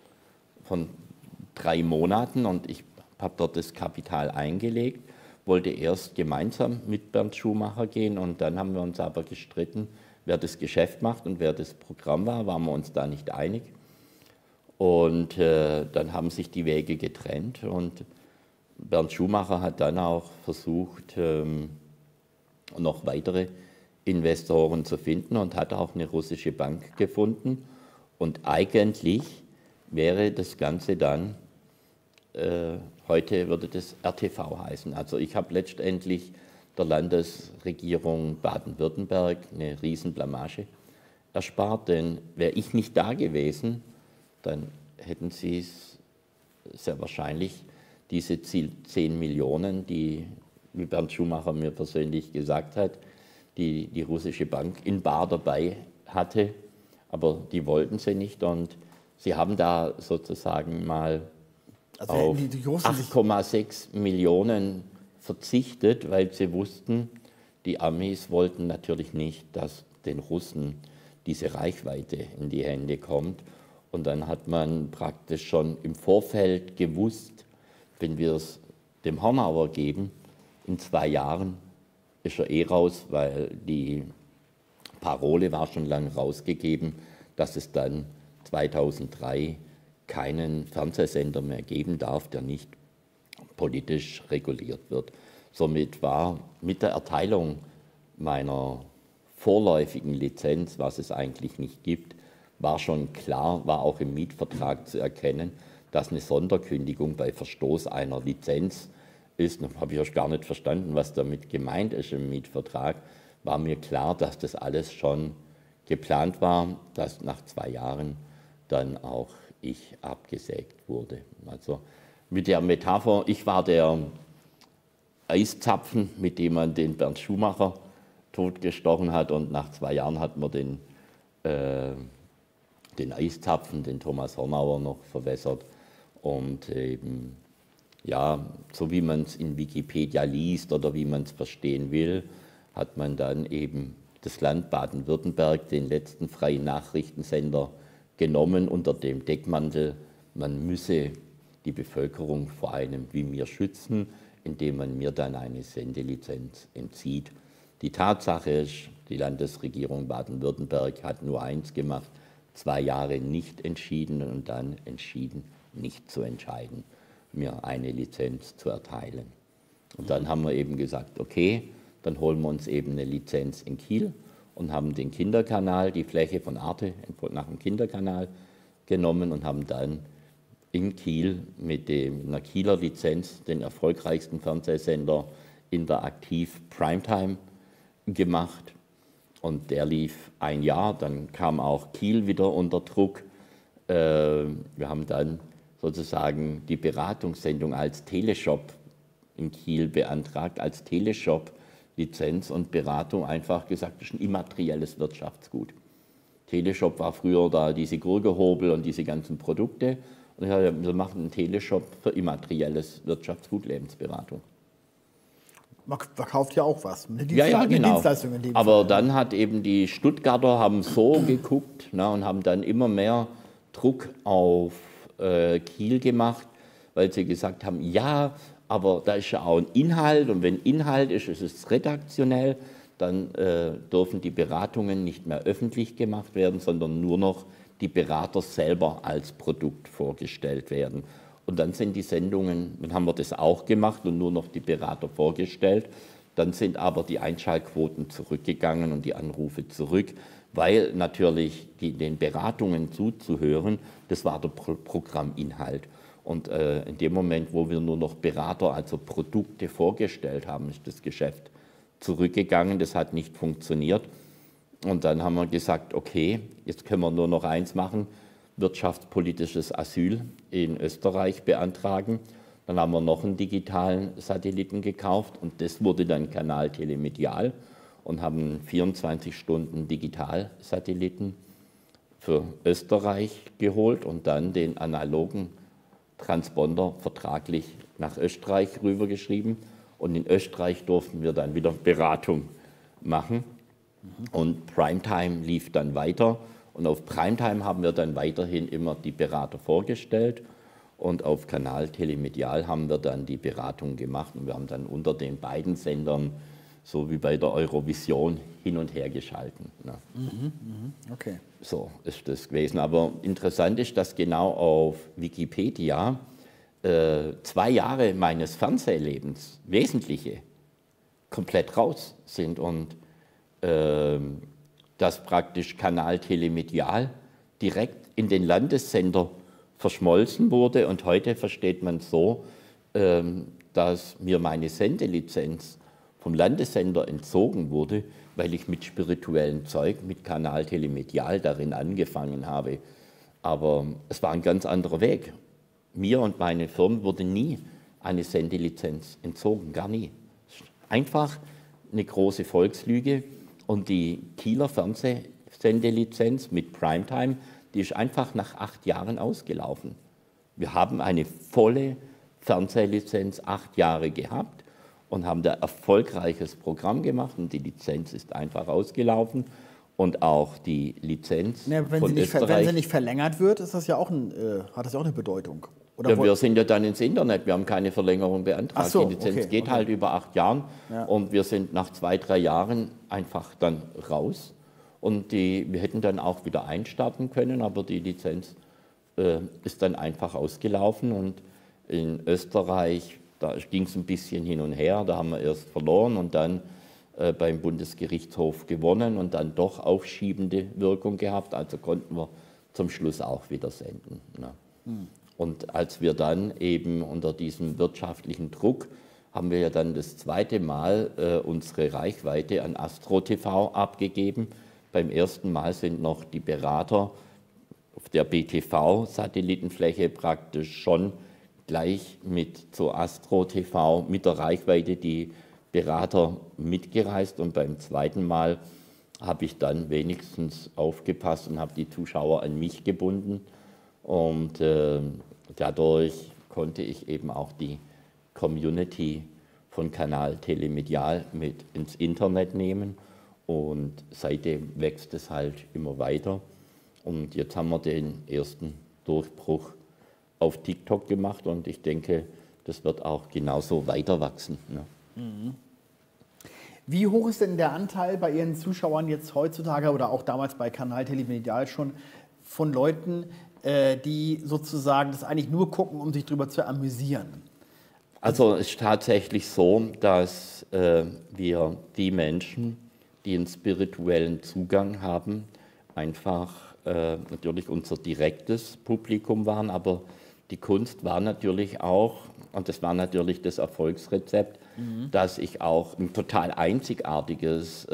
3 Monaten und ich habe dort das Kapital eingelegt, wollte erst gemeinsam mit Bernd Schumacher gehen und dann haben wir uns aber gestritten, wer das Geschäft macht und wer das Programm war, waren wir uns da nicht einig. Und dann haben sich die Wege getrennt und Bernd Schumacher hat dann auch versucht, noch weitere Investoren zu finden und hat auch eine russische Bank gefunden. Und eigentlich wäre das Ganze dann, heute würde das RTV heißen. Also ich habe letztendlich der Landesregierung Baden-Württemberg eine Riesenblamage erspart, denn wäre ich nicht da gewesen, dann hätten sie es sehr wahrscheinlich diese 10 Millionen, die, wie Bernd Schumacher mir persönlich gesagt hat, die russische Bank in bar dabei hatte, aber die wollten sie nicht und sie haben da sozusagen mal auf 8,6 Millionen verzichtet, weil sie wussten, die Amis wollten natürlich nicht, dass den Russen diese Reichweite in die Hände kommt. Und dann hat man praktisch schon im Vorfeld gewusst, wenn wir es dem Hornauer geben, in 2 Jahren ist er eh raus, weil die Parole war schon lange rausgegeben, dass es dann 2003 keinen Fernsehsender mehr geben darf, der nicht politisch reguliert wird. Somit war mit der Erteilung meiner vorläufigen Lizenz, was es eigentlich nicht gibt, war schon klar, war auch im Mietvertrag zu erkennen, dass eine Sonderkündigung bei Verstoß einer Lizenz ist. Noch habe ich erst gar nicht verstanden, was damit gemeint ist im Mietvertrag. War mir klar, dass das alles schon geplant war, dass nach 2 Jahren dann auch ich abgesägt wurde. Also mit der Metapher, ich war der Eiszapfen, mit dem man den Bernd Schumacher totgestochen hat und nach 2 Jahren hat man den Eiszapfen, den Thomas Hornauer, noch verwässert. Und eben, ja, so wie man es in Wikipedia liest oder wie man es verstehen will, hat man dann eben das Land Baden-Württemberg, den letzten freien Nachrichtensender, genommen unter dem Deckmantel, man müsse die Bevölkerung vor einem wie mir schützen, indem man mir dann eine Sendelizenz entzieht. Die Tatsache ist, die Landesregierung Baden-Württemberg hat nur eins gemacht, 2 Jahre nicht entschieden und dann entschieden, nicht zu entscheiden, mir eine Lizenz zu erteilen. Und dann haben wir eben gesagt, okay, dann holen wir uns eben eine Lizenz in Kiel und haben den Kinderkanal, die Fläche von Arte nach dem Kinderkanal genommen und haben dann in Kiel mit einer Kieler Lizenz den erfolgreichsten Fernsehsender interaktiv Primetime gemacht. Und der lief 1 Jahr, dann kam auch Kiel wieder unter Druck. Wir haben dann sozusagen die Beratungssendung als Teleshop in Kiel beantragt, als Teleshop-Lizenz und Beratung einfach gesagt, das ist ein immaterielles Wirtschaftsgut. Teleshop war früher da diese Gurgehobel und diese ganzen Produkte. Und wir machen einen Teleshop für immaterielles Wirtschaftsgut, Lebensberatung. Man verkauft ja auch was. Ja, genau. Dienstleistung in dem Aber Fall. dann hat eben die Stuttgarter haben so geguckt, na, und haben dann immer mehr Druck auf Kiel gemacht, weil sie gesagt haben, ja, aber da ist ja auch ein Inhalt und wenn Inhalt ist, ist es redaktionell, dann dürfen die Beratungen nicht mehr öffentlich gemacht werden, sondern nur noch die Berater selber als Produkt vorgestellt werden. Und dann sind die Sendungen, dann haben wir das auch gemacht und nur noch die Berater vorgestellt. Dann sind aber die Einschaltquoten zurückgegangen und die Anrufe zurück, weil natürlich den Beratungen zuzuhören, das war der Programminhalt. Und in dem Moment, wo wir nur noch Berater, also Produkte vorgestellt haben, ist das Geschäft zurückgegangen. Das hat nicht funktioniert. Und dann haben wir gesagt, okay, jetzt können wir nur noch eins machen, wirtschaftspolitisches Asyl in Österreich beantragen. Dann haben wir noch einen digitalen Satelliten gekauft und das wurde dann Kanal Telemedial und haben 24 Stunden Digitalsatelliten für Österreich geholt und dann den analogen Transponder vertraglich nach Österreich rübergeschrieben. Und in Österreich durften wir dann wieder Beratung machen. Und Primetime lief dann weiter. Und auf Primetime haben wir dann weiterhin immer die Berater vorgestellt. Und auf Kanal Telemedial haben wir dann die Beratung gemacht. Und wir haben dann unter den beiden Sendern, so wie bei der Eurovision, hin und her geschalten. Ne? Okay. So ist das gewesen. Aber interessant ist, dass genau auf Wikipedia 2 Jahre meines Fernsehlebens, wesentliche, komplett raus sind. Und dass praktisch Kanal Telemedial direkt in den Landessender verschmolzen wurde. Und heute versteht man so, dass mir meine Sendelizenz vom Landessender entzogen wurde, weil ich mit spirituellem Zeug, mit Kanal Telemedial darin angefangen habe. Aber es war ein ganz anderer Weg. mir und meine Firmen wurde nie eine Sendelizenz entzogen, gar nie. Einfach eine große Volkslüge und die Kieler Fernsehsendelizenz mit Primetime, die ist einfach nach 8 Jahren ausgelaufen. Wir haben eine volle Fernsehlizenz 8 Jahre gehabt und haben da erfolgreiches Programm gemacht und die Lizenz ist einfach ausgelaufen und auch die Lizenz Ja, wenn von Österreich. Wenn sie nicht verlängert wird, ist das ja auch hat das ja auch eine Bedeutung. Oder Ja, wir sind ja dann ins Internet, wir haben keine Verlängerung beantragt. Ach so, die Lizenz okay, geht halt über 8 Jahren Ja. und wir sind nach 2, 3 Jahren einfach dann raus. Und wir hätten dann auch wieder einstarten können, aber die Lizenz ist dann einfach ausgelaufen. Und in Österreich, da ging es ein bisschen hin und her, da haben wir erst verloren und dann beim Bundesgerichtshof gewonnen und dann doch aufschiebende Wirkung gehabt. Also konnten wir zum Schluss auch wieder senden. Ne? Und als wir dann eben unter diesem wirtschaftlichen Druck, haben wir ja dann das 2. Mal unsere Reichweite an Astro TV abgegeben. Beim ersten Mal sind noch die Berater auf der BTV-Satellitenfläche praktisch schon gleich mit zur Astro TV mit der Reichweite die Berater mitgereist. Und beim 2. Mal habe ich dann wenigstens aufgepasst und habe die Zuschauer an mich gebunden. Und dadurch konnte ich eben auch die Community von Kanal Telemedial mit ins Internet nehmen. Und seitdem wächst es halt immer weiter. Und jetzt haben wir den ersten Durchbruch auf TikTok gemacht und ich denke, das wird auch genauso weiter wachsen. Ne? Wie hoch ist denn der Anteil bei Ihren Zuschauern jetzt heutzutage oder auch damals bei Kanal Telemedial schon von Leuten, die sozusagen das eigentlich nur gucken, um sich darüber zu amüsieren? Also es ist tatsächlich so, dass wir die Menschen, die einen spirituellen Zugang haben, einfach natürlich unser direktes Publikum waren, aber die Kunst war natürlich auch, und das war natürlich das Erfolgsrezept, dass ich auch ein total einzigartiges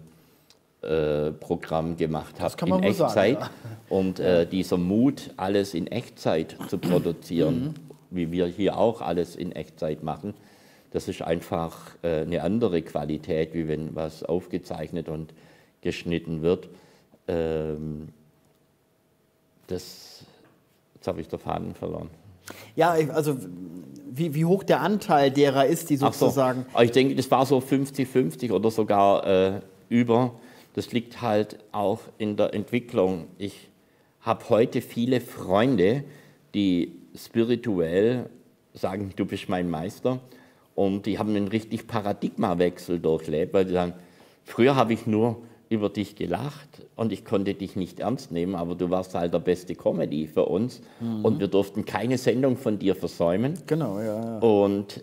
Programm gemacht habe in Echtzeit. Sagen, ja. Und dieser Mut, alles in Echtzeit zu produzieren, wie wir hier auch alles in Echtzeit machen, das ist einfach eine andere Qualität, wie wenn was aufgezeichnet und geschnitten wird. Jetzt habe ich den Faden verloren. Ja, also wie hoch der Anteil derer ist, die sozusagen... Ach so. Ich denke, das war so 50-50 oder sogar über. Das liegt halt auch in der Entwicklung. Ich habe heute viele Freunde, die spirituell sagen, du bist mein Meister. Und die haben einen richtig Paradigmawechsel durchlebt, weil die sagen, früher habe ich nur über dich gelacht und ich konnte dich nicht ernst nehmen, aber du warst halt der beste Comedy für uns und wir durften keine Sendung von dir versäumen. Genau, ja. Und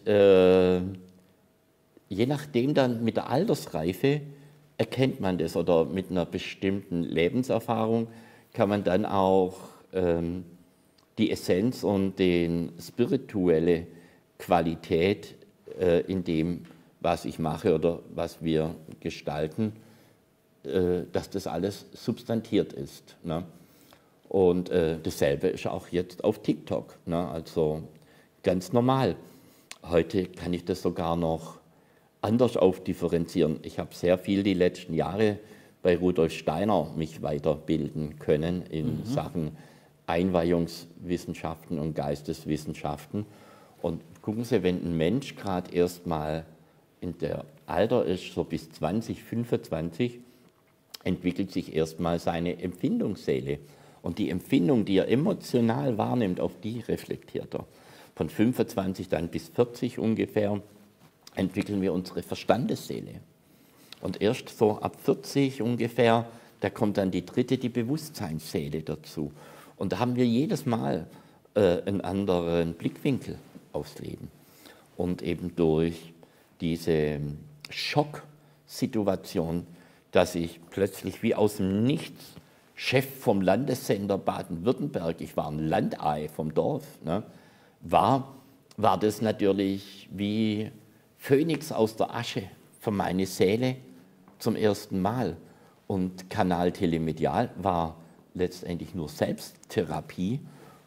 je nachdem dann mit der Altersreife erkennt man das oder mit einer bestimmten Lebenserfahrung kann man dann auch die Essenz und die spirituelle Qualität in dem, was ich mache oder was wir gestalten, dass das alles substantiert ist. Ne? Und dasselbe ist auch jetzt auf TikTok. Ne? Also ganz normal. Heute kann ich das sogar noch anders aufdifferenzieren. Ich habe sehr viel die letzten Jahre bei Rudolf Steiner mich weiterbilden können in Sachen Einweihungswissenschaften und Geisteswissenschaften. Und gucken Sie, wenn ein Mensch gerade erst mal in der Alter ist, so bis 20, 25, entwickelt sich erstmal seine Empfindungsseele. Und die Empfindung, die er emotional wahrnimmt, auf die reflektiert er. Von 25 dann bis 40 ungefähr entwickeln wir unsere Verstandesseele. Und erst so ab 40 ungefähr, da kommt dann die dritte, die Bewusstseinsseele dazu. Und da haben wir jedes Mal einen anderen Blickwinkel aufs Leben. Und eben durch diese Schocksituation, dass ich plötzlich wie aus dem Nichts Chef vom Landessender Baden-Württemberg, ich war ein Landei vom Dorf, ne, war das natürlich wie Phönix aus der Asche für meine Seele zum ersten Mal. Und Kanal Telemedial war letztendlich nur Selbsttherapie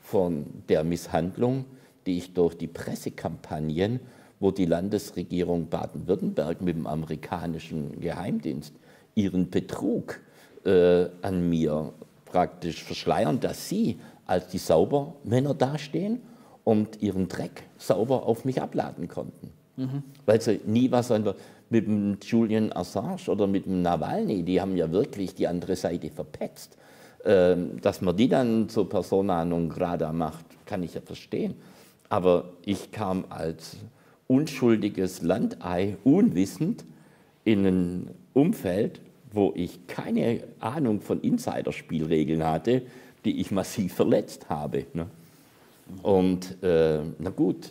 von der Misshandlung, die ich durch die Pressekampagnen, wo die Landesregierung Baden-Württemberg mit dem amerikanischen Geheimdienst ihren Betrug an mir praktisch verschleiern, dass sie als die Saubermänner dastehen und ihren Dreck sauber auf mich abladen konnten. Weil sie nie was mit dem Julian Assange oder mit dem Nawalny, die haben ja wirklich die andere Seite verpetzt. Dass man die dann zur Persona non grata macht, kann ich ja verstehen. Aber ich kam als unschuldiges Landei, unwissend, in ein Umfeld, wo ich keine Ahnung von Insiderspielregeln hatte, die ich massiv verletzt habe. Ne? Und na gut,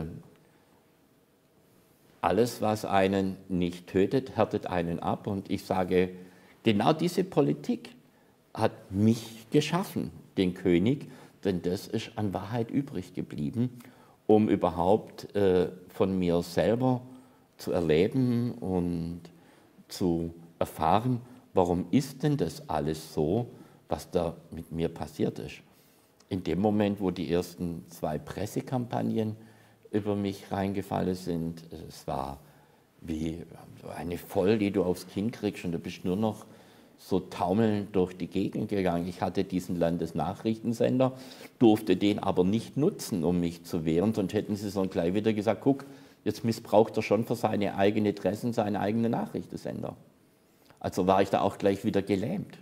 alles, was einen nicht tötet, härtet einen ab. Und ich sage, genau diese Politik hat mich geschaffen, den König, denn das ist an Wahrheit übrig geblieben, um überhaupt von mir selber zu erleben und zu erfahren, warum ist denn das alles so, was da mit mir passiert ist. In dem Moment, wo die ersten 2 Pressekampagnen über mich reingefallen sind, es war wie eine Voll, die du aufs Kinn kriegst und du bist nur noch so taumelnd durch die Gegend gegangen. Ich hatte diesen Landesnachrichtensender, durfte den aber nicht nutzen, um mich zu wehren, sonst hätten sie so gleich wieder gesagt, guck, jetzt missbraucht er schon für seine eigenen Interessen seinen eigenen Nachrichtensender. Also war ich da auch gleich wieder gelähmt.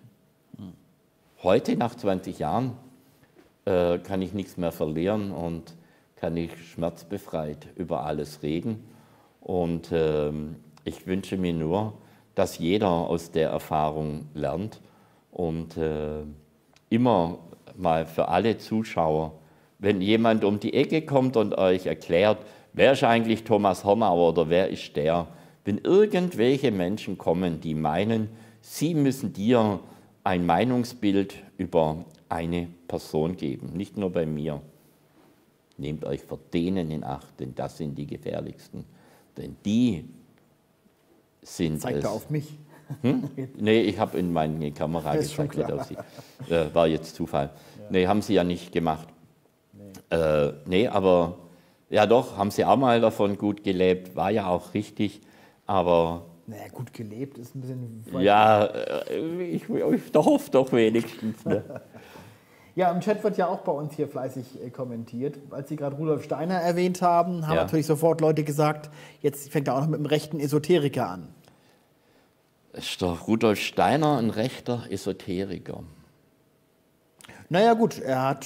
Heute, nach 20 Jahren, kann ich nichts mehr verlieren und kann ich schmerzbefreit über alles reden. Und ich wünsche mir nur, dass jeder aus der Erfahrung lernt und immer mal für alle Zuschauer, wenn jemand um die Ecke kommt und euch erklärt, wer ist eigentlich Thomas Hornauer oder wer ist der, wenn irgendwelche Menschen kommen, die meinen, sie müssen dir ein Meinungsbild über eine Person geben, nicht nur bei mir. Nehmt euch vor denen in Acht, denn das sind die gefährlichsten. Denn die sind Zeigt er auf mich? Nee, ich habe in meine Kamera gezeigt, nicht auf Sie. War jetzt Zufall. Ja. Nee, haben Sie ja nicht gemacht. Nee, aber ja doch, haben Sie auch mal davon gut gelebt, war ja auch richtig, aber... Naja, gut gelebt ist ein bisschen... Ja, ich hoffe doch wenigstens. Ne? Ja, im Chat wird ja auch bei uns hier fleißig kommentiert. Als Sie gerade Rudolf Steiner erwähnt haben, haben natürlich sofort Leute gesagt, jetzt fängt er auch noch mit einem rechten Esoteriker an. Ist doch Rudolf Steiner ein rechter Esoteriker? Naja gut, er hat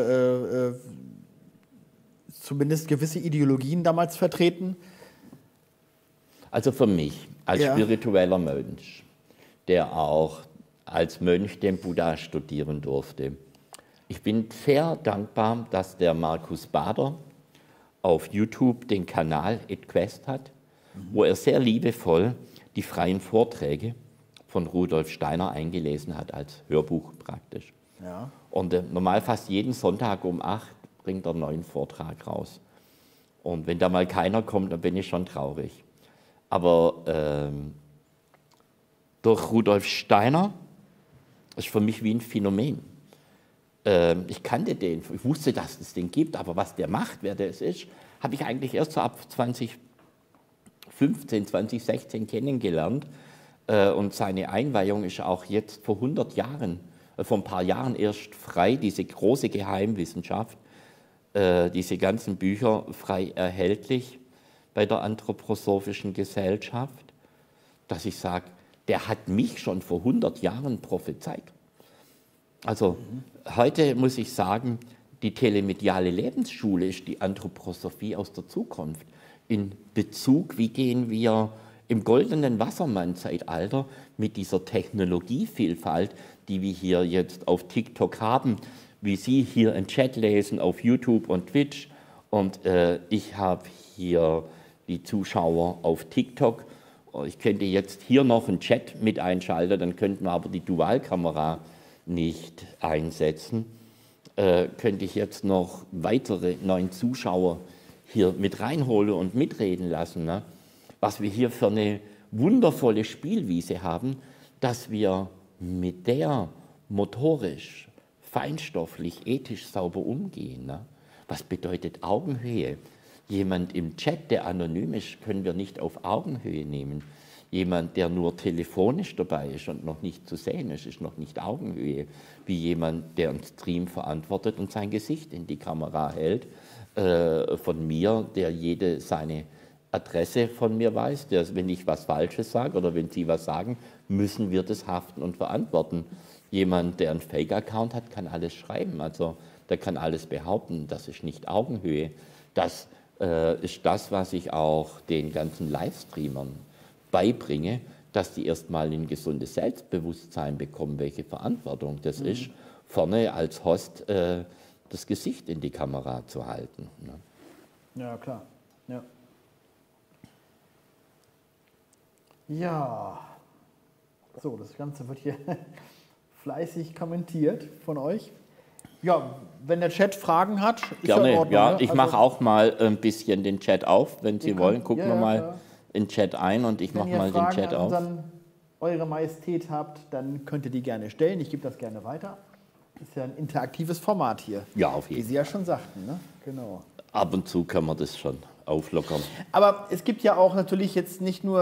zumindest gewisse Ideologien damals vertreten. Also für mich, als spiritueller Mönch, der auch als Mönch den Buddha studieren durfte, ich bin sehr dankbar, dass der Markus Bader auf YouTube den Kanal @quest hat, wo er sehr liebevoll die freien Vorträge von Rudolf Steiner eingelesen hat, als Hörbuch praktisch. Ja. Und normal fast jeden Sonntag um 8 bringt er einen neuen Vortrag raus. Und wenn da mal keiner kommt, dann bin ich schon traurig. Aber durch Rudolf Steiner ist für mich wie ein Phänomen. Ich kannte den, ich wusste, dass es den gibt, aber was der macht, wer das ist, habe ich eigentlich erst so ab 2015, 2016 kennengelernt. Und seine Einweihung ist auch jetzt vor 100 Jahren, vor ein paar Jahren erst frei, diese große Geheimwissenschaft, diese ganzen Bücher frei erhältlich bei der Anthroposophischen Gesellschaft, dass ich sage, der hat mich schon vor 100 Jahren prophezeit. Also heute muss ich sagen, die telemediale Lebensschule ist die Anthroposophie aus der Zukunft. In Bezug, wie gehen wir im goldenen Wassermann-Zeitalter mit dieser Technologievielfalt, die wir hier jetzt auf TikTok haben, wie Sie hier einen Chat lesen auf YouTube und Twitch und ich habe hier die Zuschauer auf TikTok. Ich könnte jetzt hier noch einen Chat mit einschalten, dann könnten wir aber die Dualkamera nicht einsetzen. Könnte ich jetzt noch weitere 9 Zuschauer hier mit reinholen und mitreden lassen, ne? Was wir hier für eine wundervolle Spielwiese haben, dass wir mit der motorisch feinstofflich, ethisch sauber umgehen. Ne? Was bedeutet Augenhöhe? Jemand im Chat, der anonym ist, können wir nicht auf Augenhöhe nehmen. Jemand, der nur telefonisch dabei ist und noch nicht zu sehen ist, ist noch nicht Augenhöhe. Wie jemand, der einen Stream verantwortet und sein Gesicht in die Kamera hält, von mir, der seine Adresse von mir weiß, der, wenn ich was Falsches sage oder wenn Sie was sagen, müssen wir das haften und verantworten. Jemand, der einen Fake-Account hat, kann alles schreiben, also der kann alles behaupten, das ist nicht Augenhöhe. Das ist das, was ich auch den ganzen Livestreamern beibringe, dass die erstmal ein gesundes Selbstbewusstsein bekommen, welche Verantwortung das ist, vorne als Host das Gesicht in die Kamera zu halten. Ne? Ja, klar. Ja. Ja, so, das Ganze wird hier fleißig kommentiert von euch. Ja, wenn der Chat Fragen hat, ist gerne, ja in Ordnung. ja, Ne? ich mache auch mal ein bisschen den Chat auf, wenn Sie wollen. Gucken wir mal in den Chat ein und ich mache mal den Chat auf. Wenn ihr Fragen an Eure Majestät habt, dann könnt ihr die gerne stellen. Ich gebe das gerne weiter. Ist ja ein interaktives Format hier. Ja, auf jeden Fall. Wie Sie ja schon sagten, ne? Genau. Ab und zu kann man das schon auflockern. Aber es gibt ja auch natürlich jetzt nicht nur,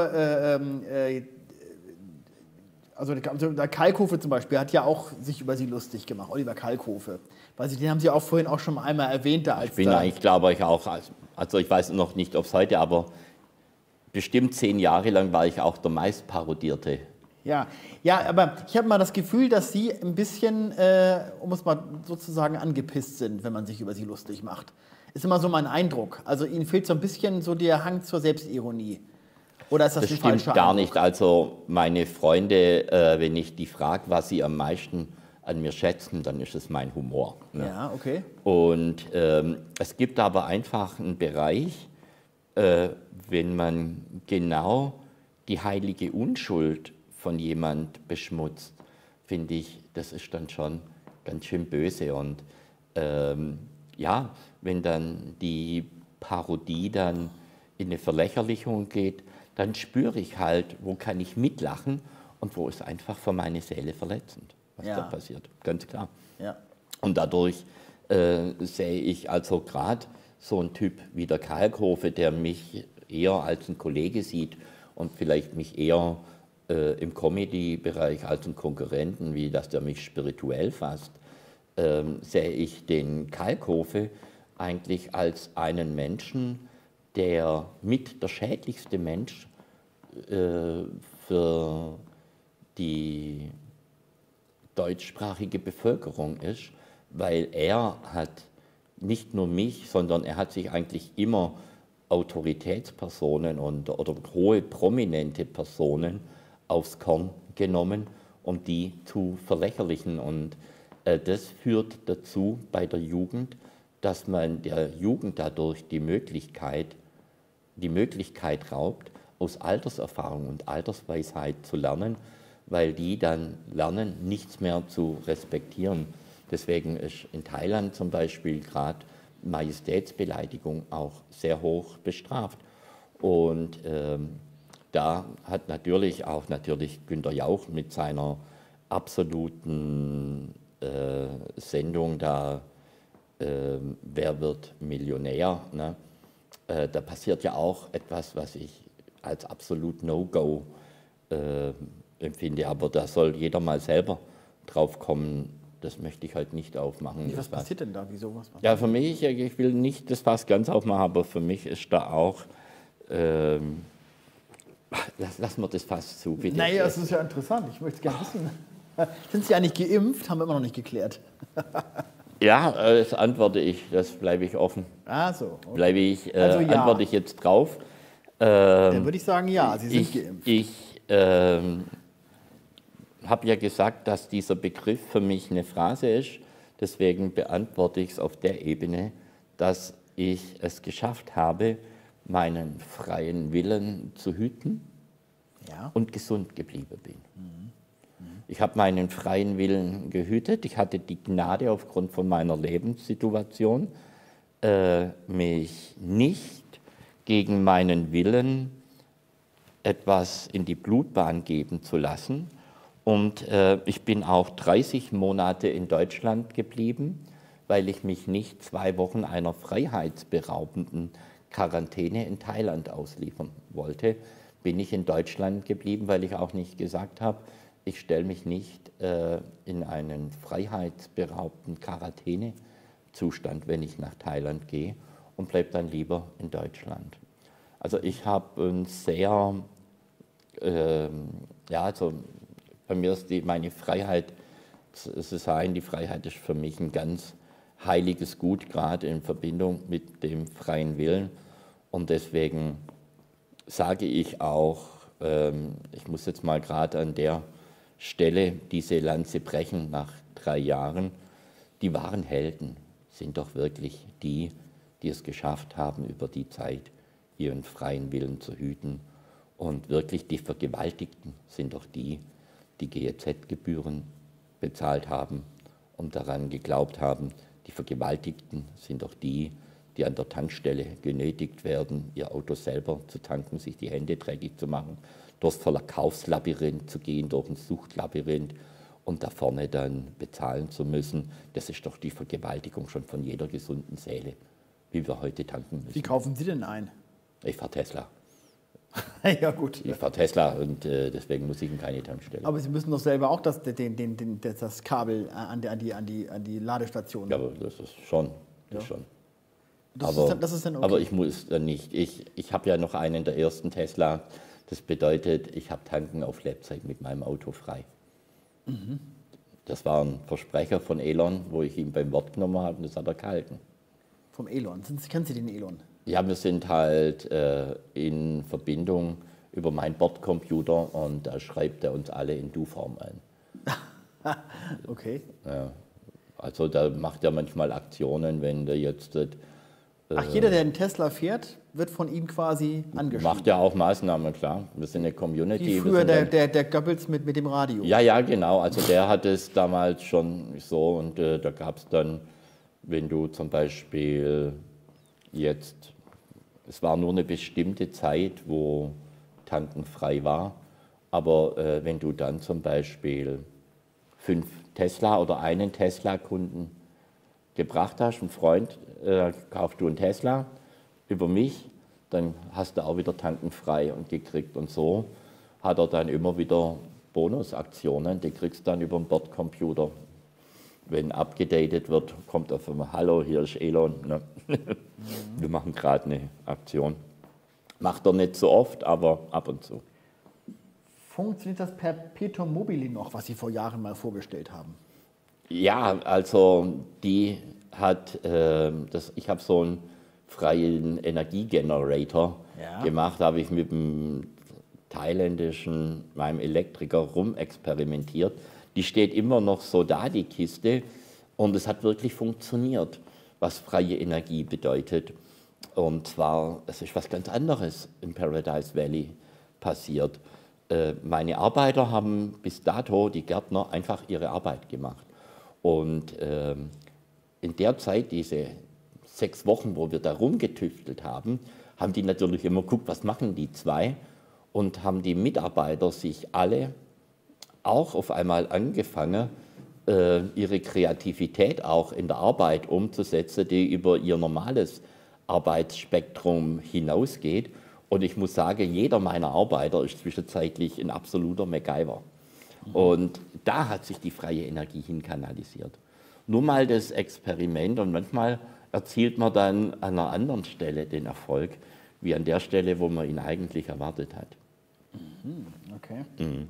also der Kalkofe zum Beispiel hat ja auch sich über Sie lustig gemacht, Oliver Kalkofe. Den haben Sie auch vorhin auch schon einmal erwähnt. Ich glaube ich auch, also ich weiß noch nicht, ob es heute, aber bestimmt 10 Jahre lang war ich auch der meist parodierte. Ja, aber ich habe mal das Gefühl, dass Sie ein bisschen, um es mal sozusagen, angepisst sind, wenn man sich über Sie lustig macht. Ist immer so mein Eindruck. Also Ihnen fehlt so ein bisschen so der Hang zur Selbstironie. Oder ist das ein falscher Eindruck? Das stimmt gar nicht. Also meine Freunde, wenn ich die frage, was sie am meisten an mir schätzen, dann ist es mein Humor. Ne? Ja, okay. Und es gibt aber einfach einen Bereich, wenn man genau die heilige Unschuld von jemand beschmutzt, finde ich, das ist dann schon ganz schön böse. Und ja, wenn dann die Parodie dann in eine Verlächerlichung geht, dann spüre ich halt, wo kann ich mitlachen und wo ist einfach für meine Seele verletzend, was da passiert, ganz klar. Ja. Und dadurch sehe ich also gerade so einen Typ wie der Kalkofe, der mich eher als einen Kollege sieht und vielleicht mich eher im Comedy-Bereich als einen Konkurrenten, wie dass der mich spirituell fasst, sehe ich den Kalkofe eigentlich als einen Menschen, der mit der schädlichste Mensch für die deutschsprachige Bevölkerung ist, weil er hat nicht nur mich, sondern er hat sich eigentlich immer Autoritätspersonen oder hohe prominente Personen aufs Korn genommen, um die zu verlächerlichen. Und das führt dazu bei der Jugend, dass man der Jugend dadurch die Möglichkeit raubt, aus Alterserfahrung und Altersweisheit zu lernen, weil die dann lernen, nichts mehr zu respektieren. Deswegen ist in Thailand zum Beispiel gerade Majestätsbeleidigung auch sehr hoch bestraft. Und da hat natürlich Günther Jauch mit seiner absoluten Sendung da, Wer wird Millionär? Ne? Da passiert ja auch etwas, was ich als absolut No-Go empfinde. Aber da soll jeder mal selber drauf kommen. Das möchte ich halt nicht aufmachen. Was passiert denn da? Wieso? Was ja, für mich, ich will nicht das Fass ganz aufmachen, aber für mich ist da auch, lass mir das Fass zu, bitte. Naja, das ist ja interessant. Ich möchte es gerne wissen. Sind Sie eigentlich geimpft? Haben wir immer noch nicht geklärt. Ja, das antworte ich, das bleibe ich offen. Ah, so. Okay. Also, ja. Antworte ich jetzt drauf. Dann würde ich sagen, ja, Sie sind geimpft. Ich habe ja gesagt, dass dieser Begriff für mich eine Phrase ist. Deswegen beantworte ich es auf der Ebene, dass ich es geschafft habe, meinen freien Willen zu hüten und gesund geblieben bin. Ich habe meinen freien Willen gehütet. Ich hatte die Gnade aufgrund von meiner Lebenssituation, mich nicht gegen meinen Willen etwas in die Blutbahn geben zu lassen Und ich bin auch 30 Monate in Deutschland geblieben, weil ich mich nicht 2 Wochen einer freiheitsberaubenden Quarantäne in Thailand ausliefern wollte. Bin ich in Deutschland geblieben, weil ich auch nicht gesagt habe, ich stelle mich nicht in einen freiheitsberaubten Quarantänezustand, wenn ich nach Thailand gehe, und bleibe dann lieber in Deutschland. Also ich habe ein sehr, ja, also bei mir ist meine Freiheit zu sein, die Freiheit ist für mich ein ganz heiliges Gut, gerade in Verbindung mit dem freien Willen. Und deswegen sage ich auch, ich muss jetzt mal gerade an der Stelle diese Lanze brechen nach 3 Jahren. Die wahren Helden sind doch wirklich die, die es geschafft haben, über die Zeit ihren freien Willen zu hüten. Und wirklich die Vergewaltigten sind doch die, die GEZ-Gebühren bezahlt haben und daran geglaubt haben. Die Vergewaltigten sind doch die, die an der Tankstelle genötigt werden, ihr Auto selber zu tanken, sich die Hände dreckig zu machen, durchs Verkaufslabyrinth zu gehen, durch ein Suchtlabyrinth und da vorne dann bezahlen zu müssen. Das ist doch die Vergewaltigung schon von jeder gesunden Seele, wie wir heute tanken müssen. Wie kaufen Sie denn ein? Ich fahre Tesla. Ja, gut. Ich fahre Tesla und deswegen muss ich in keine Tankstelle. Aber Sie müssen doch selber auch das Kabel an die Ladestation. Ja, aber das ist schon. Ja. Ist schon. Das ist dann okay. Aber ich muss dann nicht. Ich habe ja noch einen der ersten Tesla. Das bedeutet, ich habe Tanken auf Lebzeit mit meinem Auto frei. Mhm. Das war ein Versprecher von Elon, wo ich ihn beim Wort genommen habe und das hat er gehalten. Vom Elon. Kennen Sie den Elon? Ja, wir sind halt in Verbindung über meinen Bordcomputer und da schreibt er uns alle in Du-Form ein. Okay. Ja, also da macht er manchmal Aktionen, wenn der jetzt... Ach, jeder, der einen Tesla fährt, wird von ihm quasi angeschrieben? Macht ja auch Maßnahmen, klar. Wir sind eine Community. Wie früher der Goebbels mit dem Radio. Ja, genau. Also der hat es damals schon so und da gab es dann, wenn du zum Beispiel jetzt... Es war nur eine bestimmte Zeit, wo Tanken frei war. Aber wenn du dann zum Beispiel 5 Tesla oder einen Tesla-Kunden gebracht hast, ein Freund, kaufst du einen Tesla über mich, dann hast du auch wieder Tanken frei und gekriegt. Und so hat er dann immer wieder Bonusaktionen, die kriegst du dann über den Bordcomputer. Wenn abgedatet wird, kommt auf einmal, hallo, hier ist Elon. Ne? Wir machen gerade eine Aktion. Macht er nicht so oft, aber ab und zu. Funktioniert das Perpetuum mobile noch, was Sie vor Jahren mal vorgestellt haben? Ja, also die hat, ich habe so einen freien Energiegenerator gemacht, da habe ich mit dem thailändischen, meinem Elektriker rumexperimentiert. Die steht immer noch so da, die Kiste, und es hat wirklich funktioniert, was freie Energie bedeutet. Und zwar, es ist was ganz anderes im Paradise Valley passiert. Meine Arbeiter haben bis dato, die Gärtner, einfach ihre Arbeit gemacht. Und in der Zeit, diese 6 Wochen, wo wir da rumgetüftelt haben, haben die natürlich immer geguckt, was machen die 2, und haben die Mitarbeiter sich alle auch auf einmal angefangen, ihre Kreativität auch in der Arbeit umzusetzen, die über ihr normales Arbeitsspektrum hinausgeht. Und ich muss sagen, jeder meiner Arbeiter ist zwischenzeitlich ein absoluter MacGyver. Und da hat sich die freie Energie hinkanalisiert. Nur mal das Experiment, und manchmal erzielt man dann an einer anderen Stelle den Erfolg, wie an der Stelle, wo man ihn eigentlich erwartet hat. Okay.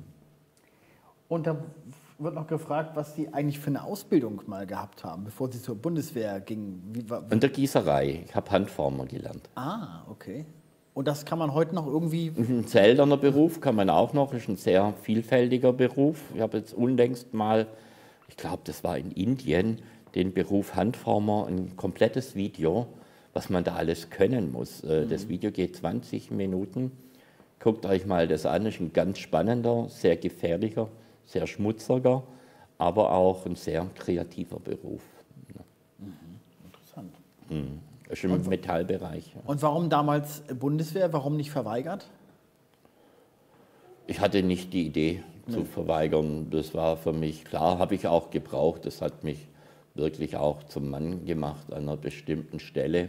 Und da wird noch gefragt, was Sie eigentlich für eine Ausbildung mal gehabt haben, bevor Sie zur Bundeswehr gingen. In der Gießerei. Ich habe Handformer gelernt. Ah, okay. Und das kann man heute noch irgendwie... Ein seltener Beruf kann man auch noch, ist ein sehr vielfältiger Beruf. Ich habe jetzt unlängst mal, ich glaube, das war in Indien, den Beruf Handformer, ein komplettes Video, was man da alles können muss. Das Video geht 20 Minuten. Guckt euch mal das an, ist ein ganz spannender, sehr gefährlicher, sehr schmutziger, aber auch ein sehr kreativer Beruf. Interessant. Ist im Metallbereich. Ja. Und warum damals Bundeswehr, warum nicht verweigert? Ich hatte nicht die Idee, zu verweigern. Das war für mich klar, habe ich auch gebraucht. Das hat mich wirklich auch zum Mann gemacht an einer bestimmten Stelle.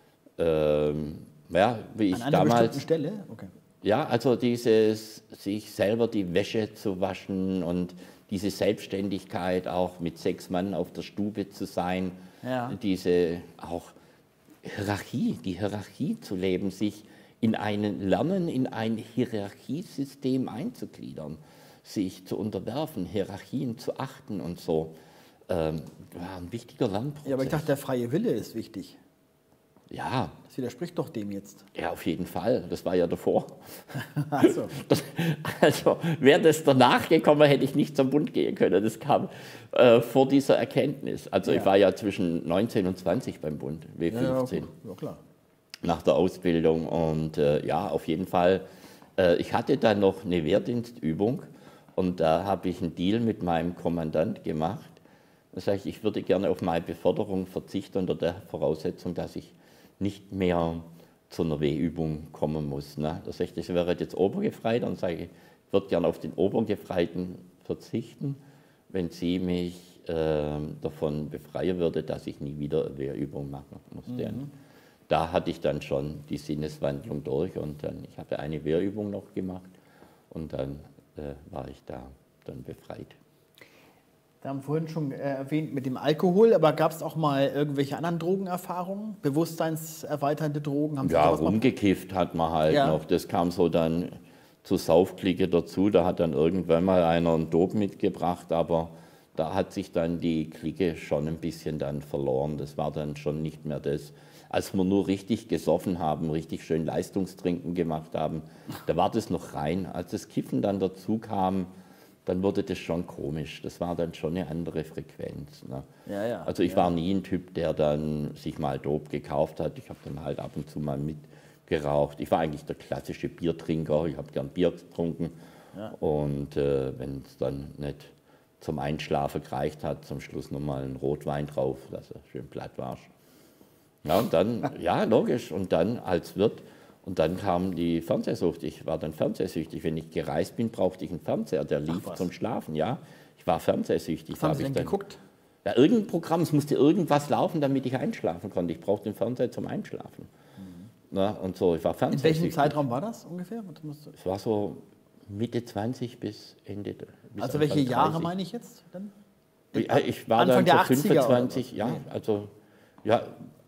Ja, wie ich An einer damals. bestimmten Stelle? Okay. Ja, also dieses sich selber die Wäsche zu waschen und diese Selbstständigkeit, auch mit 6 Mann auf der Stube zu sein, Ja. diese auch Hierarchie, die Hierarchie zu leben, sich in ein Hierarchiesystem einzugliedern, sich zu unterwerfen, Hierarchien zu achten und so, war ein wichtiger Lernprozess. Ja, aber ich dachte, der freie Wille ist wichtig. Ja, Das widerspricht doch dem jetzt. ja, auf jeden Fall. Das war ja davor. Also, Also wäre das danach gekommen, hätte ich nicht zum Bund gehen können. Das kam vor dieser Erkenntnis. Also Ja. ich war ja zwischen 19 und 20 beim Bund, W15, ja, klar. nach der Ausbildung. Und ja, auf jeden Fall, ich hatte dann noch eine Wehrdienstübung und da habe ich einen Deal mit meinem Kommandant gemacht. Da sage ich würde gerne auf meine Beförderung verzichten unter der Voraussetzung, dass ich nicht mehr zu einer Wehrübung kommen muss. Ne? Da sage ich, das wäre jetzt Obergefreiter und sage ich würde gerne auf den Obergefreiten verzichten, wenn Sie mich davon befreien würde, dass ich nie wieder eine Wehrübung machen musste. Da hatte ich dann schon die Sinneswandlung durch und dann, ich habe eine Wehrübung noch gemacht und dann war ich da dann befreit. Wir haben vorhin schon erwähnt mit dem Alkohol, aber gab es auch mal irgendwelche anderen Drogenerfahrungen? Bewusstseinserweiternde Drogen? Haben Sie Ja, sowas mal- rumgekifft hat man halt Ja. noch. Das kam so dann zur Saufklicke dazu. Da hat dann irgendwann mal einer einen Dope mitgebracht, aber da hat sich dann die Clique schon ein bisschen dann verloren. Das war dann schon nicht mehr das. Als wir nur richtig gesoffen haben, richtig schön Leistungstrinken gemacht haben, da war das noch rein. Als das Kiffen dann dazu kam, dann wurde das schon komisch. Das war dann schon eine andere Frequenz. Ne? Ja, ja. Also ich war nie ein Typ, der dann sich mal Dope gekauft hat. Ich habe dann halt ab und zu mal mitgeraucht. Ich war eigentlich der klassische Biertrinker. Ich habe gern Bier getrunken. Ja. Und wenn es dann nicht zum Einschlafen gereicht hat, zum Schluss nochmal einen Rotwein drauf, dass er schön platt war. Ja, und dann, ja, logisch. Und dann als Wirt. Und dann kam die Fernsehsucht. Ich war dann fernsehsüchtig. Wenn ich gereist bin, brauchte ich einen Fernseher, der lief zum Schlafen. Ja, ich war fernsehsüchtig. Was haben Da Sie hab ich denn dann- geguckt? Ja, irgendein Programm, es musste irgendwas laufen, damit ich einschlafen konnte. Ich brauchte den Fernseher zum Einschlafen. Na, und so, ich war In fernsehsüchtig. welchem Zeitraum war das ungefähr? Es war so Mitte 20 bis Ende. Bis Also welche Anfang Jahre 30. meine ich jetzt? Dann? Ja, ich war Anfang dann der so 80er oder 25, so? ja, Nee. also ja,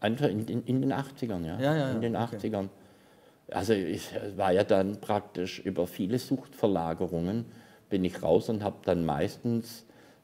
in den 80ern, ja. Ja, in den okay. 80ern. Also ich war ja dann praktisch über viele Suchtverlagerungen bin ich raus und habe dann meistens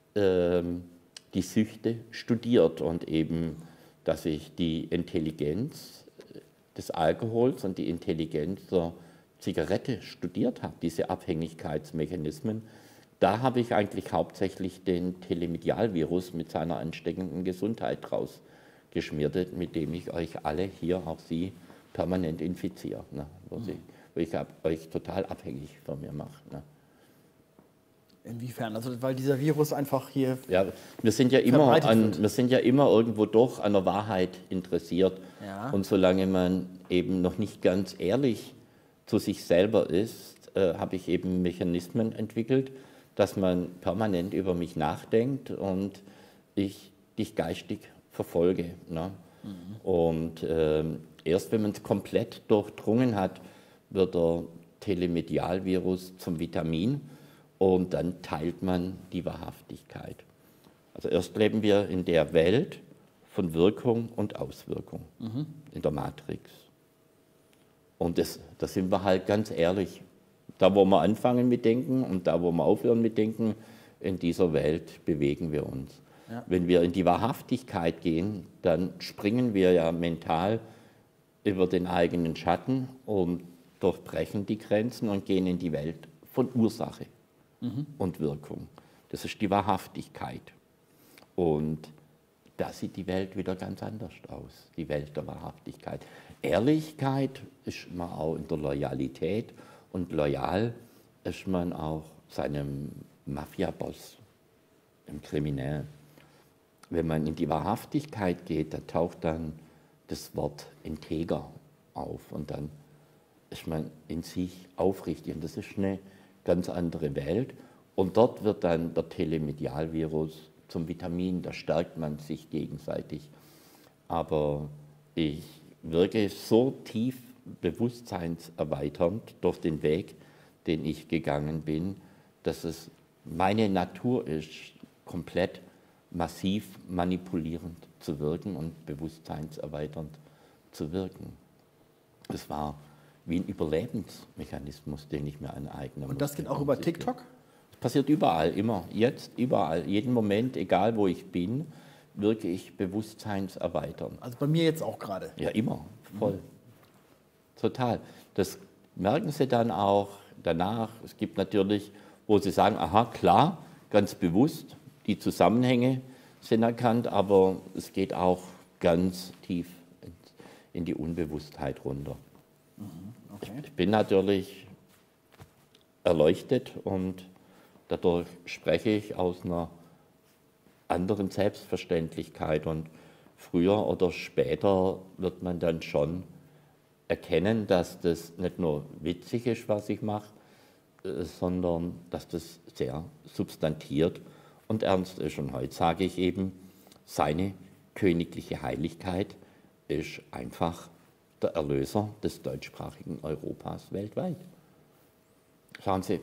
die Süchte studiert und eben, dass ich die Intelligenz des Alkohols und die Intelligenz der Zigarette studiert habe, diese Abhängigkeitsmechanismen. Da habe ich eigentlich hauptsächlich den Telemedialvirus mit seiner ansteckenden Gesundheit rausgeschmiert, mit dem ich euch alle hier, auch Sie, permanent infiziere. Ne? Wo ich euch total abhängig von mir mache. Ne? Inwiefern? Also weil dieser Virus einfach hier... Ja, wir sind ja Verbreitet wird. immer irgendwo doch an der Wahrheit interessiert. Ja. Und solange man eben noch nicht ganz ehrlich zu sich selber ist, habe ich eben Mechanismen entwickelt, dass man permanent über mich nachdenkt und ich dich geistig verfolge. Ne? Und erst wenn man es komplett durchdrungen hat, wird der Telemedialvirus zum Vitamin und dann teilt man die Wahrhaftigkeit. Also erst leben wir in der Welt von Wirkung und Auswirkung, in der Matrix. Und da sind wir halt ganz ehrlich. Da, wo wir anfangen mit Denken und da, wo wir aufhören mit Denken, in dieser Welt bewegen wir uns. Ja. Wenn wir in die Wahrhaftigkeit gehen, dann springen wir ja mental über den eigenen Schatten und durchbrechen die Grenzen und gehen in die Welt von Ursache und Wirkung. Das ist die Wahrhaftigkeit. Und da sieht die Welt wieder ganz anders aus, die Welt der Wahrhaftigkeit. Ehrlichkeit ist man auch in der Loyalität und loyal ist man auch seinem Mafia-Boss, dem Kriminellen. Wenn man in die Wahrhaftigkeit geht, da taucht dann das Wort integer auf und dann ist man in sich aufrichtig und das ist eine ganz andere Welt Und dort wird dann der Telemedialvirus zum Vitamin, da stärkt man sich gegenseitig. Aber ich wirke so tief bewusstseinserweiternd durch den Weg, den ich gegangen bin, dass es meine Natur ist, komplett massiv manipulierend zu wirken und bewusstseinserweiternd zu wirken. Es war wie ein Überlebensmechanismus, den ich mir aneigne. Und das geht auch über TikTok? Das passiert überall, immer, jetzt, überall, jeden Moment, egal wo ich bin, wirke ich bewusstseinserweiternd. Also bei mir jetzt auch gerade? Ja, immer, voll. Total. Das merken Sie dann auch danach. Es gibt natürlich, wo Sie sagen, aha, klar, ganz bewusst, die Zusammenhänge sind erkannt, aber es geht auch ganz tief in die Unbewusstheit runter. Okay. Ich bin natürlich erleuchtet und dadurch spreche ich aus einer anderen Selbstverständlichkeit und früher oder später wird man dann schon erkennen, dass das nicht nur witzig ist, was ich mache, sondern dass das sehr substantiert und ernst ist. Und heute sage ich eben, seine königliche Heiligkeit ist einfach der Erlöser des deutschsprachigen Europas weltweit. Schauen Sie,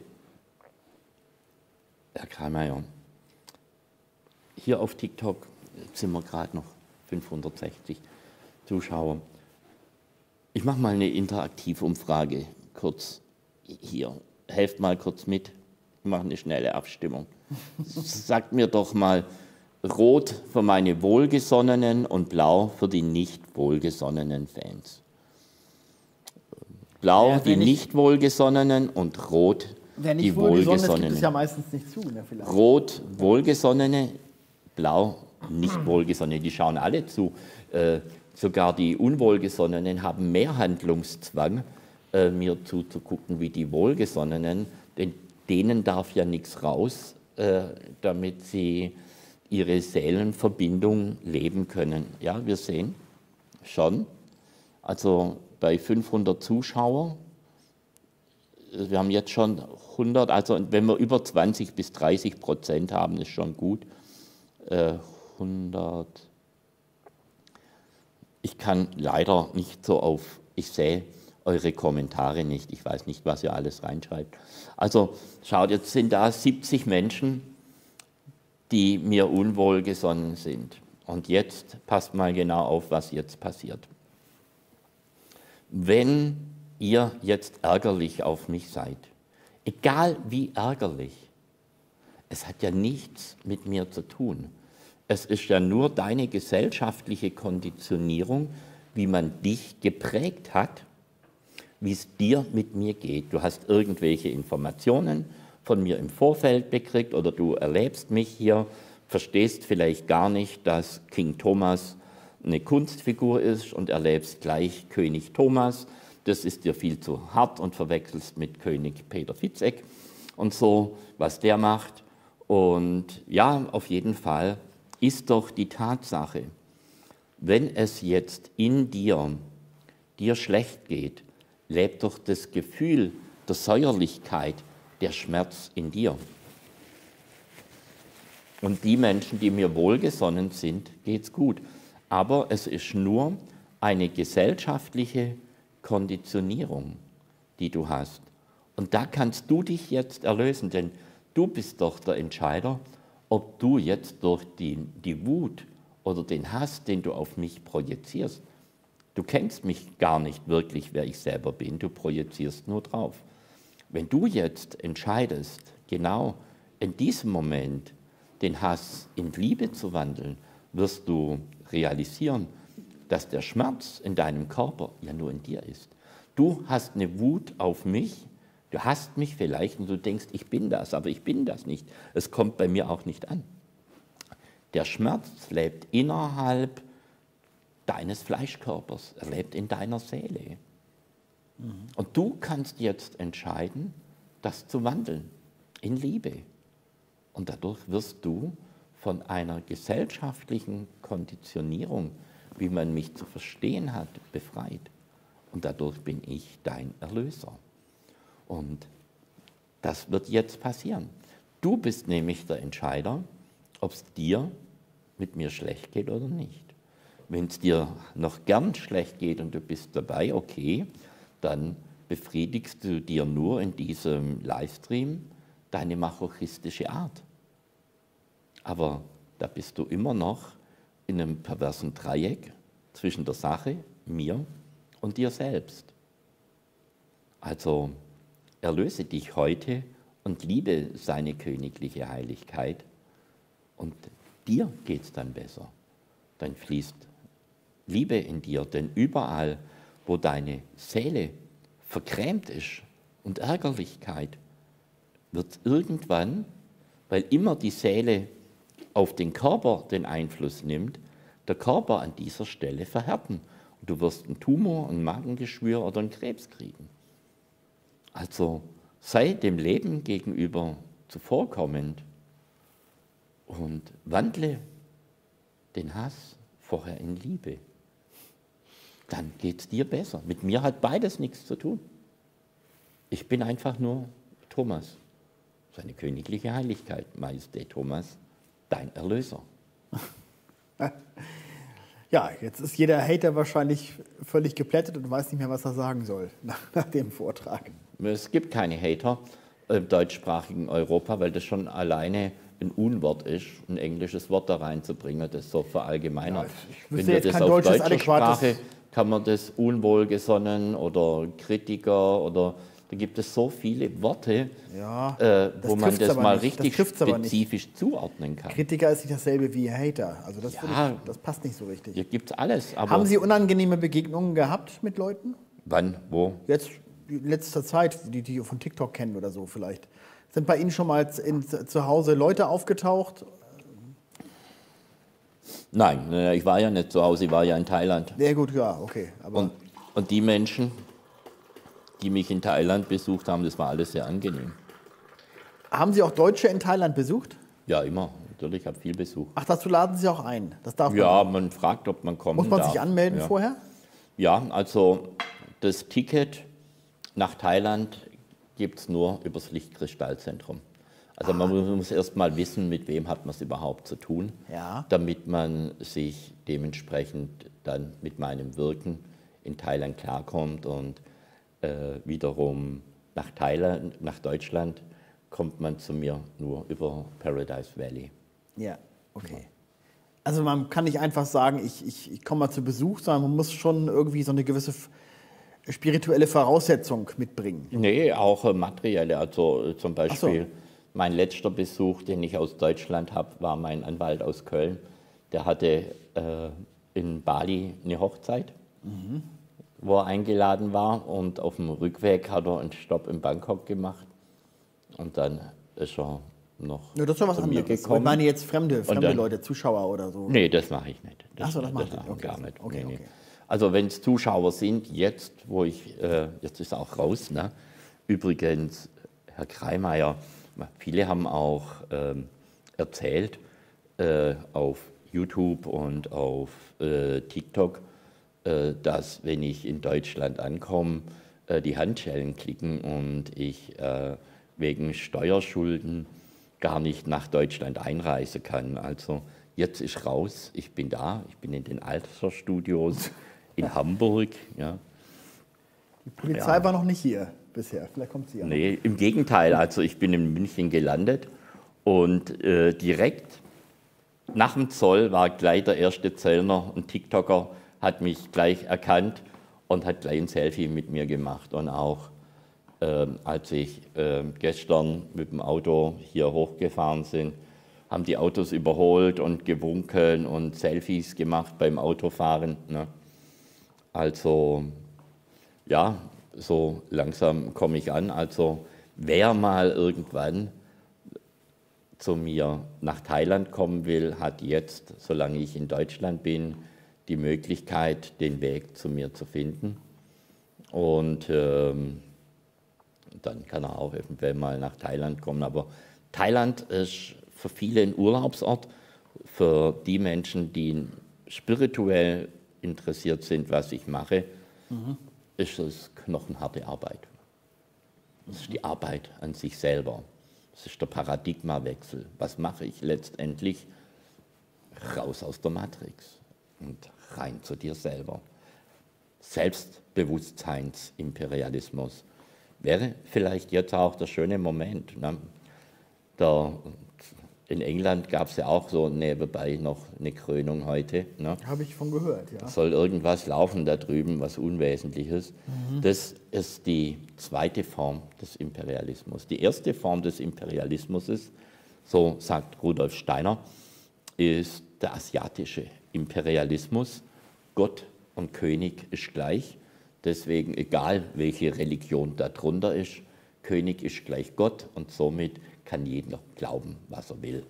Herr Kreimeier, hier auf TikTok sind wir gerade noch 560 Zuschauer. Ich mache mal eine Interaktivumfrage kurz hier. Helft mal kurz mit. Ich mache eine schnelle Abstimmung. Sagt mir doch mal, rot für meine wohlgesonnenen und blau für die nicht wohlgesonnenen Fans. Blau Ja, die nicht wohlgesonnenen und rot wer nicht die wohlgesonnen ist, gibt wohlgesonnenen. es ja meistens nicht zu. Ne, vielleicht. Rot wohlgesonnene, blau nicht wohlgesonnene. Die schauen alle zu. Sogar die Unwohlgesonnenen haben mehr Handlungszwang, mir zuzugucken, wie die Wohlgesonnenen, denn denen darf ja nichts raus, damit sie ihre Seelenverbindung leben können. Ja, wir sehen schon, also bei 500 Zuschauern, wir haben jetzt schon 100, also wenn wir über 20-30% haben, ist schon gut. 100. Ich kann leider nicht so auf, ich sehe eure Kommentare nicht, ich weiß nicht, was ihr alles reinschreibt. Also schaut, jetzt sind da 70 Menschen, die mir unwohlgesonnen sind. Und jetzt passt mal genau auf, was jetzt passiert. Wenn ihr jetzt ärgerlich auf mich seid, egal wie ärgerlich, es hat ja nichts mit mir zu tun. Es ist ja nur deine gesellschaftliche Konditionierung, wie man dich geprägt hat, wie es dir mit mir geht. Du hast irgendwelche Informationen von mir im Vorfeld gekriegt oder du erlebst mich hier, verstehst vielleicht gar nicht, dass King Thomas eine Kunstfigur ist und erlebst gleich König Thomas. Das ist dir viel zu hart und verwechselst mit König Peter Fitzek und so, was der macht. Und ja, auf jeden Fall ist doch die Tatsache, wenn es jetzt in dir schlecht geht, lebt doch das Gefühl der Säuerlichkeit, der Schmerz in dir. Und die Menschen, die mir wohlgesonnen sind, geht's gut. Aber es ist nur eine gesellschaftliche Konditionierung, die du hast. Und da kannst du dich jetzt erlösen, denn du bist doch der Entscheider, ob du jetzt durch die Wut oder den Hass, den du auf mich projizierst, du kennst mich gar nicht wirklich, wer ich selber bin, du projizierst nur drauf. Wenn du jetzt entscheidest, genau in diesem Moment den Hass in Liebe zu wandeln, wirst du realisieren, dass der Schmerz in deinem Körper ja nur in dir ist. Du hast eine Wut auf mich, du hasst mich vielleicht und du denkst, ich bin das, aber ich bin das nicht. Es kommt bei mir auch nicht an. Der Schmerz lebt innerhalb deines Fleischkörpers, er lebt in deiner Seele. Und du kannst jetzt entscheiden, das zu wandeln in Liebe. Und dadurch wirst du von einer gesellschaftlichen Konditionierung, wie man mich zu verstehen hat, befreit. Und dadurch bin ich dein Erlöser. Und das wird jetzt passieren. Du bist nämlich der Entscheider, ob es dir mit mir schlecht geht oder nicht. Wenn es dir noch gern schlecht geht und du bist dabei, okay, dann befriedigst du dir nur in diesem Livestream deine masochistische Art. Aber da bist du immer noch in einem perversen Dreieck zwischen der Sache, mir und dir selbst. Also erlöse dich heute und liebe seine königliche Heiligkeit und dir geht es dann besser. Dann fließt Liebe in dir, denn überall, wo deine Seele vergrämt ist und Ärgerlichkeit, wird irgendwann, weil immer die Seele auf den Körper den Einfluss nimmt, der Körper an dieser Stelle verhärten. Und du wirst einen Tumor, ein Magengeschwür oder einen Krebs kriegen. Also sei dem Leben gegenüber zuvorkommend und wandle den Hass vorher in Liebe. Dann geht es dir besser. Mit mir hat beides nichts zu tun. Ich bin einfach nur Thomas, seine königliche Heiligkeit, Majestät Thomas, dein Erlöser. Ja, jetzt ist jeder Hater wahrscheinlich völlig geplättet und weiß nicht mehr, was er sagen soll nach dem Vortrag. Es gibt keine Hater im deutschsprachigen Europa, weil das schon alleine ein Unwort ist, ein englisches Wort da reinzubringen, das so verallgemeinert. Ja, wenn wir das auf deutscher Sprache, kann man das unwohlgesonnen oder Kritiker oder da gibt es so viele Worte, ja, wo man das mal richtig spezifisch zuordnen kann. Kritiker ist nicht dasselbe wie Hater, also das, ja, das passt nicht so richtig. Hier gibt es alles. Aber haben Sie unangenehme Begegnungen gehabt mit Leuten? Wann, wo? Jetzt in letzter Zeit, die von TikTok kennen oder so vielleicht. Sind bei Ihnen schon mal zu Hause Leute aufgetaucht? Nein, ich war ja nicht zu Hause, ich war ja in Thailand. Sehr gut, ja, okay. Aber und die Menschen, die mich in Thailand besucht haben, das war alles sehr angenehm. Haben Sie auch Deutsche in Thailand besucht? Ja, immer. Natürlich, ich habe viel Besuch. Ach, dazu laden Sie auch ein? Das darf ja, man fragt, ob man kommen darf. Muss man sich anmelden vorher? Ja, also das Ticket nach Thailand gibt es nur übers Lichtkristallzentrum. Also man muss erst mal wissen, mit wem hat man es überhaupt zu tun, damit man sich dementsprechend dann mit meinem Wirken in Thailand klarkommt. Und wiederum nach Deutschland kommt man zu mir nur über Paradise Valley. Ja, okay. Also man kann nicht einfach sagen, ich komme mal zu Besuch, sondern man muss schon irgendwie so eine gewisse spirituelle Voraussetzung mitbringen. Nee, auch materielle. Also zum Beispiel mein letzter Besuch, den ich aus Deutschland habe, war mein Anwalt aus Köln. Der hatte in Bali eine Hochzeit, wo er eingeladen war. Und auf dem Rückweg hat er einen Stopp in Bangkok gemacht. Und dann ist er noch das ist ja was zu mir gekommen. Ich meine jetzt fremde Leute, Zuschauer oder so. Nee, das mache ich nicht. Das mache ich gar nicht. Okay, nee. Also wenn es Zuschauer sind, jetzt ist es auch raus, ne? Übrigens, Herr Kreimeier, viele haben auch erzählt auf YouTube und auf TikTok, dass wenn ich in Deutschland ankomme, die Handschellen klicken und ich wegen Steuerschulden gar nicht nach Deutschland einreisen kann. Also jetzt ist raus, ich bin da, ich bin in den Altersstudios in Hamburg. Ja. Die Polizei war noch nicht hier bisher, vielleicht kommt sie ja. Nee, im Gegenteil, also ich bin in München gelandet und direkt nach dem Zoll war gleich der erste Zöllner, ein TikToker, hat mich gleich erkannt und hat gleich ein Selfie mit mir gemacht. Und auch als ich gestern mit dem Auto hier hochgefahren bin, haben die Autos überholt und gewunken und Selfies gemacht beim Autofahren. Ne? Also ja, so langsam komme ich an. Also wer mal irgendwann zu mir nach Thailand kommen will, hat jetzt, solange ich in Deutschland bin, die Möglichkeit, den Weg zu mir zu finden. Und dann kann er auch eventuell mal nach Thailand kommen. Aber Thailand ist für viele ein Urlaubsort, für die Menschen, die spirituell interessiert sind, was ich mache, ist es knochenharte Arbeit. Das ist die Arbeit an sich selber. Das ist der Paradigmawechsel. Was mache ich letztendlich? Raus aus der Matrix und rein zu dir selber. Selbstbewusstseinsimperialismus wäre vielleicht jetzt auch der schöne Moment. Ne? In England gab es ja auch so nebenbei noch eine Krönung heute. Ne? Habe ich von gehört, ja. Soll irgendwas laufen da drüben, was Unwesentliches. Das ist die zweite Form des Imperialismus. Die erste Form des Imperialismus ist, so sagt Rudolf Steiner, ist der asiatische Imperialismus. Gott und König ist gleich. Deswegen, egal welche Religion darunter ist, König ist gleich Gott und somit kann jeder glauben, was er will.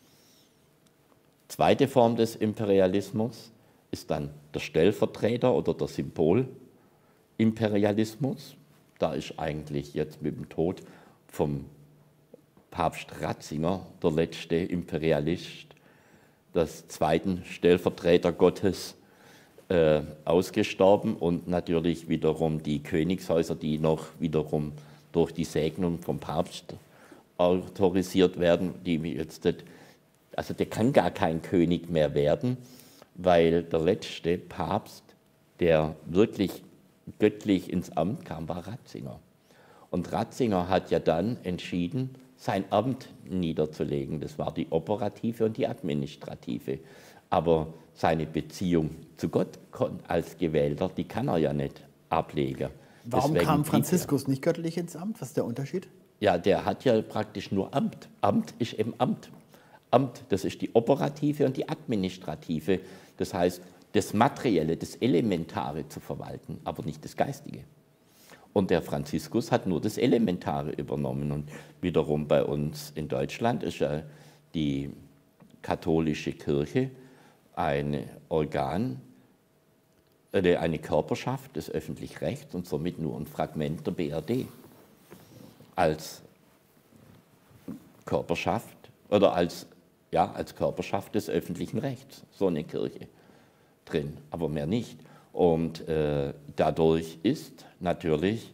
Zweite Form des Imperialismus ist dann der Stellvertreter oder der Symbolimperialismus. Da ist eigentlich jetzt mit dem Tod vom Papst Ratzinger der letzte Imperialist, des zweiten Stellvertreter Gottes, ausgestorben und natürlich wiederum die Königshäuser, die noch wiederum durch die Segnung vom Papst autorisiert werden, die jetzt, also der kann gar kein König mehr werden, weil der letzte Papst, der wirklich göttlich ins Amt kam, war Ratzinger. Und Ratzinger hat ja dann entschieden, sein Amt niederzulegen. Das war die operative und die administrative. Aber seine Beziehung zu Gott als Gewählter, die kann er ja nicht ablegen. Warum kam Franziskus nicht göttlich ins Amt? Was ist der Unterschied? Ja, der hat ja praktisch nur Amt. Amt ist eben Amt. Amt, das ist die operative und die administrative. Das heißt, das Materielle, das Elementare zu verwalten, aber nicht das Geistige. Und der Franziskus hat nur das Elementare übernommen. Und wiederum bei uns in Deutschland ist ja die katholische Kirche ein Organ, eine Körperschaft des öffentlichen Rechts und somit nur ein Fragment der BRD als Körperschaft oder als Körperschaft des öffentlichen Rechts, so eine Kirche drin, aber mehr nicht. Und dadurch ist natürlich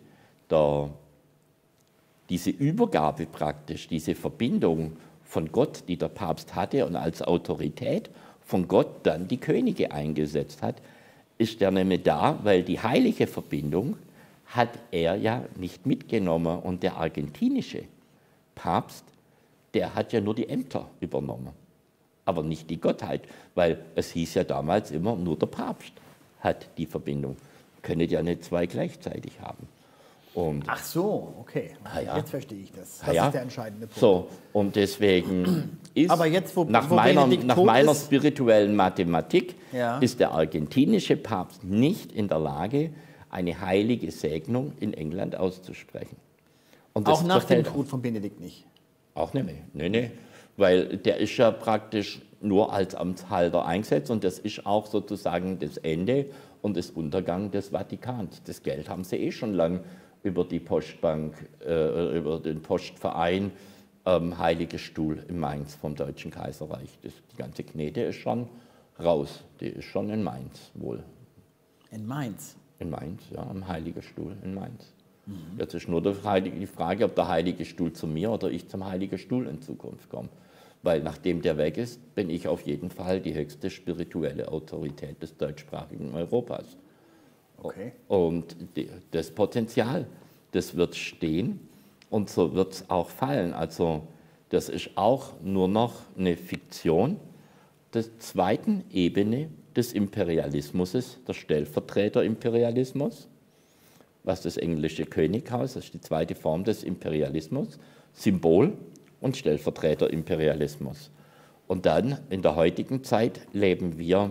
diese Übergabe praktisch, diese Verbindung von Gott, die der Papst hatte und als Autorität von Gott dann die Könige eingesetzt hat, ist er nämlich da, weil die heilige Verbindung hat er ja nicht mitgenommen. Und der argentinische Papst, der hat ja nur die Ämter übernommen, aber nicht die Gottheit, weil es hieß ja damals immer, nur der Papst hat die Verbindung. Könntet ja nicht zwei gleichzeitig haben. Und ach so, okay. Ja. Jetzt verstehe ich das. Das Ja. ist der entscheidende Punkt. So, und deswegen ist, Aber jetzt, nach wo meiner ist, spirituellen Mathematik, ja, ist der argentinische Papst nicht in der Lage, eine heilige Segnung in England auszusprechen. Und das auch nach dem verfällt Tod von Benedikt nicht. auch nicht mehr. Nee, weil der ist ja praktisch nur als Amtshalter eingesetzt und das ist auch sozusagen das Ende und das Untergang des Vatikans. Das Geld haben sie schon lang über die Postbank, über den Postverein Heiliger Stuhl in Mainz vom Deutschen Kaiserreich. Die ganze Knete ist schon raus, die ist schon in Mainz wohl. In Mainz? In Mainz, ja, am Heiligen Stuhl in Mainz. Jetzt ist nur die Frage, ob der Heilige Stuhl zu mir oder ich zum Heiligen Stuhl in Zukunft komme. Weil nachdem der weg ist, bin ich auf jeden Fall die höchste spirituelle Autorität des deutschsprachigen Europas. Okay. Und das Potenzial, das wird stehen und so wird es auch fallen. Also das ist auch nur noch eine Fiktion der zweiten Ebene des Imperialismus ist, der Stellvertreterimperialismus, was das englische Könighaus, das ist die zweite Form des Imperialismus, Symbol- und Stellvertreterimperialismus. Und dann in der heutigen Zeit leben wir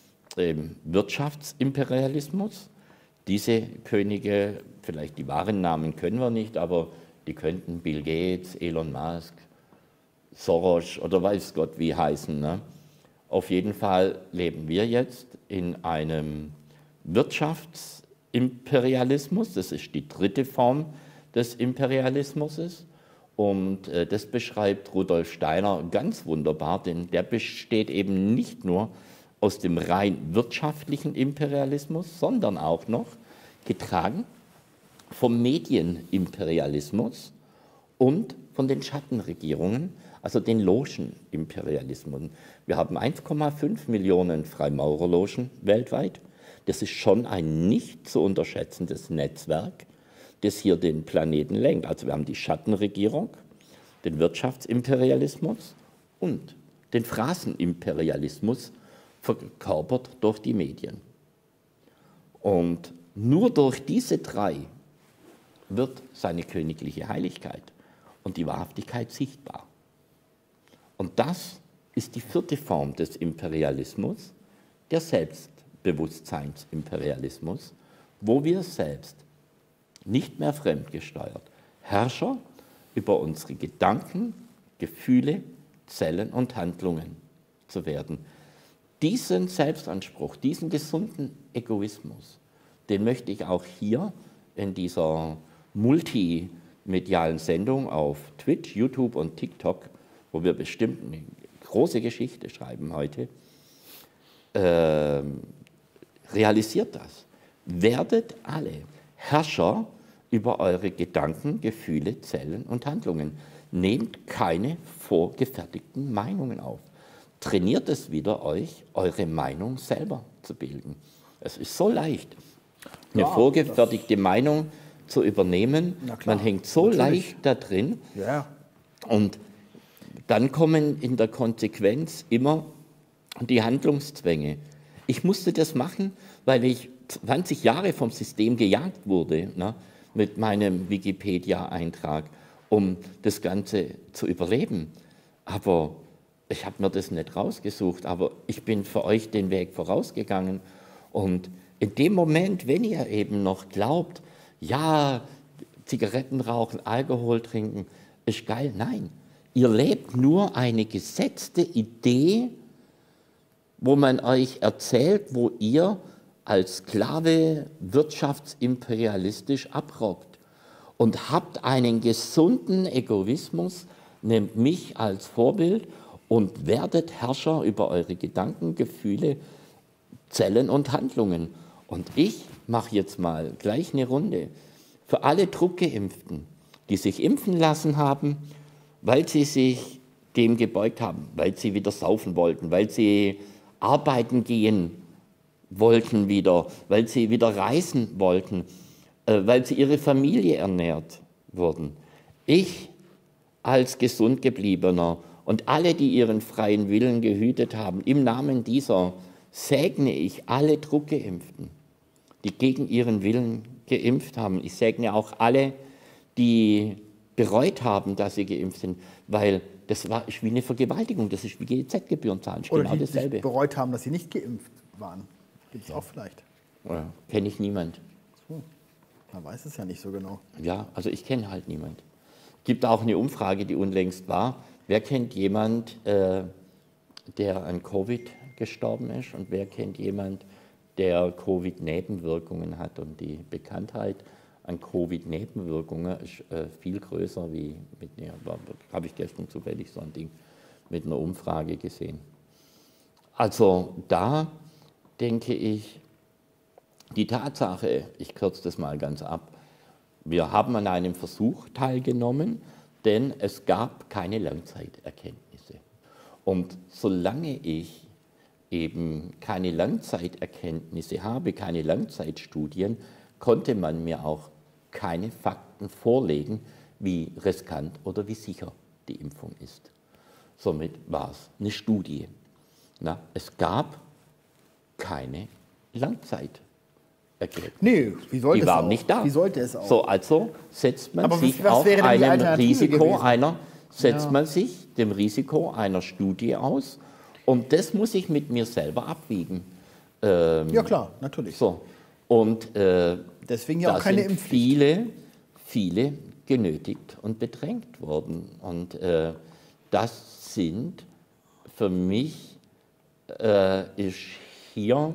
im Wirtschaftsimperialismus. Diese Könige, vielleicht die wahren Namen können wir nicht, aber die könnten Bill Gates, Elon Musk, Soros oder weiß Gott wie heißen. Ne? Auf jeden Fall leben wir jetzt in einem Wirtschaftsimperialismus. Das ist die dritte Form des Imperialismus. Und das beschreibt Rudolf Steiner ganz wunderbar, denn der besteht eben nicht nur aus dem rein wirtschaftlichen Imperialismus, sondern auch noch getragen vom Medienimperialismus und von den Schattenregierungen, also den Logen-Imperialismus. Wir haben 1,5 Millionen Freimaurerlogen weltweit. Das ist schon ein nicht zu unterschätzendes Netzwerk, das hier den Planeten lenkt. Also wir haben die Schattenregierung, den Wirtschaftsimperialismus und den Phrasenimperialismus, verkörpert durch die Medien. Und nur durch diese drei wird seine königliche Heiligkeit und die Wahrhaftigkeit sichtbar. Und das ist die vierte Form des Imperialismus, der Selbstbewusstseinsimperialismus, wo wir selbst nicht mehr fremdgesteuert Herrscher über unsere Gedanken, Gefühle, Zellen und Handlungen zu werden. Diesen Selbstanspruch, diesen gesunden Egoismus, den möchte ich auch hier in dieser multimedialen Sendung auf Twitch, YouTube und TikTok, wo wir bestimmt eine große Geschichte schreiben heute, realisiert das. Werdet alle Herrscher über eure Gedanken, Gefühle, Zellen und Handlungen. Nehmt keine vorgefertigten Meinungen auf. Trainiert es wieder, euch eure Meinung selber zu bilden. Es ist so leicht, eine vorgefertigte Meinung zu übernehmen. Man hängt so leicht da drin. Ja. Und dann kommen in der Konsequenz immer die Handlungszwänge. Ich musste das machen, weil ich 20 Jahre vom System gejagt wurde, ne, mit meinem Wikipedia-Eintrag, um das Ganze zu überleben. Aber ich habe mir das nicht rausgesucht, aber ich bin für euch den Weg vorausgegangen. Und in dem Moment, wenn ihr eben noch glaubt, ja, Zigaretten rauchen, Alkohol trinken, ist geil. Nein, ihr lebt nur eine gesetzte Idee, wo man euch erzählt, wo ihr als Sklave wirtschaftsimperialistisch abrockt und habt einen gesunden Egoismus, nehmt mich als Vorbild und werdet Herrscher über eure Gedanken, Gefühle, Zellen und Handlungen. Und ich mache jetzt mal gleich eine Runde für alle Druckgeimpften, die sich impfen lassen haben, weil sie sich dem gebeugt haben, weil sie wieder saufen wollten, weil sie arbeiten gehen wollten wieder, weil sie wieder reisen wollten, weil sie ihre Familie ernährt wurden. Ich als gesund gebliebener und alle, die ihren freien Willen gehütet haben, im Namen dieser segne ich alle Druckgeimpften, die gegen ihren Willen geimpft haben. Ich segne auch alle, die bereut haben, dass sie geimpft sind, weil das ist wie eine Vergewaltigung, das ist wie GEZ-Gebühren zahlen. Oder genau die dasselbe. sich bereut haben, dass sie nicht geimpft waren. Gibt es auch vielleicht. Ja, kenne ich niemand. So. Man weiß es ja nicht so genau. Ja, also ich kenne halt niemand. Gibt auch eine Umfrage, die unlängst war. Wer kennt jemand, der an Covid gestorben ist und wer kennt jemand, der Covid-Nebenwirkungen hat? Und die Bekanntheit an Covid-Nebenwirkungen ist viel größer wie mit einer, habe ich gestern zufällig so ein Ding mit einer Umfrage gesehen. Also da denke ich, die Tatsache, ich kürze das mal ganz ab, wir haben an einem Versuch teilgenommen, denn es gab keine Langzeiterkenntnisse. Und solange ich eben keine Langzeiterkenntnisse habe, keine Langzeitstudien, konnte man mir auch keine Fakten vorlegen, wie riskant oder wie sicher die Impfung ist. Somit war es eine Studie. Es gab keine Langzeiterkenntnisse. Nee, wie sollte die es waren auch? nicht da. Wie sollte es auch? So, also setzt man Aber sich was auf wäre denn die einem Alternative Risiko gewesen? man sich dem Risiko einer Studie aus und das muss ich mit mir selber abwiegen. Ja klar, natürlich. So. Und deswegen ja auch da keine sind Impfpflicht. viele genötigt und bedrängt worden. Und das sind für mich ist hier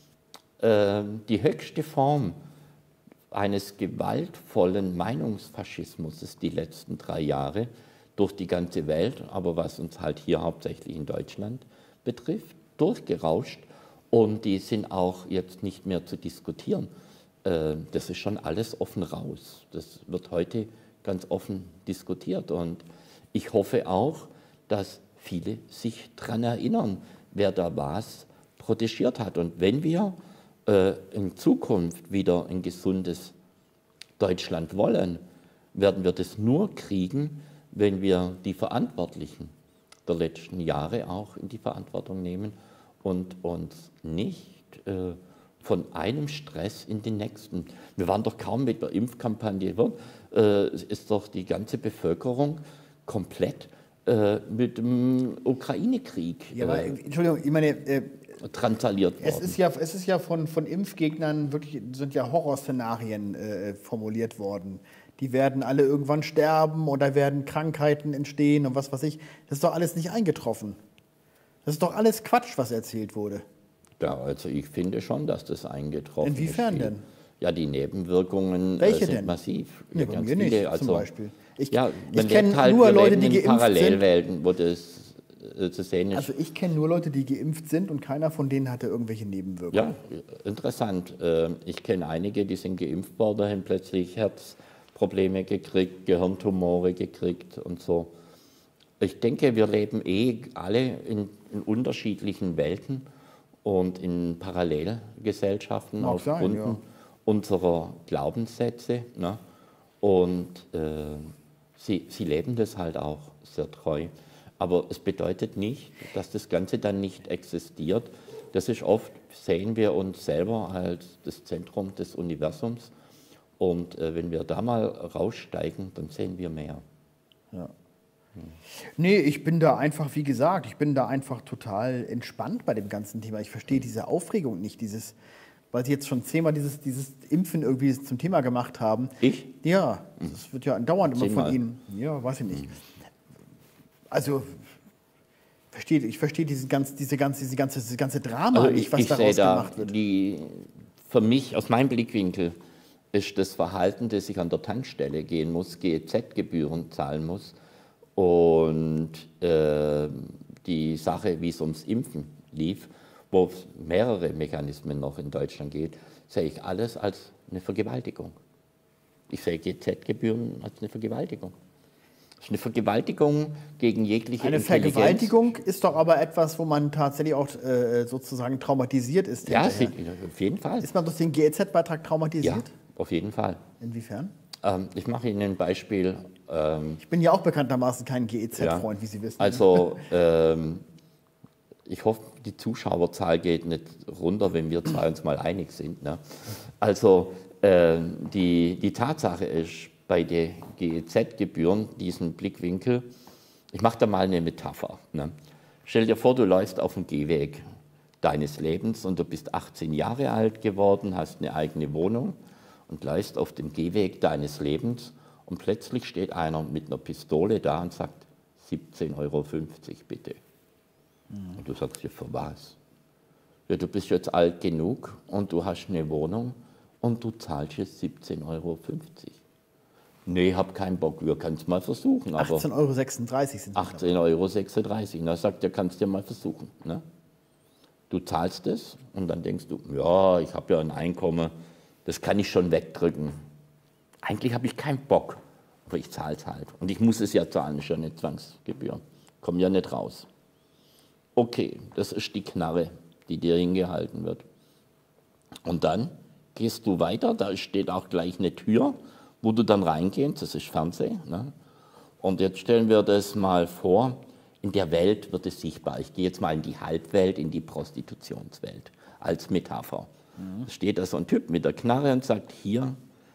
die höchste Form eines gewaltvollen Meinungsfaschismus die letzten 3 Jahre durch die ganze Welt, aber was uns halt hier hauptsächlich in Deutschland betrifft, durchgerauscht. Und die sind auch jetzt nicht mehr zu diskutieren. Das ist schon alles offen raus. Das wird heute ganz offen diskutiert. Und ich hoffe auch, dass viele sich daran erinnern, wer da was protegiert hat. Und wenn wir in Zukunft wieder ein gesundes Deutschland wollen, werden wir das nur kriegen, wenn wir die Verantwortlichen der letzten Jahre auch in die Verantwortung nehmen und uns nicht von einem Stress in den nächsten. Wir waren doch kaum mit der Impfkampagne, ist doch die ganze Bevölkerung komplett mit dem Ukraine-Krieg Entschuldigung, ich meine, transaliert worden. Es ist ja von Impfgegnern wirklich, sind ja Horrorszenarien formuliert worden. Die werden alle irgendwann sterben oder werden Krankheiten entstehen und was weiß ich. Das ist doch alles nicht eingetroffen. Das ist doch alles Quatsch, was erzählt wurde. Ja, also ich finde schon, dass das eingetroffen ist. Inwiefern denn? Ja, die Nebenwirkungen Welche sind denn? massiv. Nee, bei mir nicht, zum Beispiel. Ich kenne halt, nur wir Leute, leben die in geimpft sind. Parallelwelten, wo das zu sehen ist. Also ich kenne nur Leute, die geimpft sind und keiner von denen hatte irgendwelche Nebenwirkungen. Ja, interessant. Ich kenne einige, die sind geimpft worden, haben plötzlich Herzprobleme gekriegt, Gehirntumore gekriegt und so. Ich denke, wir leben alle in unterschiedlichen Welten und in Parallelgesellschaften aufgrund unserer Glaubenssätze. Ne? Und sie leben das halt auch sehr treu. Aber es bedeutet nicht, dass das Ganze dann nicht existiert. Das ist oft, sehen wir uns selber als das Zentrum des Universums. Und wenn wir da mal raussteigen, dann sehen wir mehr. Ja. Nee, ich bin da einfach, wie gesagt, ich bin da einfach total entspannt bei dem ganzen Thema. Ich verstehe diese Aufregung nicht, weil Sie jetzt schon 10-mal dieses Impfen irgendwie zum Thema gemacht haben. Ich? Ja, das wird ja andauernd immer 10-mal. von Ihnen. Ja, weiß ich nicht. Also, ich verstehe diese ganze Drama nicht, was daraus gemacht wird. Für mich, aus meinem Blickwinkel, ist das Verhalten, dass ich an der Tankstelle gehen muss, GEZ-Gebühren zahlen muss und die Sache, wie es ums Impfen lief, wo es mehrere Mechanismen noch in Deutschland geht, sehe ich alles als eine Vergewaltigung. Ich sehe GEZ-Gebühren als eine Vergewaltigung. Das ist eine Vergewaltigung gegen jegliche Intelligenz. Eine Vergewaltigung ist doch aber etwas, wo man tatsächlich auch sozusagen traumatisiert ist. Ja, auf jeden Fall. Ist man durch den GEZ-Beitrag traumatisiert? Ja, auf jeden Fall. Inwiefern? Ich mache Ihnen ein Beispiel. Ich bin ja auch bekanntermaßen kein GEZ-Freund, wie Sie wissen. Also, ich hoffe, die Zuschauerzahl geht nicht runter, wenn wir zwei uns mal einig sind. Ne? Also, die Tatsache ist, bei den GEZ-Gebühren, diesen Blickwinkel, ich mache da mal eine Metapher. Ne? Stell dir vor, du läufst auf dem Gehweg deines Lebens und du bist 18 Jahre alt geworden, hast eine eigene Wohnung und läufst auf dem Gehweg deines Lebens und plötzlich steht einer mit einer Pistole da und sagt, 17,50 € bitte. Und du sagst, ja, für was? Ja, du bist jetzt alt genug und du hast eine Wohnung und du zahlst jetzt 17,50 €. Nee, hab keinen Bock, wir können es mal versuchen. 18,36 € sind 18,36 €. Da sagt er, kannst du ja mal versuchen. Ne? Du zahlst es und dann denkst du, ja, ich habe ja ein Einkommen, das kann ich schon wegdrücken. Eigentlich habe ich keinen Bock, aber ich zahle es halt. Und ich muss es ja zahlen, ist ja eine Zwangsgebühr. Komm ja nicht raus. Okay, das ist die Knarre, die dir hingehalten wird. Und dann gehst du weiter, da steht auch gleich eine Tür, wo du dann reingehst, das ist Fernsehen. Ne? Und jetzt stellen wir das mal vor, in der Welt wird es sichtbar. Ich gehe jetzt mal in die Halbwelt, in die Prostitutionswelt, als Metapher. Da steht da so ein Typ mit der Knarre und sagt, hier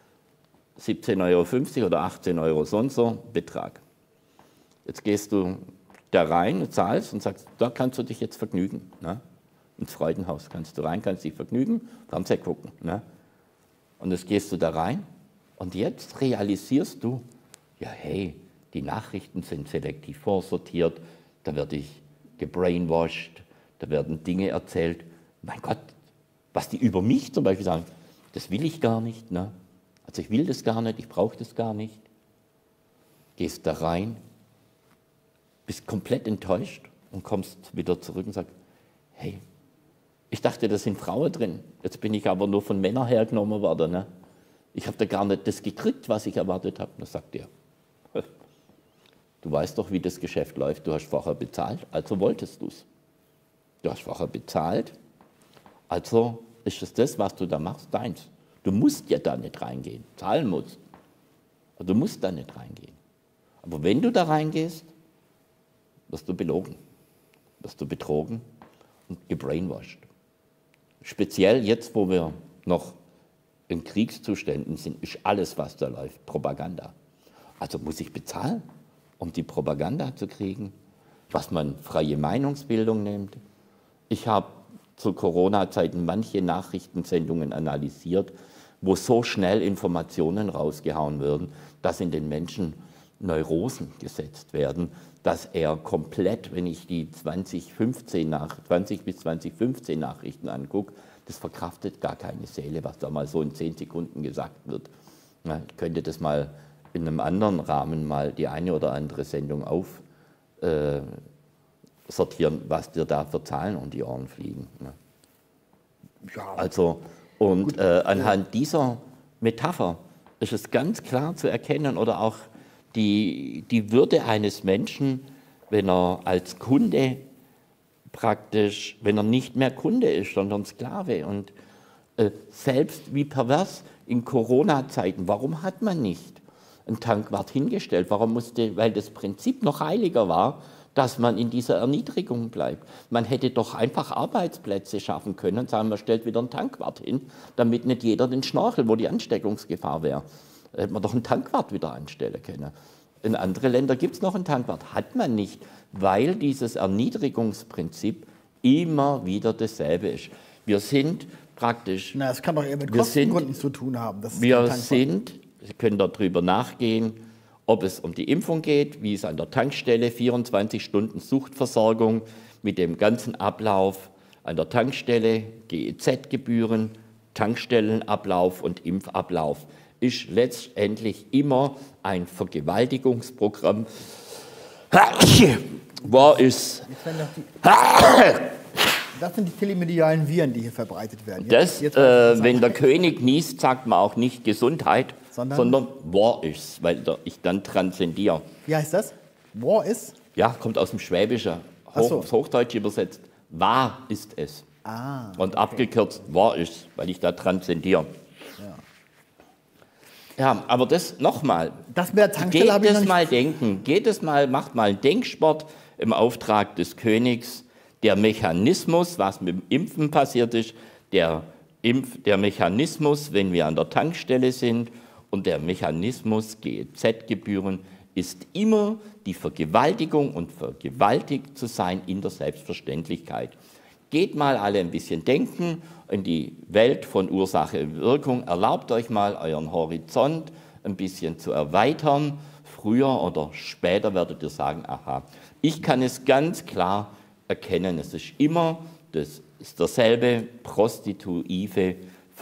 17,50 € oder 18 € so und so, Betrag. Jetzt gehst du da rein, zahlst und sagst, da kannst du dich jetzt vergnügen. Ne? Ins Freudenhaus kannst du rein, kannst dich vergnügen, Fernsehen gucken. Ne? Und jetzt gehst du da rein und jetzt realisierst du, ja hey, die Nachrichten sind selektiv vorsortiert, da werde ich gebrainwashed, da werden Dinge erzählt. Mein Gott, was die über mich zum Beispiel sagen, das will ich gar nicht. Ne? Also ich will das gar nicht, ich brauche das gar nicht. Gehst da rein, bist komplett enttäuscht und kommst wieder zurück und sagst, hey, ich dachte, da sind Frauen drin, jetzt bin ich aber nur von Männern hergenommen worden. Ne? Ich habe da gar nicht das gekriegt, was ich erwartet habe. Da sagt er, Du weißt doch, wie das Geschäft läuft. Du hast vorher bezahlt, also wolltest du es. Du hast vorher bezahlt, also ist es das, was du da machst, deins. Du musst ja da nicht reingehen, zahlen musst. Aber du musst da nicht reingehen. Aber wenn du da reingehst, wirst du belogen, wirst du betrogen und gebrainwashed. Speziell jetzt, wo wir noch in Kriegszuständen sind, ist alles, was da läuft, Propaganda. Also muss ich bezahlen, um die Propaganda zu kriegen, was man freie Meinungsbildung nennt. Ich habe zu Corona-Zeiten manche Nachrichtensendungen analysiert, wo so schnell Informationen rausgehauen werden, dass in den Menschen Neurosen gesetzt werden, dass er komplett, wenn ich die 20 bis 2015 Nachrichten angucke, das verkraftet gar keine Seele, was da mal so in 10 Sekunden gesagt wird. Ja, ich könnte das mal in einem anderen Rahmen mal die eine oder andere Sendung sortieren, was dir da für Zahlen um die Ohren fliegen. Ja. Ja. Also, und anhand dieser Metapher ist es ganz klar zu erkennen, oder auch die Würde eines Menschen, wenn er als Kunde praktisch, wenn er nicht mehr Kunde ist, sondern Sklave. Und selbst wie pervers in Corona-Zeiten, warum hat man nicht einen Tankwart hingestellt? Warum musste, weil das Prinzip noch heiliger war, dass man in dieser Erniedrigung bleibt. Man hätte doch einfach Arbeitsplätze schaffen können und sagen, man stellt wieder einen Tankwart hin, damit nicht jeder den Schnorchel, wo die Ansteckungsgefahr wäre. Da hätte man doch einen Tankwart wieder anstellen können. In anderen Ländern gibt es noch einen Tankwart. Hat man nicht, weil dieses Erniedrigungsprinzip immer wieder dasselbe ist. Wir sind praktisch... Na, es kann doch eher mit Kostengründen zu tun haben. Sie können darüber nachgehen, ob es um die Impfung geht, wie es an der Tankstelle, 24 Stunden Suchtversorgung mit dem ganzen Ablauf an der Tankstelle, GEZ-Gebühren, Tankstellenablauf und Impfablauf, ist letztendlich immer ein Vergewaltigungsprogramm. War es. Das sind die telemedialen Viren, die hier verbreitet werden. Wenn der König niest, sagt man auch nicht Gesundheit, sondern war ist, weil ich dann transzendiere. Wie heißt das? War ist? Ja, kommt aus dem Schwäbischen, aufs Hochdeutsch übersetzt. War ist es. Ah, und abgekürzt war ist, weil ich da transzendiere. Ja, aber das nochmal. Das mit der Tankstelle habe ich noch nicht. Macht mal einen Denksport im Auftrag des Königs. Der Mechanismus, was mit dem Impfen passiert ist, der Mechanismus, wenn wir an der Tankstelle sind, und der Mechanismus GEZ-Gebühren ist immer die Vergewaltigung und vergewaltigt zu sein in der Selbstverständlichkeit. Geht mal alle ein bisschen denken in die Welt von Ursache und Wirkung. Erlaubt euch mal, euren Horizont ein bisschen zu erweitern. Früher oder später werdet ihr sagen, aha, ich kann es ganz klar erkennen. Es ist immer ist derselbe prostitutive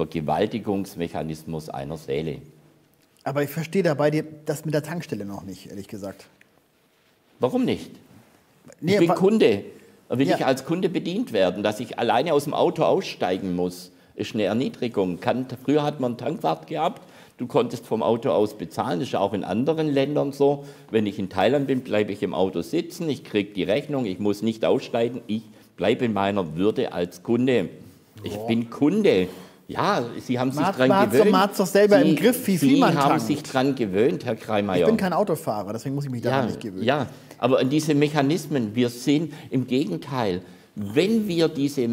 Vergewaltigungsmechanismus einer Seele. Aber ich verstehe dabei das mit der Tankstelle noch nicht, ehrlich gesagt. Warum nicht? Ich bin Kunde. Will ich als Kunde bedient werden, dass ich alleine aus dem Auto aussteigen muss, ist eine Erniedrigung. Früher hat man einen Tankwart gehabt, du konntest vom Auto aus bezahlen, das ist auch in anderen Ländern so. Wenn ich in Thailand bin, bleibe ich im Auto sitzen, ich kriege die Rechnung, ich muss nicht aussteigen, ich bleibe in meiner Würde als Kunde. Ich bin Kunde. Ja, Sie haben sich daran gewöhnt. Man hat es doch selber im Griff, wie viel man tankt. Sie haben sich daran gewöhnt, Herr Kreimeier. Ich bin kein Autofahrer, deswegen muss ich mich daran nicht gewöhnen. Ja, aber an diese Mechanismen, wir sind im Gegenteil, wenn wir diese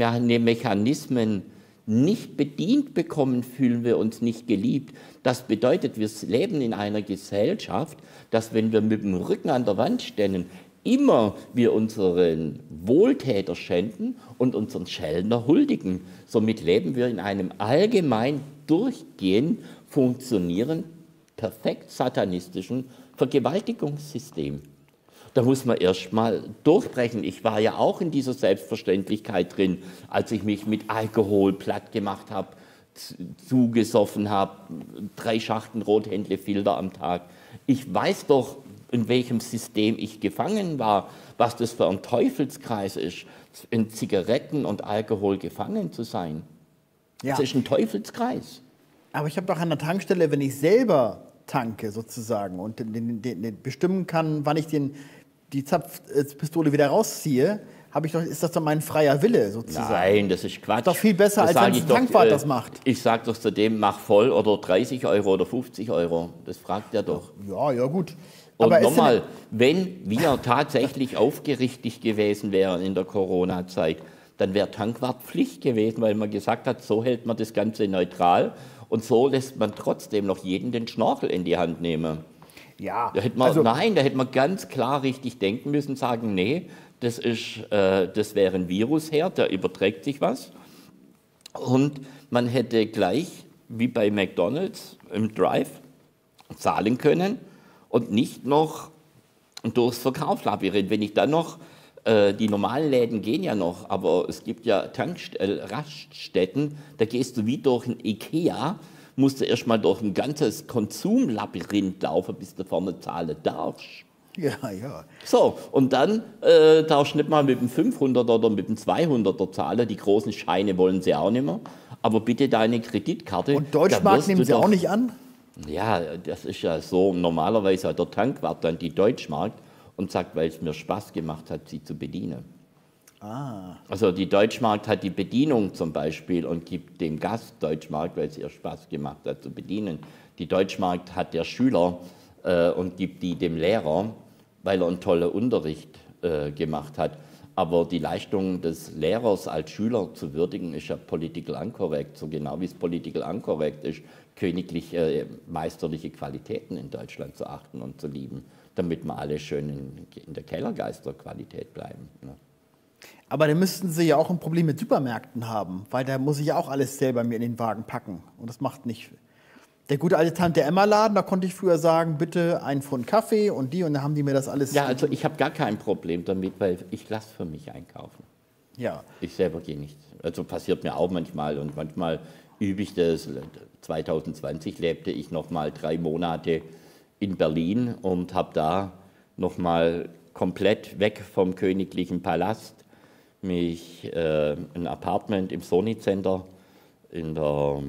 Mechanismen nicht bedient bekommen, fühlen wir uns nicht geliebt. Das bedeutet, wir leben in einer Gesellschaft, dass wenn wir mit dem Rücken an der Wand stehen, immer wir unseren Wohltäter schänden und unseren Schellner huldigen. Somit leben wir in einem allgemein durchgehend funktionierenden, perfekt satanistischen Vergewaltigungssystem. Da muss man erst mal durchbrechen. Ich war ja auch in dieser Selbstverständlichkeit drin, als ich mich mit Alkohol platt gemacht habe, zugesoffen habe, 3 Schachteln Rothändle-Filter am Tag. Ich weiß doch, in welchem System ich gefangen war, was das für ein Teufelskreis ist, in Zigaretten und Alkohol gefangen zu sein. Ja. Das ist ein Teufelskreis. Aber ich habe doch an der Tankstelle, wenn ich selber tanke sozusagen und bestimmen kann, wann ich die Zapfpistole wieder rausziehe, ist das doch mein freier Wille sozusagen. Nein, das ist Quatsch. Ist doch viel besser, als wenn ein Tankwart das macht. Ich sage doch zu dem, mach voll oder 30 Euro oder 50 Euro. Das fragt er doch. Ja, gut. Und nochmal, wenn wir tatsächlich aufgerichtet gewesen wären in der Corona-Zeit, dann wäre Tankwart Pflicht gewesen, weil man gesagt hat, so hält man das Ganze neutral und so lässt man trotzdem noch jeden den Schnorchel in die Hand nehmen. Ja, da hätte man ganz klar richtig denken müssen, sagen, nee, das wäre ein Virusherd, der überträgt sich was. Und man hätte gleich, wie bei McDonald's im Drive, zahlen können und nicht noch durchs Verkaufslabyrinth. Wenn ich dann noch, die normalen Läden gehen ja noch, aber es gibt ja Raststätten, da gehst du wie durch ein Ikea, musst du erstmal durch ein ganzes Konsumlabyrinth laufen, bis du vorne zahlen darfst. Ja, ja. So, und dann darfst du nicht mal mit dem 500er oder mit dem 200er zahlen. Die großen Scheine wollen sie auch nicht mehr. Aber bitte deine Kreditkarte. Und Deutschmark nehmen sie auch nicht an? Ja, das ist ja so. Normalerweise hat der Tankwart dann die Deutschmark und sagt, weil es mir Spaß gemacht hat, sie zu bedienen. Ah. Also die Deutschmark hat die Bedienung zum Beispiel und gibt dem Gast Deutschmark, weil es ihr Spaß gemacht hat zu bedienen. Die Deutschmark hat der Schüler und gibt die dem Lehrer, weil er einen tollen Unterricht gemacht hat. Aber die Leistung des Lehrers als Schüler zu würdigen, ist ja political incorrect, so genau wie es political incorrect ist, königlich meisterliche Qualitäten in Deutschland zu achten und zu lieben, damit wir alle schön in der Kellergeisterqualität bleiben. Ne? Aber dann müssten Sie ja auch ein Problem mit Supermärkten haben, weil da muss ich ja auch alles selber mir in den Wagen packen. Und das macht nicht. Der gute alte Tante-Emma-Laden, da konnte ich früher sagen, bitte einen Pfund Kaffee und dann haben die mir das alles... Ja, also ich habe gar kein Problem damit, weil ich lasse für mich einkaufen. Ja. Ich selber gehe nicht. Also passiert mir auch manchmal und manchmal übe ich das. 2020 lebte ich noch mal 3 Monate in Berlin und habe da noch mal komplett weg vom königlichen Palast mich ein Apartment im Sony Center in der,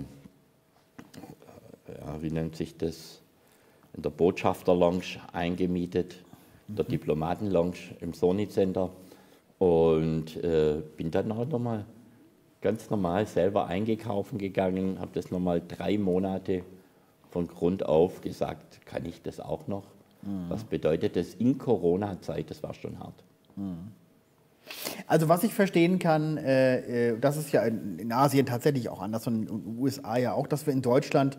wie nennt sich das, in der Botschafter-Lounge eingemietet, der Diplomaten-Lounge im Sony Center und bin dann noch mal ganz normal selber eingekaufen gegangen, habe das noch mal 3 Monate von Grund auf gesagt, kann ich das auch noch? Was bedeutet das in Corona-Zeit? Das war schon hart. Also was ich verstehen kann, das ist ja in Asien tatsächlich auch anders und in den USA ja auch, dass wir in Deutschland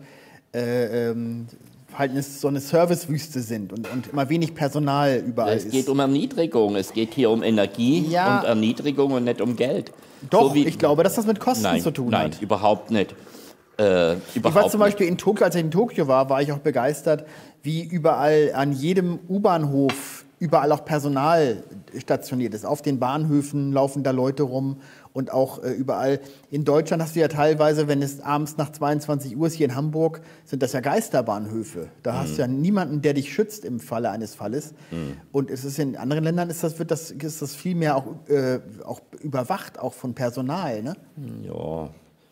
halt so eine Servicewüste sind und immer wenig Personal überall ist. Es geht um Erniedrigung, es geht hier um Energie und Erniedrigung und nicht um Geld. Doch, so ich glaube, dass das mit Kosten zu tun hat. Nein, überhaupt nicht. Ich war zum Beispiel in Tokio, als ich in Tokio war ich auch begeistert, wie überall an jedem U-Bahnhof überall auch Personal stationiert ist. Auf den Bahnhöfen laufen da Leute rum und auch überall. In Deutschland hast du ja teilweise, wenn es abends nach 22 Uhr ist, hier in Hamburg, sind das ja Geisterbahnhöfe. Da hast du ja niemanden, der dich schützt im Falle eines Falles. Und es ist in anderen Ländern ist das viel mehr auch überwacht, auch von Personal. Ne? Ja.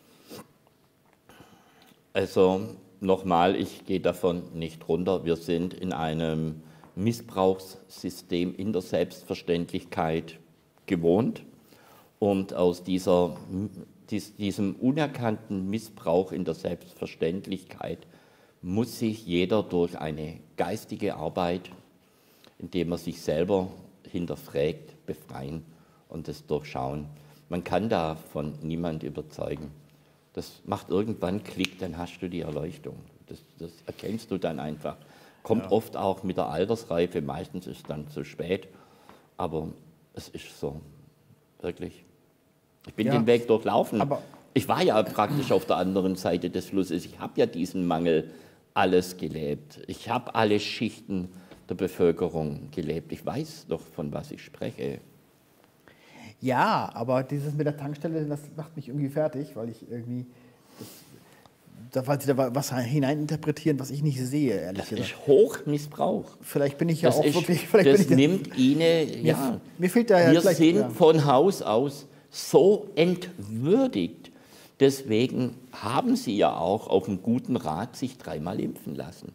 Also nochmal, ich gehe davon nicht runter. Wir sind in einem Missbrauchssystem in der Selbstverständlichkeit gewohnt. Und aus diesem unerkannten Missbrauch in der Selbstverständlichkeit muss sich jeder durch eine geistige Arbeit, indem er sich selber hinterfragt, befreien und das durchschauen. Man kann davon niemand überzeugen. Das macht irgendwann Klick, dann hast du die Erleuchtung. Das erkennst du dann einfach. Kommt oft auch mit der Altersreife, meistens ist es dann zu spät, aber es ist so, wirklich. Ich bin den Weg durchlaufen. Aber ich war ja praktisch auf der anderen Seite des Flusses. Ich habe ja diesen Mangel alles gelebt. Ich habe alle Schichten der Bevölkerung gelebt. Ich weiß doch, von was ich spreche. Ja, aber dieses mit der Tankstelle, das macht mich irgendwie fertig, weil ich irgendwie... weil Sie da was hineininterpretieren, was ich nicht sehe, ehrlich gesagt. Das ist Hochmissbrauch. Vielleicht bin ich ja auch wirklich... Das nimmt Ihnen, ja... Mir fehlt da ja wir sind von Haus aus so entwürdigt. Deswegen haben Sie ja auch auf einen guten Rat sich 3-mal impfen lassen.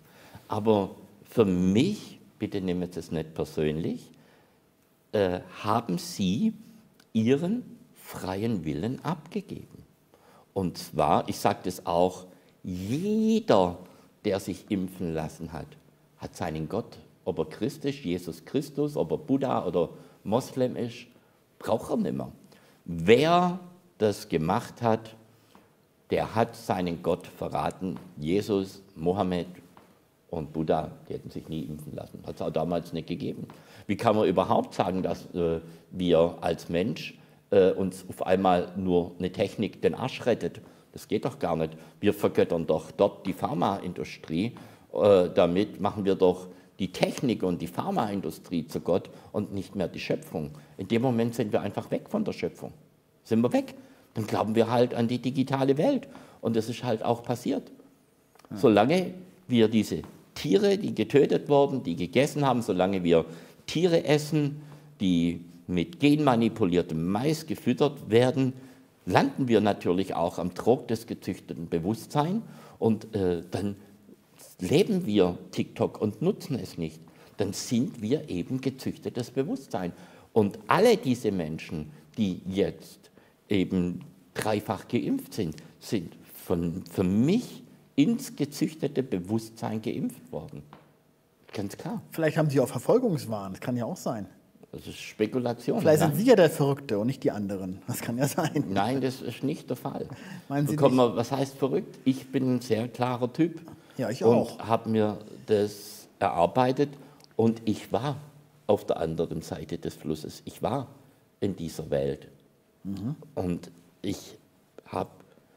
Aber für mich, bitte nehmen Sie es nicht persönlich, haben Sie Ihren freien Willen abgegeben. Und zwar, ich sage das auch, jeder, der sich impfen lassen hat, hat seinen Gott, ob er Christ ist, Jesus Christus, ob er Buddha oder Moslem ist, braucht er nicht mehr. Wer das gemacht hat, der hat seinen Gott verraten. Jesus, Mohammed und Buddha, die hätten sich nie impfen lassen. Hat es auch damals nicht gegeben. Wie kann man überhaupt sagen, dass wir als Mensch uns auf einmal nur eine Technik den Arsch rettet? Das geht doch gar nicht. Wir vergöttern doch dort die Pharmaindustrie. Damit machen wir doch die Technik und die Pharmaindustrie zu Gott und nicht mehr die Schöpfung. In dem Moment sind wir einfach weg von der Schöpfung. Sind wir weg. Dann glauben wir halt an die digitale Welt. Und das ist halt auch passiert. Ja. Solange wir diese Tiere, die getötet wurden, die gegessen haben, solange wir Tiere essen, die mit genmanipuliertem Mais gefüttert werden, landen wir natürlich auch am Trog des gezüchteten Bewusstseins und dann leben wir TikTok und nutzen es nicht. Dann sind wir eben gezüchtetes Bewusstsein. Und alle diese Menschen, die jetzt eben dreifach geimpft sind, sind für mich ins gezüchtete Bewusstsein geimpft worden. Ganz klar. Vielleicht haben Sie auch Verfolgungswahn, das kann ja auch sein. Das ist Spekulation. Vielleicht sind Sie ja der Verrückte und nicht die anderen. Das kann ja sein. Nein, das ist nicht der Fall. Meinen Sie nicht? Was heißt verrückt? Ich bin ein sehr klarer Typ. Ja, ich auch. Und habe mir das erarbeitet und ich war auf der anderen Seite des Flusses. Ich war in dieser Welt. Mhm. Und ich habe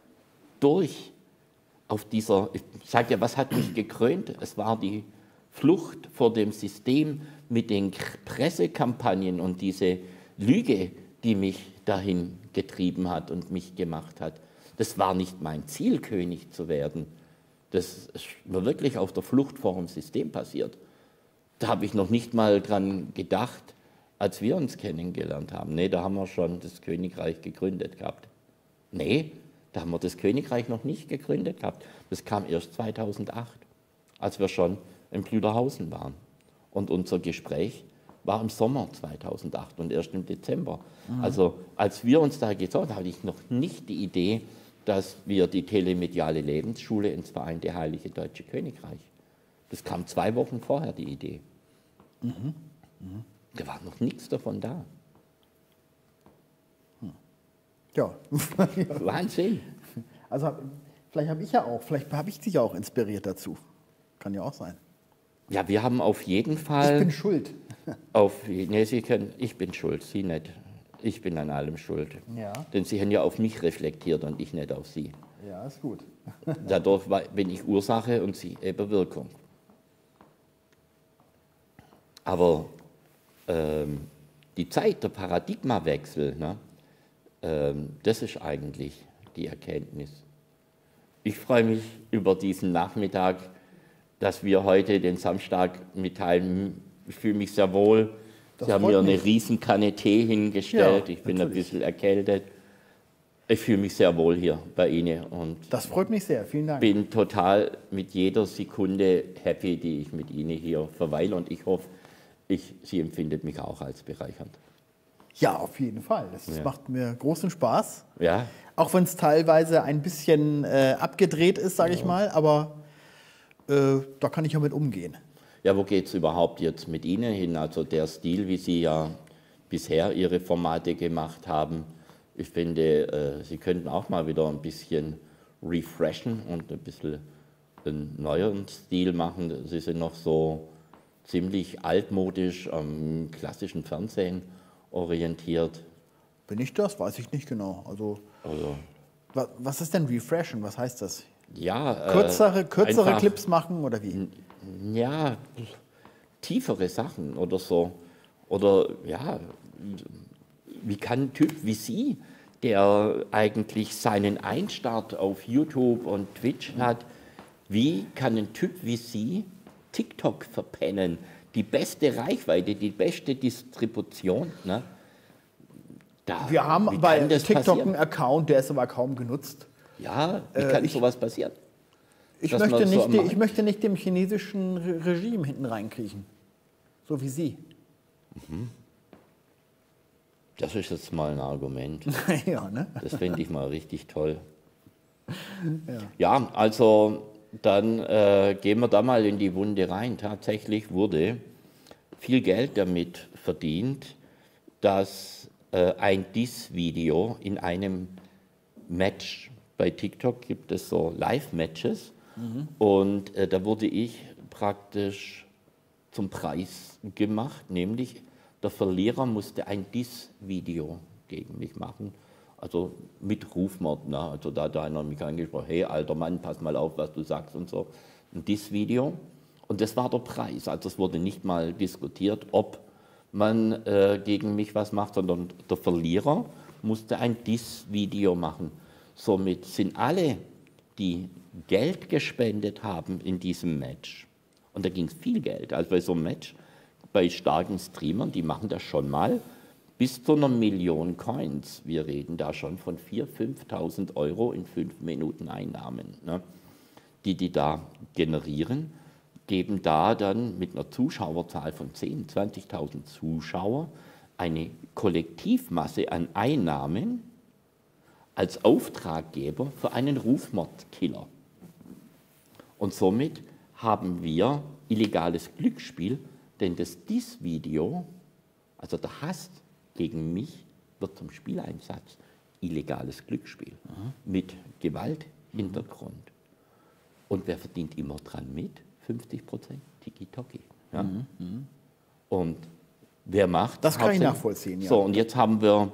ich sage ja, was hat mich gekrönt? Es war die Flucht vor dem System mit den Pressekampagnen und diese Lüge, die mich dahin getrieben hat und mich gemacht hat. Das war nicht mein Ziel, König zu werden. Das ist mir wirklich auf der Flucht vor dem System passiert. Da habe ich noch nicht mal dran gedacht, als wir uns kennengelernt haben. Nee, da haben wir schon das Königreich gegründet gehabt. Nee, da haben wir das Königreich noch nicht gegründet gehabt. Das kam erst 2008, als wir schon in Plüderhausen waren. Und unser Gespräch war im Sommer 2008 und erst im Dezember. Mhm. Also als wir uns da getroffen haben, hatte ich noch nicht die Idee, dass wir die telemediale Lebensschule ins Vereinte Heilige Deutsche Königreich. Das kam 2 Wochen vorher, die Idee. Mhm. Mhm. Da war noch nichts davon da. Ja. Wahnsinn. Also vielleicht habe ich Sie ja auch inspiriert dazu. Kann ja auch sein. Ja, wir haben auf jeden Fall... Ich bin schuld. Ich bin schuld, Sie nicht. Ich bin an allem schuld. Ja. Denn Sie haben ja auf mich reflektiert und ich nicht auf Sie. Ja, ist gut. Dadurch bin ich Ursache und Sie eben Wirkung. Aber die Zeit, der Paradigmawechsel, ne, das ist eigentlich die Erkenntnis. Ich freue mich über diesen Nachmittag, dass wir heute den Samstag mitteilen. Ich fühle mich sehr wohl. Sie haben mir eine Riesenkanne Tee hingestellt. Ja, ich bin ein bisschen erkältet. Ich fühle mich sehr wohl hier bei Ihnen. Und das freut mich sehr. Vielen Dank. Ich bin total mit jeder Sekunde happy, die ich mit Ihnen hier verweile. Und ich hoffe, Sie empfindet mich auch als bereichernd. Ja, auf jeden Fall. Das macht mir großen Spaß. Ja. Auch wenn es teilweise ein bisschen abgedreht ist, sage ich mal. Aber da kann ich ja mit umgehen. Ja, wo geht es überhaupt jetzt mit Ihnen hin? Also der Stil, wie Sie ja bisher Ihre Formate gemacht haben, ich finde, Sie könnten auch mal wieder ein bisschen refreshen und ein bisschen einen neueren Stil machen. Sie sind noch so ziemlich altmodisch am klassischen Fernsehen orientiert. Bin ich das? Weiß ich nicht genau. Also was ist denn refreshen? Was heißt das? Ja, kürzere Clips machen oder wie? Ja, tiefere Sachen oder so. Oder ja, wie kann ein Typ wie Sie, der eigentlich seinen Einstart auf YouTube und Twitch hat, wie kann ein Typ wie Sie TikTok verpennen? Die beste Reichweite, die beste Distribution. Ne? Wir haben bei TikTok einen Account, der ist aber kaum genutzt. Ja, wie kann sowas passieren? Ich dass man so ich möchte nicht dem chinesischen Regime hinten reinkriechen, so wie Sie. Das ist jetzt mal ein Argument. Ja, ne? Das finde ich mal richtig toll. Ja, also dann gehen wir da mal in die Wunde rein. Tatsächlich wurde viel Geld damit verdient, dass ein Diss-Video in einem Match, bei TikTok gibt es so Live-Matches, und da wurde ich praktisch zum Preis gemacht, nämlich der Verlierer musste ein Diss-Video gegen mich machen, also mit Rufmord. Ne? Also da hat einer mich angesprochen, hey alter Mann, pass mal auf, was du sagst und so. Ein Diss-Video, und das war der Preis. Also es wurde nicht mal diskutiert, ob man gegen mich was macht, sondern der Verlierer musste ein Diss-Video machen. Somit sind alle, die Geld gespendet haben in diesem Match, und da ging es viel Geld, also bei so einem Match, bei starken Streamern, die machen das schon mal, bis zu 1 Million Coins. Wir reden da schon von 4.000, 5.000 Euro in 5 Minuten Einnahmen, ne, die da generieren, geben da dann mit einer Zuschauerzahl von 10.000, 20.000 Zuschauer eine Kollektivmasse an Einnahmen als Auftraggeber für einen Rufmordkiller. Und somit haben wir illegales Glücksspiel, denn das Diss-Video, also der Hass gegen mich, wird zum Spieleinsatz. Illegales Glücksspiel mit Gewalthintergrund. Und wer verdient immer dran mit? 50%, Tiki-Toki. Ja? Und wer macht? Das kann ich nachvollziehen, ja. So, und jetzt haben wir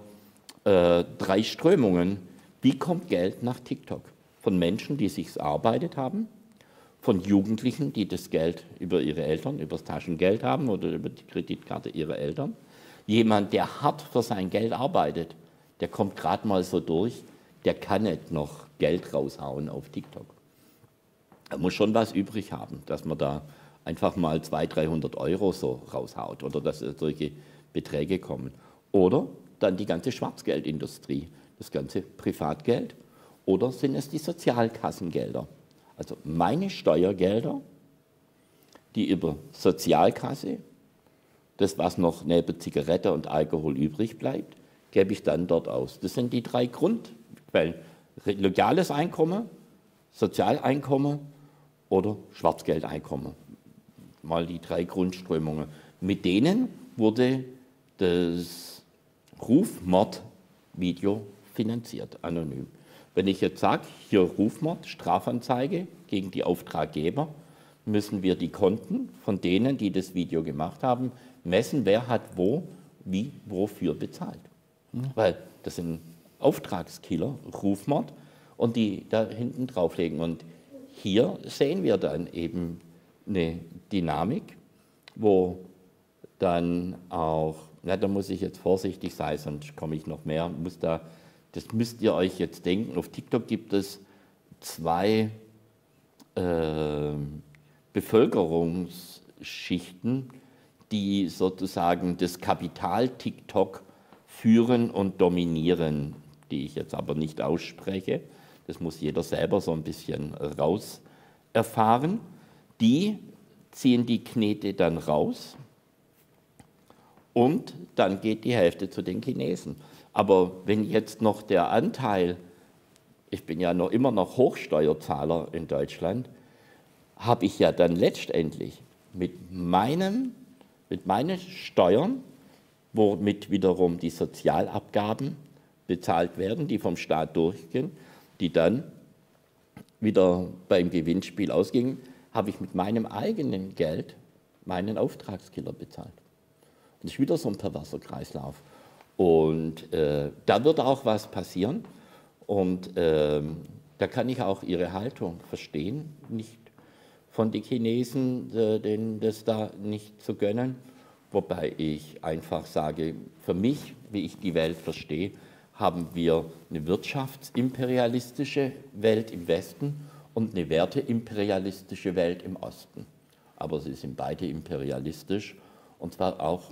3 Strömungen. Wie kommt Geld nach TikTok? Von Menschen, die sich's erarbeitet haben, von Jugendlichen, die das Geld über ihre Eltern, über das Taschengeld haben oder über die Kreditkarte ihrer Eltern. Jemand, der hart für sein Geld arbeitet, der kommt gerade mal so durch, der kann nicht noch Geld raushauen auf TikTok. Er muss schon was übrig haben, dass man da einfach mal 200, 300 Euro so raushaut oder dass solche Beträge kommen. Oder dann die ganze Schwarzgeldindustrie, das ganze Privatgeld. Oder sind es die Sozialkassengelder? Also meine Steuergelder, die über Sozialkasse, das was noch neben Zigarette und Alkohol übrig bleibt, gebe ich dann dort aus. Das sind die 3 Grundquellen. Legales Einkommen, Sozialeinkommen oder Schwarzgeldeinkommen. Mal die 3 Grundströmungen. Mit denen wurde das Rufmordvideo finanziert, anonym. Wenn ich jetzt sage, hier Rufmord, Strafanzeige gegen die Auftraggeber, müssen wir die Konten von denen, die das Video gemacht haben, messen, wer hat wo, wie, wofür bezahlt. Weil das sind Auftragskiller, Rufmord, und die da hinten drauflegen. Und hier sehen wir dann eben eine Dynamik, wo dann auch, na, da muss ich jetzt vorsichtig sein, sonst komme ich noch mehr, das müsst ihr euch jetzt denken. Auf TikTok gibt es 2 Bevölkerungsschichten, die sozusagen das Kapital TikTok führen und dominieren, die ich jetzt aber nicht ausspreche. Das muss jeder selber so ein bisschen raus erfahren. Die ziehen die Knete dann raus und dann geht die Hälfte zu den Chinesen. Aber wenn jetzt noch der Anteil, ich bin ja immer noch Hochsteuerzahler in Deutschland, habe ich ja dann letztendlich mit meinen Steuern, womit wiederum die Sozialabgaben bezahlt werden, die vom Staat durchgehen, die dann wieder beim Gewinnspiel ausgingen, habe ich mit meinem eigenen Geld meinen Auftragskiller bezahlt. Das ist wieder so ein perverser Kreislauf. Und da wird auch was passieren. Und da kann ich auch ihre Haltung verstehen, nicht von den Chinesen, denen das da nicht zu gönnen. Wobei ich einfach sage, für mich, wie ich die Welt verstehe, haben wir eine wirtschaftsimperialistische Welt im Westen und eine werteimperialistische Welt im Osten. Aber sie sind beide imperialistisch, und zwar auch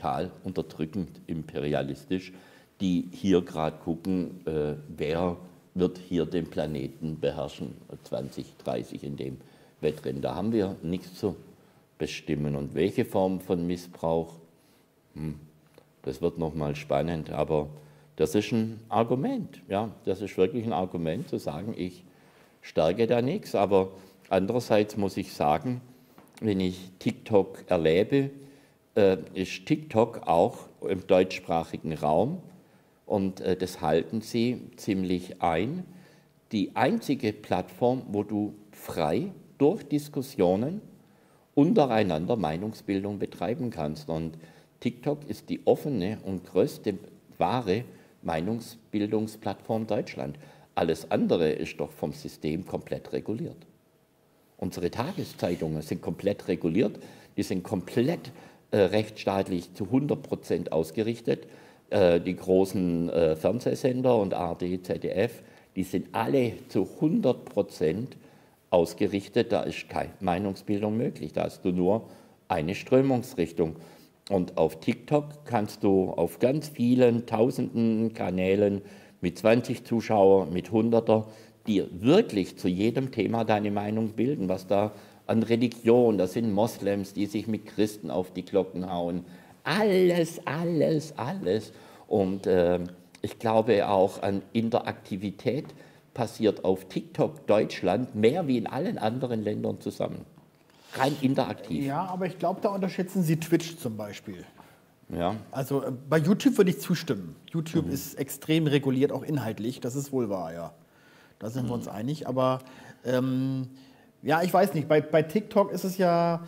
kapitalunterdrückend imperialistisch, die hier gerade gucken, wer wird hier den Planeten beherrschen, 2030 in dem Wettrennen. Da haben wir nichts zu bestimmen. Und welche Form von Missbrauch, das wird nochmal spannend, aber das ist ein Argument. Ja, das ist wirklich ein Argument, zu sagen, ich stärke da nichts. Aber andererseits muss ich sagen, wenn ich TikTok erlebe, ist TikTok auch im deutschsprachigen Raum, und das halten sie ziemlich ein, die einzige Plattform, wo du frei durch Diskussionen untereinander Meinungsbildung betreiben kannst. Und TikTok ist die offene und größte wahre Meinungsbildungsplattform Deutschland. Alles andere ist doch vom System komplett reguliert. Unsere Tageszeitungen sind komplett reguliert, die sind komplett rechtsstaatlich zu 100% ausgerichtet. Die großen Fernsehsender und ARD, ZDF, die sind alle zu 100% ausgerichtet. Da ist keine Meinungsbildung möglich. Da hast du nur eine Strömungsrichtung. Und auf TikTok kannst du auf ganz vielen tausenden Kanälen mit 20 Zuschauern, mit Hunderter, die wirklich zu jedem Thema deine Meinung bilden, was da an Religion, das sind Moslems, die sich mit Christen auf die Glocken hauen. Alles, alles, alles. Und ich glaube auch an Interaktivität passiert auf TikTok Deutschland mehr wie in allen anderen Ländern zusammen. Rein interaktiv. Ja, aber ich glaube, da unterschätzen Sie Twitch zum Beispiel. Ja. Also bei YouTube würde ich zustimmen. YouTube ist extrem reguliert, auch inhaltlich. Das ist wohl wahr, ja. Da sind wir uns einig. Aber ja, ich weiß nicht. Bei TikTok ist es ja,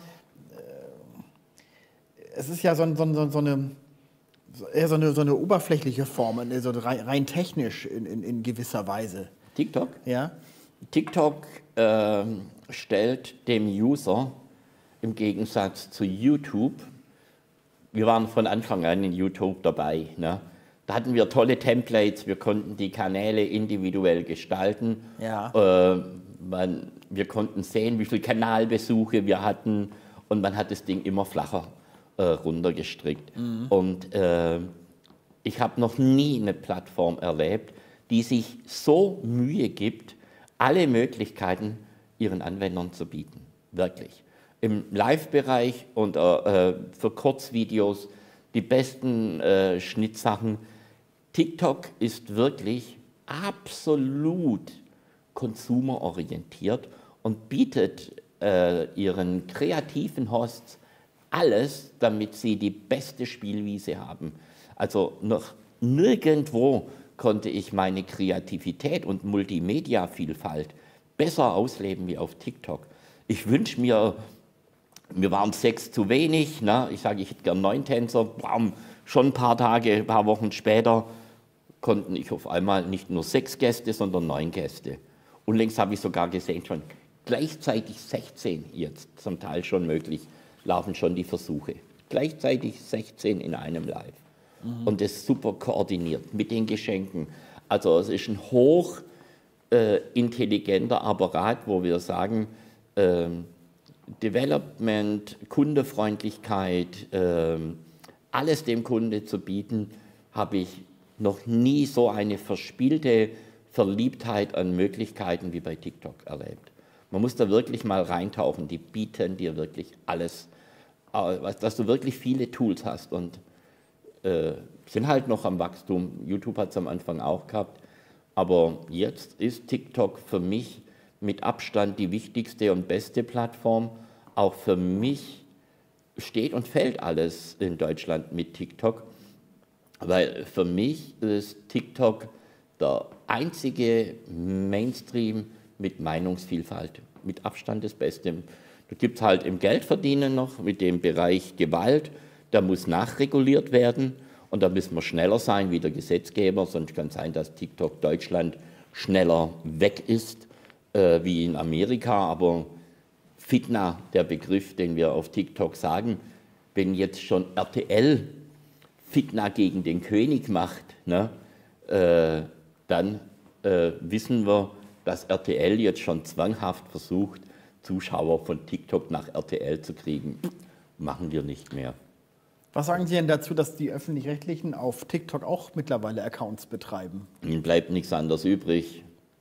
so eine oberflächliche Form, so rein technisch in gewisser Weise. TikTok? Ja. TikTok stellt dem User im Gegensatz zu YouTube, wir waren von Anfang an in YouTube dabei, ne? Da hatten wir tolle Templates, wir konnten die Kanäle individuell gestalten. Ja. Wir konnten sehen, wie viele Kanalbesuche wir hatten, und man hat das Ding immer flacher runtergestrickt. Und ich habe noch nie eine Plattform erlebt, die sich so Mühe gibt, alle Möglichkeiten ihren Anwendern zu bieten. Wirklich. Im Live-Bereich und für Kurzvideos die besten Schnittsachen. TikTok ist wirklich absolut konsumerorientiert und bietet ihren kreativen Hosts alles, damit sie die beste Spielwiese haben. Also noch nirgendwo konnte ich meine Kreativität und Multimedia-Vielfalt besser ausleben wie auf TikTok. Ich wünsche mir, wir waren 6 zu wenig, ne? Ich sage, ich hätte gern 9 Tänzer, schon ein paar Tage, ein paar Wochen später konnten ich auf einmal nicht nur 6 Gäste, sondern 9 Gäste. Und längst habe ich sogar gesehen, schon gleichzeitig 16 jetzt, zum Teil schon möglich, laufen schon die Versuche. Gleichzeitig 16 in einem Live. Und das super koordiniert mit den Geschenken. Also es ist ein hoch intelligenter Apparat, wo wir sagen, Development, Kundefreundlichkeit, alles dem Kunde zu bieten, habe ich noch nie so eine verspielte Verliebtheit an Möglichkeiten wie bei TikTok erlebt. Man muss da wirklich mal reintauchen, die bieten dir wirklich alles, dass du wirklich viele Tools hast, und sind halt noch am Wachstum. YouTube hat es am Anfang auch gehabt, aber jetzt ist TikTok für mich mit Abstand die wichtigste und beste Plattform. Auch für mich steht und fällt alles in Deutschland mit TikTok, weil für mich ist TikTok der einzige Mainstream mit Meinungsvielfalt, mit Abstand das Beste. Da gibt es halt im Geldverdienen noch mit dem Bereich Gewalt, da muss nachreguliert werden, und da müssen wir schneller sein wie der Gesetzgeber, sonst kann es sein, dass TikTok Deutschland schneller weg ist wie in Amerika. Aber Fitna, der Begriff, den wir auf TikTok sagen, wenn jetzt schon RTL Fitna gegen den König macht, ne, dann wissen wir, dass RTL jetzt schon zwanghaft versucht, Zuschauer von TikTok nach RTL zu kriegen. Machen wir nicht mehr. Was sagen Sie denn dazu, dass die Öffentlich-Rechtlichen auf TikTok auch mittlerweile Accounts betreiben? Ihnen bleibt nichts anderes übrig.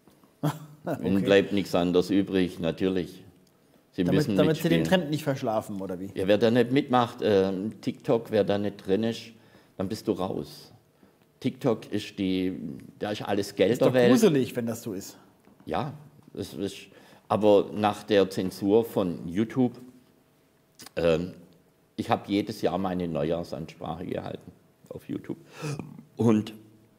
Ihnen bleibt nichts anderes übrig, natürlich. Sie müssen Damit Sie den mitspielen. Trend nicht verschlafen, oder wie? Ja, wer da nicht mitmacht, TikTok, wer da nicht drin ist, dann bist du raus. TikTok ist da ist alles Geld Ist der doch Welt. gruselig, wenn das so ist. Ja, aber nach der Zensur von YouTube, ich habe jedes Jahr meine Neujahrsansprache gehalten auf YouTube. Und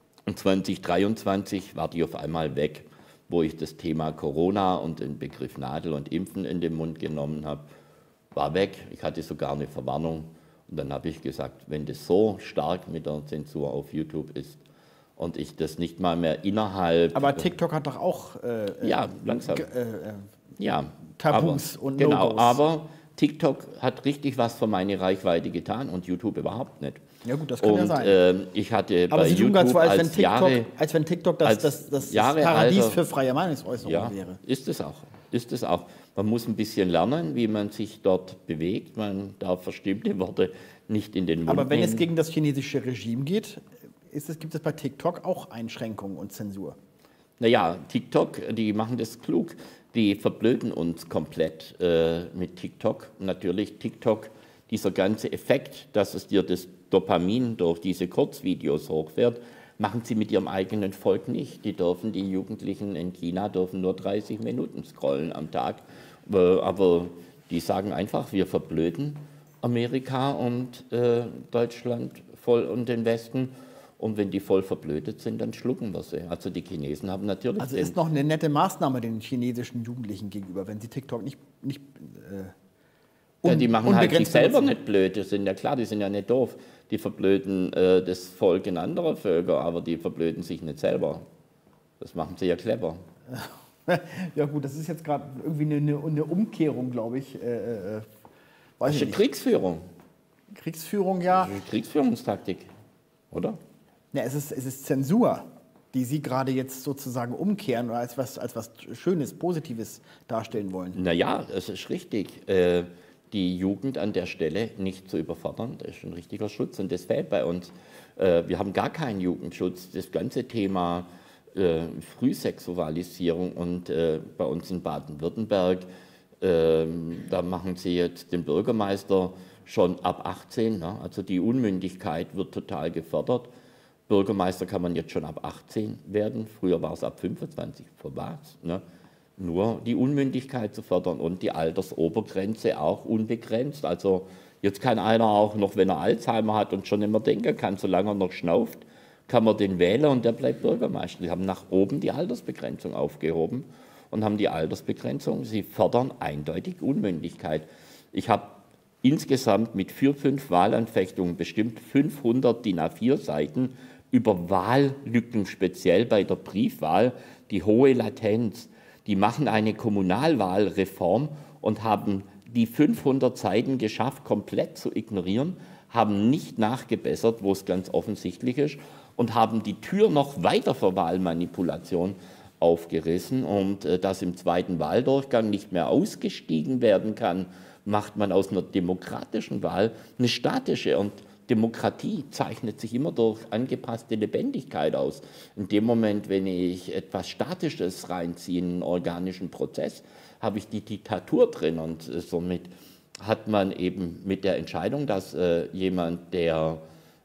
2023 war die auf einmal weg, wo ich das Thema Corona und den Begriff Nadel und Impfen in den Mund genommen habe, war weg. Ich hatte sogar eine Verwarnung. Und dann habe ich gesagt, wenn das so stark mit der Zensur auf YouTube ist und ich das nicht mal mehr innerhalb... Aber TikTok hat doch auch ja, langsam. Ja, Tabus aber, und genau, No-Gos. aber TikTok hat richtig was für meine Reichweite getan und YouTube überhaupt nicht. Ja gut, das kann ja Und sein. ich hatte Aber bei Sie tun YouTube ganz so, als wenn TikTok das Jahre Paradies alter- für freie Meinungsäußerung ja, wäre. ist es auch. Ist es auch. Man muss ein bisschen lernen, wie man sich dort bewegt. Man darf bestimmte Worte nicht in den Mund Aber wenn es nehmen. gegen das chinesische Regime geht, gibt es bei TikTok auch Einschränkungen und Zensur. Naja, TikTok, die machen das klug. Die verblöden uns komplett mit TikTok. Natürlich TikTok, dieser ganze Effekt, dass es dir das Dopamin durch diese Kurzvideos hochfährt, machen sie mit ihrem eigenen Volk nicht. Die Jugendlichen in China dürfen nur 30 Minuten scrollen am Tag. Aber die sagen einfach, wir verblöden Amerika und Deutschland voll und den Westen. Und wenn die voll verblödet sind, dann schlucken wir sie. Also die Chinesen haben natürlich... Also ist noch eine nette Maßnahme den chinesischen Jugendlichen gegenüber, wenn sie TikTok nicht ja, die machen halt sich unbegrenzt selber benutzen. nicht blöd, das sind ja klar, die sind ja nicht doof. Die verblöden das Volk in anderer Völker, aber die verblöden sich nicht selber. Das machen sie ja clever. Ja gut, das ist jetzt gerade irgendwie eine Umkehrung, glaube ich. Das Weiß ist ich ja nicht. Kriegsführung. Kriegsführung, ja. Das ist eine Kriegsführungstaktik, oder? Ja, es ist Zensur, die Sie gerade jetzt sozusagen umkehren oder als was Schönes, Positives darstellen wollen. Naja, es ist richtig. Die Jugend an der Stelle nicht zu überfordern, das ist ein richtiger Schutz und das fehlt bei uns. Wir haben gar keinen Jugendschutz. Das ganze Thema Frühsexualisierung und bei uns in Baden-Württemberg, da machen sie jetzt den Bürgermeister schon ab 18, ne? Also die Unmündigkeit wird total gefördert. Bürgermeister kann man jetzt schon ab 18 werden, früher war es ab 25, für was? Ne? Nur die Unmündigkeit zu fördern und die Altersobergrenze auch unbegrenzt. Also jetzt kann einer auch noch, wenn er Alzheimer hat und schon nicht mehr denken kann, solange er noch schnauft, kann man den wählen und der bleibt Bürgermeister. Die haben nach oben die Altersbegrenzung aufgehoben und haben die Altersbegrenzung, sie fördern eindeutig Unmündigkeit. Ich habe insgesamt mit 4-5 Wahlanfechtungen bestimmt 500 DIN A4-Seiten über Wahllücken, speziell bei der Briefwahl, die hohe Latenz. Die machen eine Kommunalwahlreform und haben die 500 Seiten geschafft, komplett zu ignorieren, haben nicht nachgebessert, wo es ganz offensichtlich ist, und haben die Tür noch weiter für Wahlmanipulation aufgerissen. Und dass im zweiten Wahldurchgang nicht mehr ausgestiegen werden kann, macht man aus einer demokratischen Wahl eine statische. Und Demokratie zeichnet sich immer durch angepasste Lebendigkeit aus. In dem Moment, wenn ich etwas Statisches reinziehe in einen organischen Prozess, habe ich die Diktatur drin. Und somit hat man eben mit der Entscheidung, dass jemand, der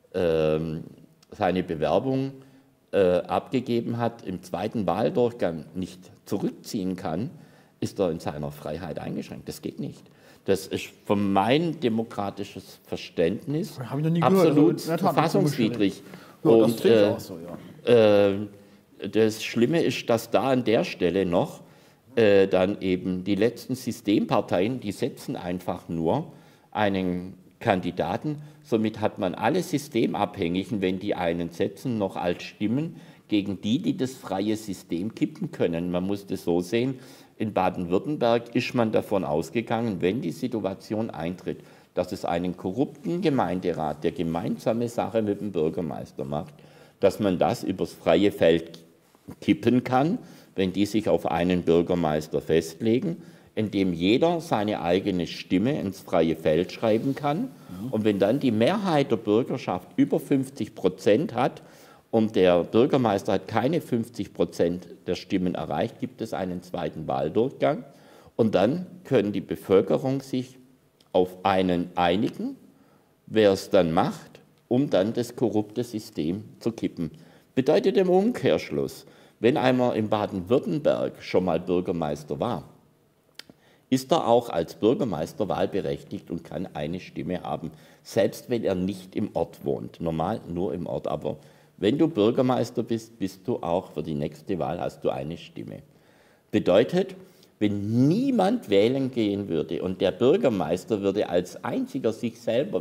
seine Bewerbung abgegeben hat, im zweiten Wahldurchgang nicht zurückziehen kann, ist er in seiner Freiheit eingeschränkt. Das geht nicht. Das ist von meinem demokratisches Verständnis Habe ich noch nie absolut gehört. Also, in der Tat, verfassungswidrig. Ja, das Und sehe ich auch so, ja. das Schlimme ist, dass da an der Stelle noch dann eben die letzten Systemparteien, die setzen einfach nur einen Kandidaten. Somit hat man alle Systemabhängigen, wenn die einen setzen, noch als Stimmen gegen die, die das freie System kippen können. Man muss das so sehen, in Baden-Württemberg ist man davon ausgegangen, wenn die Situation eintritt, dass es einen korrupten Gemeinderat, der gemeinsame Sache mit dem Bürgermeister macht, dass man das übers freie Feld kippen kann, wenn die sich auf einen Bürgermeister festlegen, indem jeder seine eigene Stimme ins freie Feld schreiben kann. Und wenn dann die Mehrheit der Bürgerschaft über 50% hat und der Bürgermeister hat keine 50% der Stimmen erreicht, gibt es einen zweiten Wahldurchgang und dann können die Bevölkerung sich auf einen einigen, wer es dann macht, um dann das korrupte System zu kippen. Bedeutet im Umkehrschluss, wenn einer in Baden-Württemberg schon mal Bürgermeister war, ist er auch als Bürgermeister wahlberechtigt und kann eine Stimme haben, selbst wenn er nicht im Ort wohnt. Normal nur im Ort, aber wenn du Bürgermeister bist, bist du auch für die nächste Wahl, hast du eine Stimme. Bedeutet, wenn niemand wählen gehen würde und der Bürgermeister würde als einziger sich selber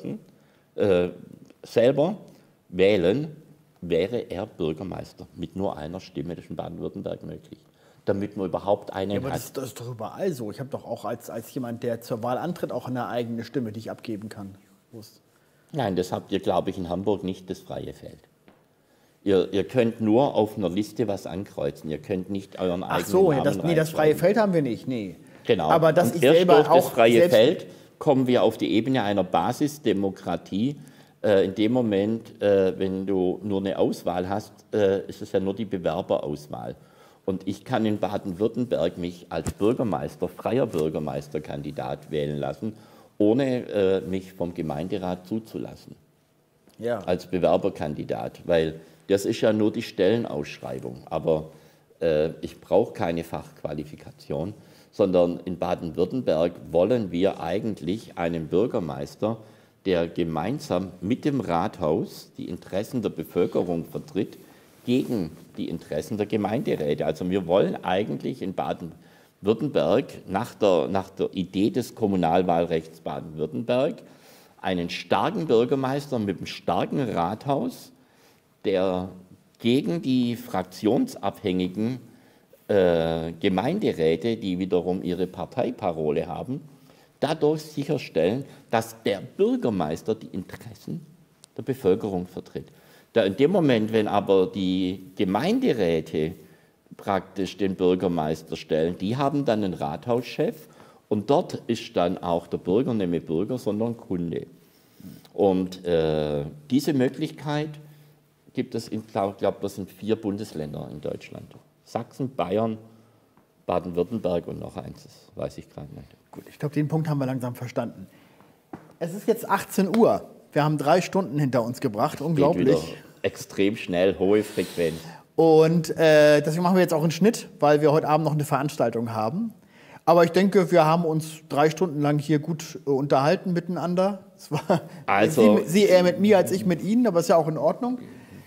wählen, wäre er Bürgermeister mit nur einer Stimme. Das ist in Baden-Württemberg möglich, damit man überhaupt einen aber hat. das ist doch überall so. Ich habe doch auch als jemand, der zur Wahl antritt, auch eine eigene Stimme, die ich abgeben kann. Nein, das habt ihr, glaube ich, in Hamburg nicht, das freie Feld. Ihr könnt nur auf einer Liste was ankreuzen. Ihr könnt nicht euren eigenen Namen das freie Feld haben wir nicht, nee. Genau. Aber dass und ich erst selber durch auch das freie Feld kommen wir auf die Ebene einer Basisdemokratie. In dem Moment, wenn du nur eine Auswahl hast, ist es ja nur die Bewerberauswahl. Und ich kann in Baden-Württemberg mich als Bürgermeister, freier Bürgermeisterkandidat wählen lassen, ohne mich vom Gemeinderat zuzulassen. Ja. Als Bewerberkandidat, weil das ist ja nur die Stellenausschreibung. Aber ich brauche keine Fachqualifikation, sondern in Baden-Württemberg wollen wir eigentlich einen Bürgermeister, der gemeinsam mit dem Rathaus die Interessen der Bevölkerung vertritt, gegen die Interessen der Gemeinderäte. Also wir wollen eigentlich in Baden-Württemberg nach der Idee des Kommunalwahlrechts Baden-Württemberg einen starken Bürgermeister mit einem starken Rathaus, der gegen die fraktionsabhängigen Gemeinderäte, die wiederum ihre Parteiparole haben, dadurch sicherstellen, dass der Bürgermeister die Interessen der Bevölkerung vertritt. In dem Moment, wenn aber die Gemeinderäte praktisch den Bürgermeister stellen, die haben dann einen Rathauschef und dort ist dann auch der Bürger nicht mehr Bürger, sondern Kunde. Und diese Möglichkeit gibt es, ich glaube, das sind 4 Bundesländer in Deutschland. Sachsen, Bayern, Baden-Württemberg und noch eins, das weiß ich gerade nicht. Gut, ich glaube, den Punkt haben wir langsam verstanden. Es ist jetzt 18 Uhr. Wir haben 3 Stunden hinter uns gebracht, unglaublich. Geht wieder extrem schnell, hohe Frequenz. Und deswegen machen wir jetzt auch einen Schnitt, weil wir heute Abend noch eine Veranstaltung haben. Aber ich denke, wir haben uns 3 Stunden lang hier gut unterhalten miteinander. Es war Also, Sie eher mit mir als ich mit Ihnen, aber ist ja auch in Ordnung.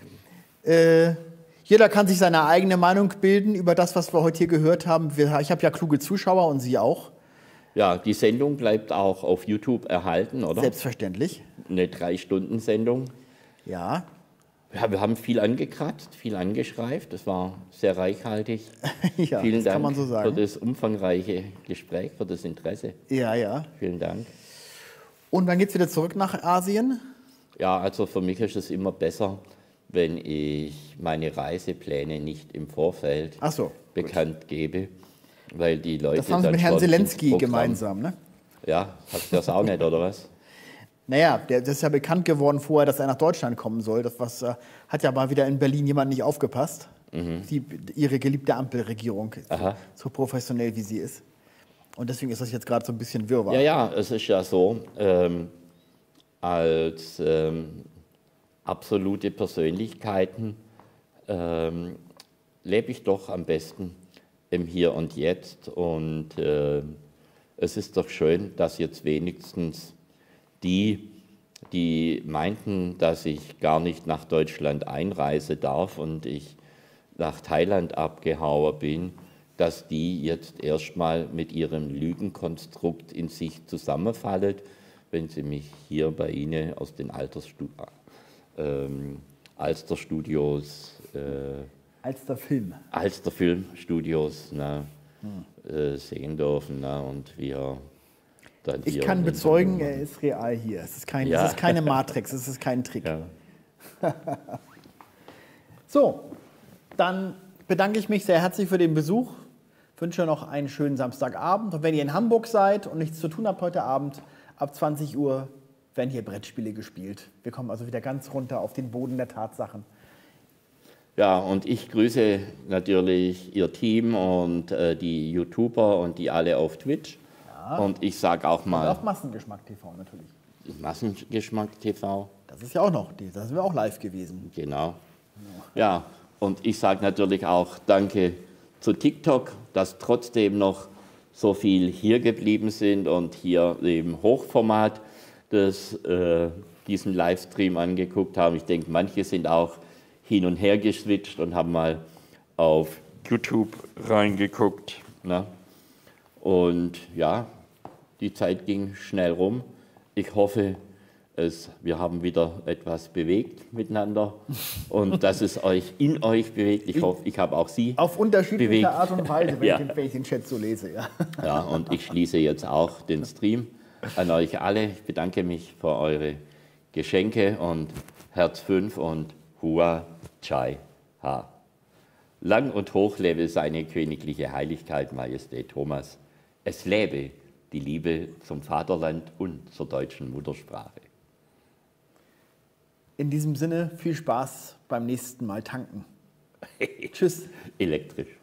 Jeder kann sich seine eigene Meinung bilden über das, was wir heute hier gehört haben. Ich habe ja kluge Zuschauer und Sie auch. Ja, die Sendung bleibt auch auf YouTube erhalten, oder? Selbstverständlich. Eine 3-Stunden-Sendung. Ja. Ja, wir haben viel angekratzt, viel angeschreift. Das war sehr reichhaltig. Ja, Vielen das Dank kann man so sagen. für das umfangreiche Gespräch, für das Interesse. Ja, ja. Vielen Dank. Und dann geht es wieder zurück nach Asien? Ja, also für mich ist es immer besser, wenn ich meine Reisepläne nicht im Vorfeld bekannt gebe, weil die Leute das haben Sie mit Herrn Zelensky gemeinsam, ne? Ja, habt ihr das auch nicht, oder was? Naja, das ist ja bekannt geworden vorher, dass er nach Deutschland kommen soll. Das hat ja mal wieder in Berlin jemand nicht aufgepasst. Ihre geliebte Ampelregierung, so professionell wie sie ist. Und deswegen ist das jetzt gerade so ein bisschen Wirrwarr. Ja, es ist ja so, als absolute Persönlichkeiten lebe ich doch am besten im Hier und Jetzt. Und es ist doch schön, dass jetzt wenigstens die meinten, dass ich gar nicht nach Deutschland einreisen darf und ich nach Thailand abgehauen bin, dass die jetzt erstmal mit ihrem Lügenkonstrukt in sich zusammenfallen, wenn sie mich hier bei Ihnen aus den Alster-Studios, Alster-Filmstudios sehen dürfen. Und wir dann ich kann bezeugen, er ist real hier. Es ist keine Matrix, es ist kein Trick. Ja. So, dann bedanke ich mich sehr herzlich für den Besuch. Wünsche noch einen schönen Samstagabend. Und wenn ihr in Hamburg seid und nichts zu tun habt heute Abend, ab 20 Uhr werden hier Brettspiele gespielt. Wir kommen also wieder ganz runter auf den Boden der Tatsachen. Ja, und ich grüße natürlich Ihr Team und die YouTuber und die alle auf Twitch. Ja. Und ich sage auch Und mal auf Massengeschmack TV natürlich. Massengeschmack TV. Das ist ja auch noch, da sind wir auch live gewesen. Genau. Ja, und ich sage natürlich auch Danke zu TikTok, dass trotzdem noch so viel hier geblieben sind und hier im Hochformat diesen Livestream angeguckt haben. Ich denke, manche sind auch hin und her geswitcht und haben mal auf YouTube reingeguckt. Ne? Und ja, die Zeit ging schnell rum. Ich hoffe, wir haben wieder etwas bewegt miteinander und dass es euch in euch bewegt. Ich hoffe, ich habe auch Sie auf unterschiedliche bewegt. Art und Weise, wenn Ja. ich den Chat so lese. Ja. Ja, und ich schließe jetzt auch den Stream an euch alle. Ich bedanke mich für eure Geschenke und Herz 5 und Hua Chai Ha. Lang und hoch lebe seine königliche Heiligkeit, Majestät Thomas. Es lebe die Liebe zum Vaterland und zur deutschen Muttersprache. In diesem Sinne, viel Spaß beim nächsten Mal tanken. Tschüss. Elektrisch.